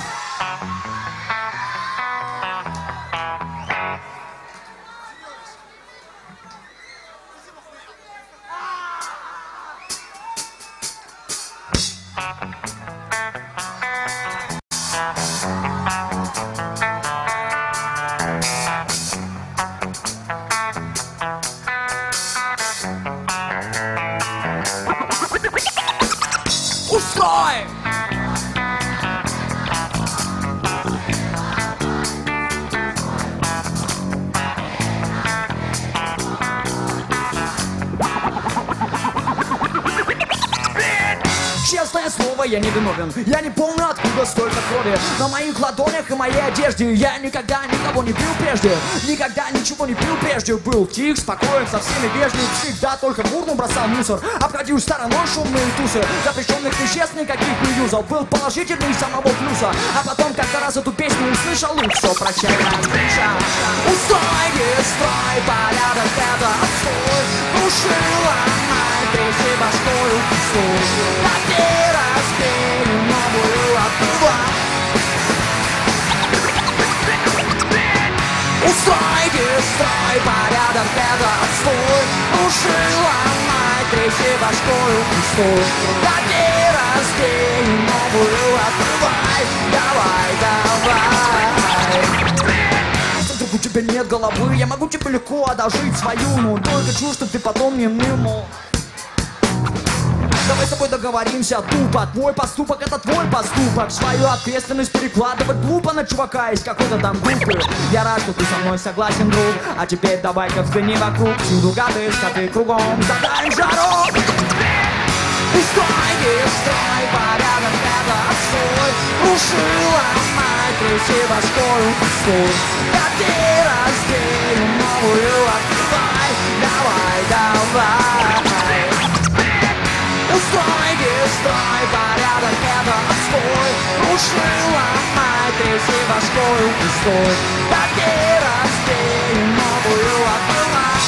Устрой! Честное слово, я не виновен. Я не помню, откуда столько крови на моих ладонях и моей одежде. Я никогда никого не бил прежде, никогда ничего не пил прежде. Был тих, спокоен, со всеми вежлив, всегда только в урну бросал мусор. Обходил стороной шумные тусы, запрещенных веществ никаких не юзал. Был положительный самого плюса, а потом как-то раз эту песню услышал и все, прощай, Андрюша. Устрой, строй, порядок, это отстой. Души ломай, тряси башкою, стой. Разбей новую открывай. Устрой, строй, порядок, это отстой. Уши ломай, тряси башкою, стой. Разбей новую открывай. Давай, давай. Вдруг у тебя нет головы, я могу тебе легко одолжить свою, но только чувств, что ты потом не мимо. Давай с тобой договоримся тупо. Твой поступок — это твой поступок. Свою ответственность перекладывать глупо на чувака из какой-то там группы. Я рад, что ты со мной согласен, друг. А теперь давай-ка взгляни вокруг. Всюду гады, скоты кругом. Задаем жару. Устрой, строй, порядок, это отстой. Уши ломай, тряси башкою, стой. Ходи, разбей, новую открывай. Давай, давай. Устрой, строй, порядок, это отстой. Уши ломай, тряси башкою, стой. Ходи, разбей, новую открывай.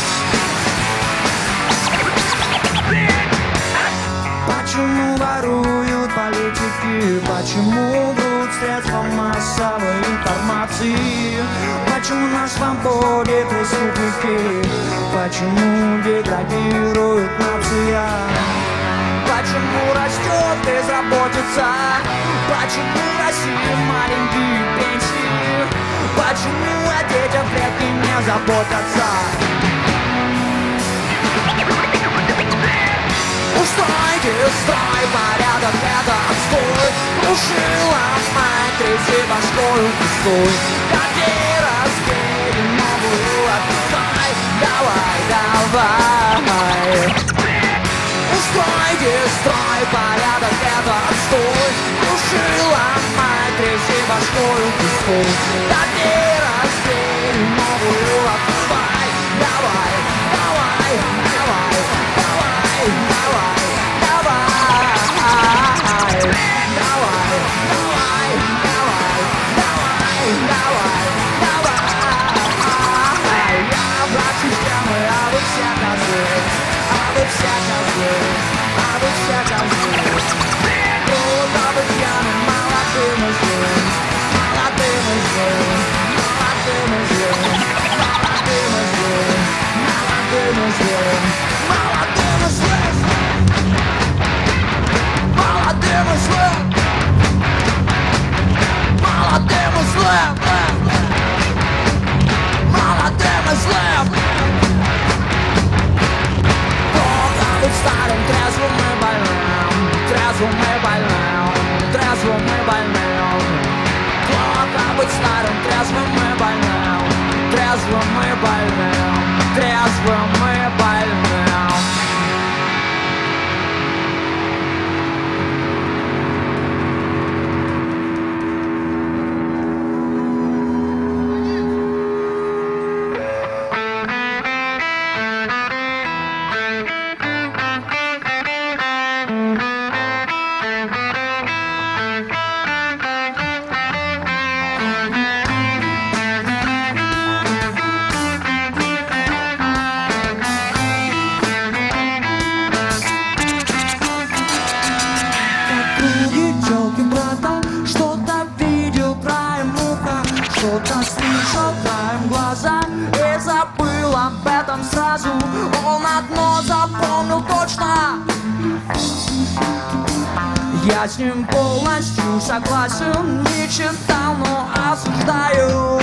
Почему воруют политики? Почему врут средства массовой информации? Почему на свободе преступники? Почему деградирует нация? Почему растет безработица? Почему в России маленькие пенсии? Почему о детях предки не заботятся? Устрой, строй, порядок это отстой. Крушила мать третьей башкою пустой. Гони, разбей новую отпускай. Давай, давай. Устрой, дестрой, порядок это отстой. Крушила мать третьей башкою пустой. Гони, разбей новую отпускай. Давай, давай, давай, давай, давай, давай, давай, давай, давай, давай, давай, давай. Я враг системы, а вы все козлы, а вы все козлы, а вы все козлы. Круто быть пьяным, молодым и злым, молодым и злым, молодым и злым, молодым и злым, молодым и злым, молодым и злым, молодым и злым, молодым и злым, молодым и злым. Плохо быть старым, трезвым и больным, трезвым и больным, трезвым и больным. Плохо быть старым, трезвым и больным, трезвым и больным, трезвым и больным. Что-то видел краем уха, что-то слышал краем глаза и забыл об этом сразу. Он одно запомнил точно. Я с ним полностью согласен, не читал, но осуждаю.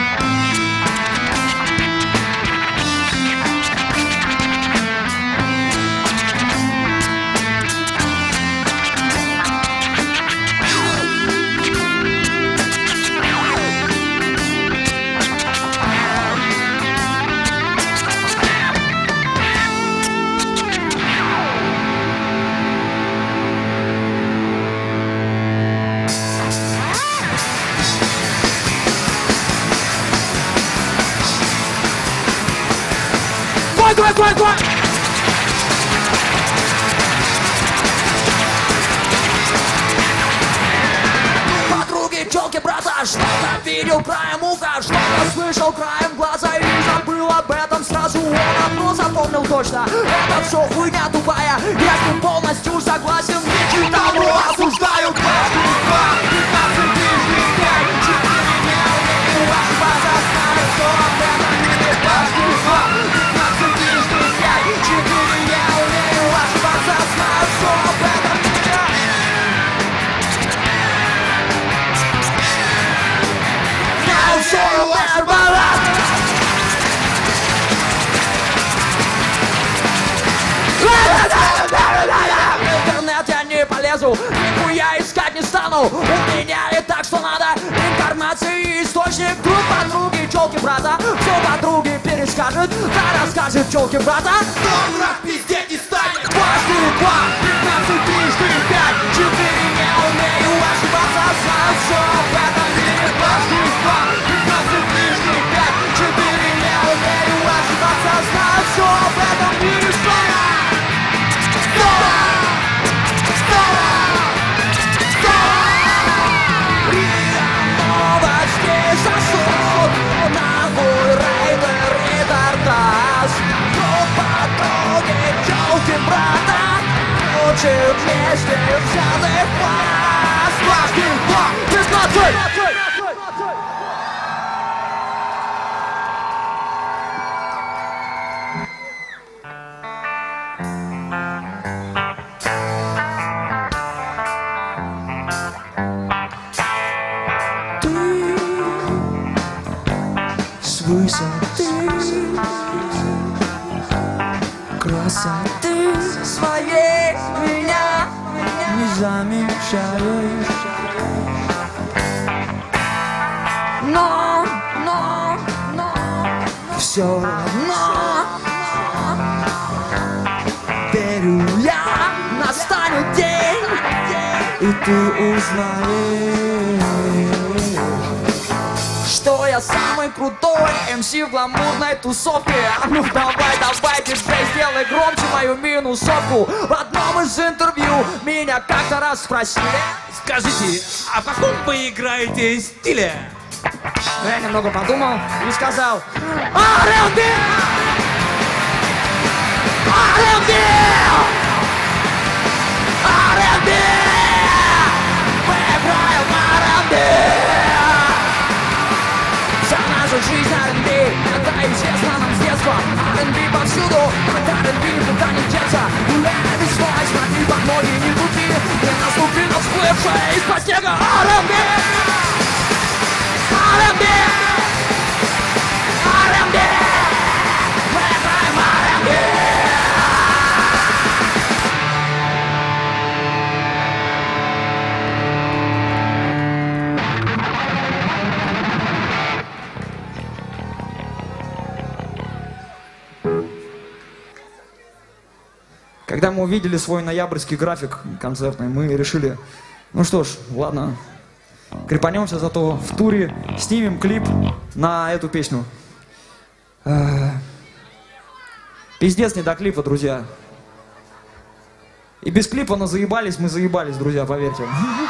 Давай, давай, давай! Подруги, тёлки, брата, что-то видел краем уха, что-то слышал краем глаза и забыл об этом сразу. Он одно запомнил точно, это все хуйня тупая. Я с ним полностью согласен, не читал, но осуждаю. Дважды два, пятнадцать, трижды пять, четыре, не умею ошибаться, знаю, что об этом мире. Дважды два, пятнадцать, трижды пять, четыре, я умею ошибаться, знаю, что об этом мире. Знаю, что об этом мире. В интернет я не полезу, нихуя искать не стану. У меня и так что надо информация и источник. Друг подруги, тёлки, брата, все подруги перескажет, да расскажет тёлки, брата. Кто враг пиздеть не станет. Дважды два, пятнадцать, трижды пять, четыре, не умею ошибаться, знаю все об этом мире. Дважды два, пятнадцать, трижды пять, четыре, не умею ошибаться, знаю все об этом мире. Нахуй рейдер и тартас. Группа други, тёлки, брата, учат вместе взятый класс. Дважды два, пятнадцать. Высоты красоты своей меня скучаешь. Но, но, но, все равно верю я, настанет день, и ты узнаешь, что я самый крутой эм си в гламурной тусовке. А ну давай, давай, диджей, сделай громче мою минусовку. В одном из интервью меня как-то раз спросили: скажите, а в каком вы играете стиле? Я немного подумал и сказал: ар энд би! ар энд би! ар энд би! Мы играем ар энд би! Вся наша жизнь ар энд би, это известно нам с детства. ар энд би повсюду, от ар энд би никуда не деться. Гуляй без свой, смотри под ноги, не крути. Не наступи на всплывшее из-под снега ар энд би! ар энд би! ар энд би! Мы играем ар энд би! Когда мы увидели свой ноябрьский график концертный, мы решили: ну что ж, ладно, крепанемся, зато в туре снимем клип на эту песню. Э-э- Пиздец не до клипа, друзья. И без клипа, но заебались, мы заебались, друзья, поверьте.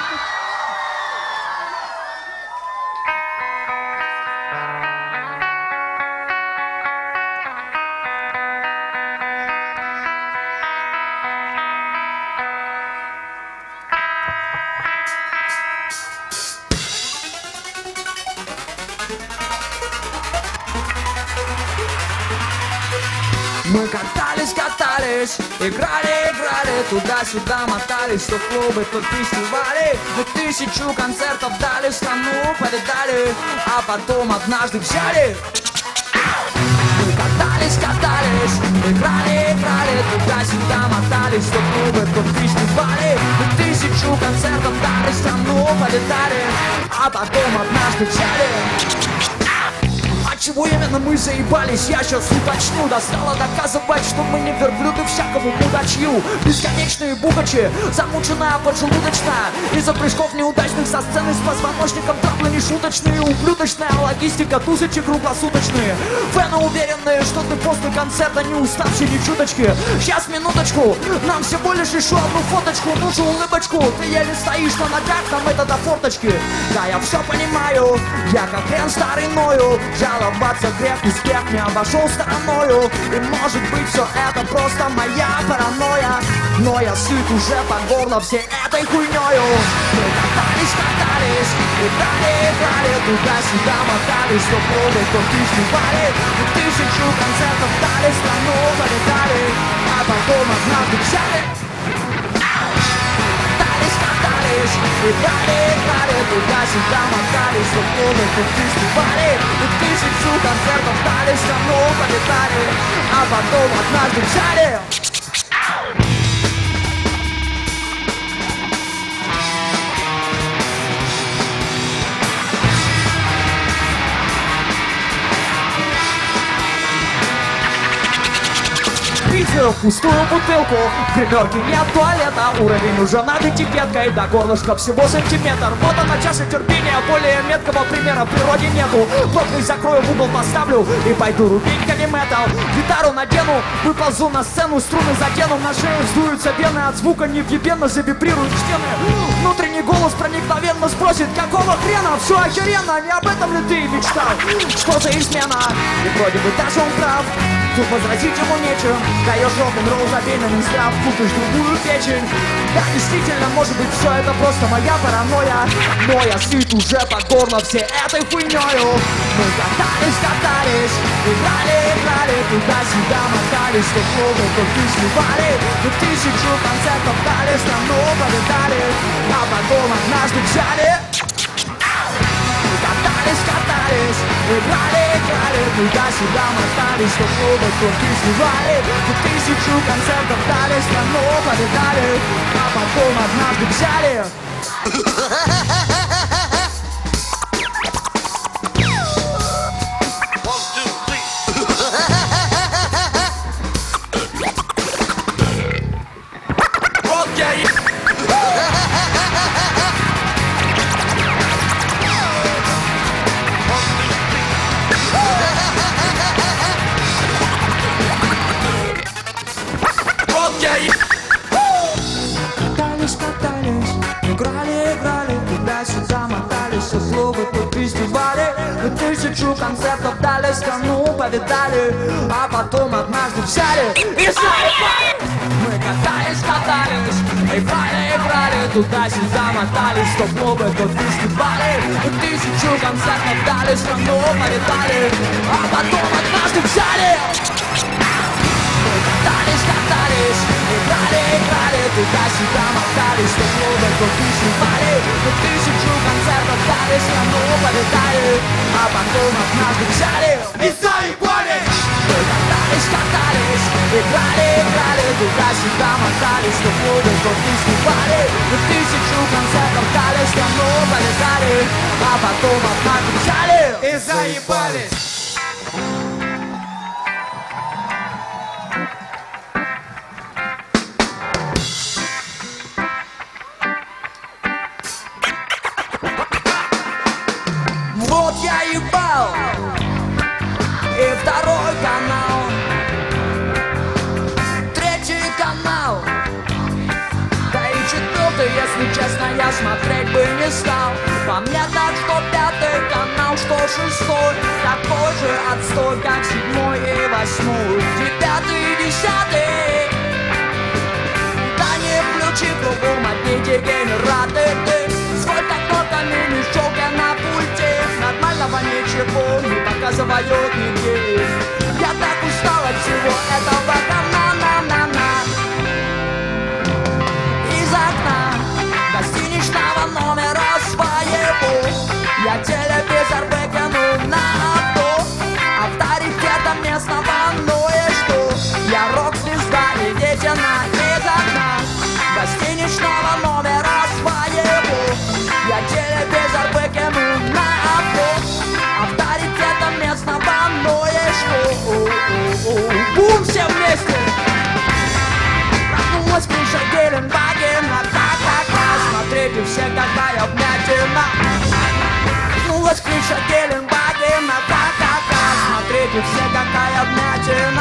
Мы катались, катались, играли, играли, туда-сюда мотались, то клубы, то фестивали. Мы тысячу концертов дали, страну повидали, а потом однажды взяли. Мы катались, катались, играли, играли, туда-сюда мотались, то клубы, то фестивали. Мы тысячу концертов дали, страну повидали, а потом однажды взяли. Чего именно мы заебались, я сейчас уточню. Достало доказывать, что мы не верблюды всякому мудачью. Бесконечные бухачи, замученная поджелудочная, из-за прыжков неудачных со сцены с позвоночником траблы нешуточные. Ублюдочная логистика, тусачи круглосуточные. Фэны уверенные, что ты после концерта не уставший ни чуточки. Сейчас, минуточку, нам всего лишь еще одну фоточку. Ну же улыбочку, ты еле стоишь на ногах, нам это до форточки. Да, я все понимаю, я как хрен старый ною. Жаловаться грех, успех не обошел стороною. И может быть все это просто моя паранойя, но я сыт уже по горло всей этой хуйнёю. Мы катались, катались, играли, играли, туда-сюда мотались, то клубы, то фестивали. Мы тысячу концертов дали, страну полетали, а потом однажды взяли. Играли, играли, туда-сюда мотались, то клубы, то фестивали. Мы тысячу концертов дали, страну полетали, а потом однажды взяли. Питер, пустую бутылку, в гримерке нет туалета. Уровень уже над этикеткой, до горлышка всего сантиметр. Вот она чаша терпения, более меткого примера в природе нету. Плотный закрою, в угол поставлю и пойду рубить калиметал. Гитару надену, выползу на сцену, струны задену. На шее вздуются вены, от звука невъебенно завибрируют стены. Внутренний голос проникновенно спросит: какого хрена? Все охеренно, не об этом ли ты мечтал? Что за измена? И вроде бы даже он прав. Тут возразить ему нечем. Даешь рок-н-ролл, забеленный здрав, путаешь другую печень. Да, действительно, может быть, все это просто моя паранойя, но я сыт уже по горло всей этой хуйнёю. Мы катались, катались, играли, играли, туда-сюда мотались, то клубы, то фестивали. Мы тысячу концертов дали, страну повидали, а потом однажды взяли. Катались, катались, играли, играли, туда-сюда мотались, то клубы, то фестивали. Мы тысячу концертов дали, страну повидали, а потом потом однажды взяли. Катались, катались, играли, играли, туда-сюда мотались, все злобы тут фестивали. Мы тысячу концертов дали, страну повидали, а потом однажды взяли и заебали. Мы катались, катались, играли, играли, туда-сюда мотались, что клубы тут фестивали. Мы тысячу концертов дали, страну повидали, а потом однажды взяли. Катались, катались, играли, играли, туда-сюда мотались, что клубы тут фестивали. Мы тысячу концертов дали, страну повидали, а потом однажды взяли и заебали. Мы катались, катались, играли, играли, туда-сюда мотались, что клубы тут фестивали. Мы тысячу концертов дали, страну повидали, а потом однажды взяли и заебали. Вот я ебал и второй канал, третий канал, да и четвертый, если честно, я смотреть бы не стал. По мне так, что пятый канал, что шестой, такой же отстой, как седьмой и восьмой, девятый и десятый. Да не включи кругом одни дегенераты. Свой такой мини-шок я на пульте, нормального ничего не показывают нигде. Я так устал от всего этого говна-на-на-на. Из окна гостиничного номера своего я телевизор выкинул на авто. Авторитетом местного, ну и что? Я рок-звезда и ведена из окна гостиничного номера своего. Я телевизор выкинул на авто. Авторитетом местного, ну и что? Бум, все вместе! Проснулась крыша Геленвагена, ха-ха-ха. Смотрите все, какая вмятина. Проснулась крыша Геленвагена, ха-ха-ха. Смотрите все, какая вмятина.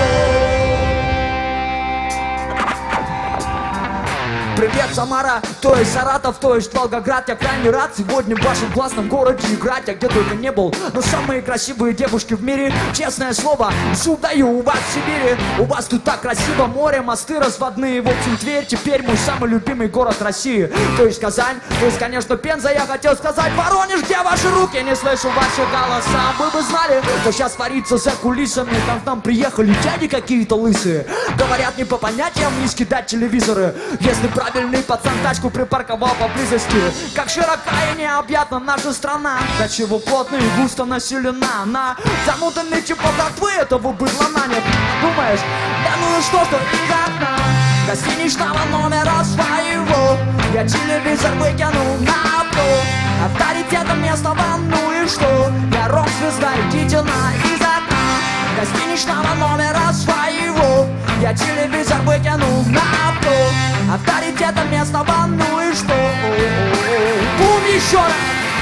Привет, Самара, то есть Саратов, то есть Волгоград. Я крайне рад сегодня в вашем классном городе играть. Я где только не был, но самые красивые девушки в мире. Честное слово, зуб даю, у вас в Сибири. У вас тут так красиво, море, мосты разводные. В общем, Тверь теперь мой самый любимый город России. То есть Казань, то есть, конечно, Пенза. Я хотел сказать Воронеж, где ваши руки? Не слышу ваши голоса. Вы бы знали, что сейчас творится за кулисами. Там к нам приехали дяди какие-то лысые. Говорят, не по понятиям не скидать телевизоры. Если правильный пацан тачку припарковал поблизости. Как широка и необъятна наша страна, до чего плотно и густо населена. На замутанный типа братвы этого быдла нанят. Думаешь, да ну и что, что из окна гостиничного номера своего я телевизор выкинул на авто. Авторитетом местного, ну и что? Я рок-звезда, идите на из окна гостиничного номера своего я телевизор выкинул на авто. Авторитетом местного, ну и что? Бум, еще раз!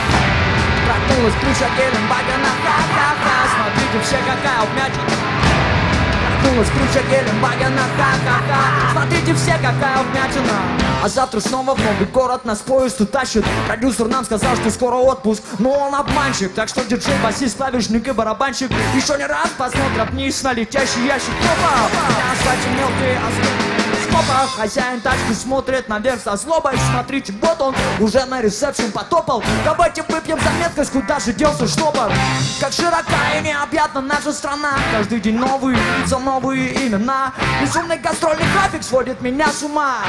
Проснулась крыша Геленвагена, ха-ха-ха. Смотрите все, какая вмятина. Проснулась крыша Геленвагена, ха-ха-ха. Смотрите все, какая вмятина. А завтра снова в новый город нас поезд утащит. Продюсер нам сказал, что скоро отпуск, но он обманщик. Так что диджей, басист, клавишник и барабанщик еще не раз посмотрят вниз на летящий ящик. Опа! На асфальте мелкие осколки скопа. Хозяин тачки смотрит наверх со злобой. Смотрите, вот он уже на ресепшн потопал. Давайте выпьем за меткость, куда же делся штопор. Как широка и необъятна наша страна. Каждый день новые лица, новые имена. Безумный гастрольный график сводит меня с ума.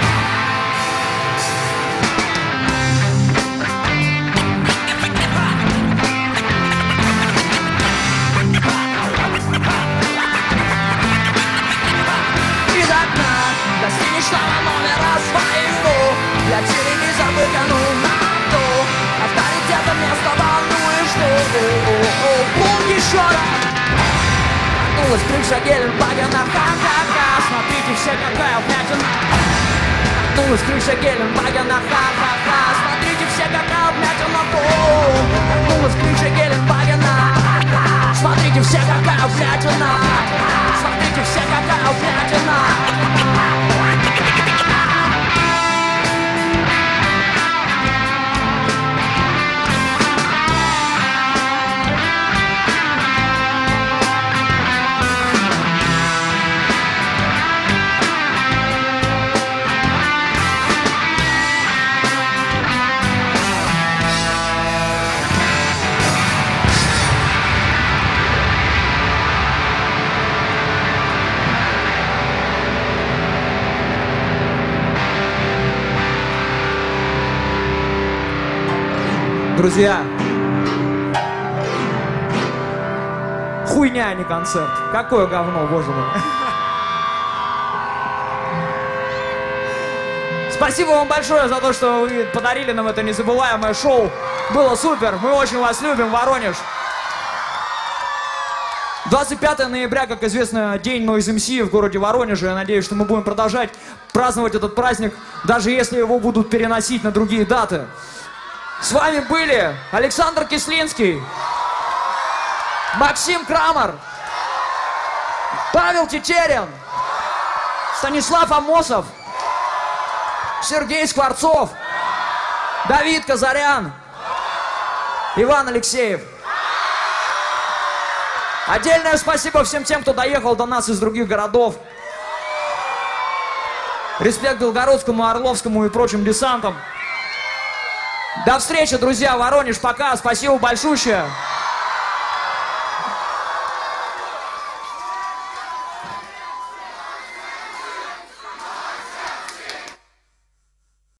Из окна гостиничного номера своего Коснулась крыша Геленвагена, ха-ха-ха. Смотрите все, какая вмятина. Коснулась крыша Геленвагена, ха-ха-ха. Смотрите все, какая вмятина. Коснулась крыша Геленвагена. Смотрите все, какая вмятина. Смотрите все, какая вмятина. Друзья, хуйня, а не концерт. Какое говно, боже мой. Спасибо вам большое за то, что вы подарили нам это незабываемое шоу. Было супер, мы очень вас любим, Воронеж. двадцать пятое ноября, как известно, день Noise эм си в городе Воронеже. Я надеюсь, что мы будем продолжать праздновать этот праздник, даже если его будут переносить на другие даты. С вами были Александр Кислинский, Максим Крамер, Павел Тетерин, Станислав Амосов, Сергей Скворцов, Давид Казарян, Иван Алексеев. Отдельное спасибо всем тем, кто доехал до нас из других городов. Респект Белгородскому, Орловскому и прочим десантам. До встречи, друзья, Воронеж, пока, спасибо большущее.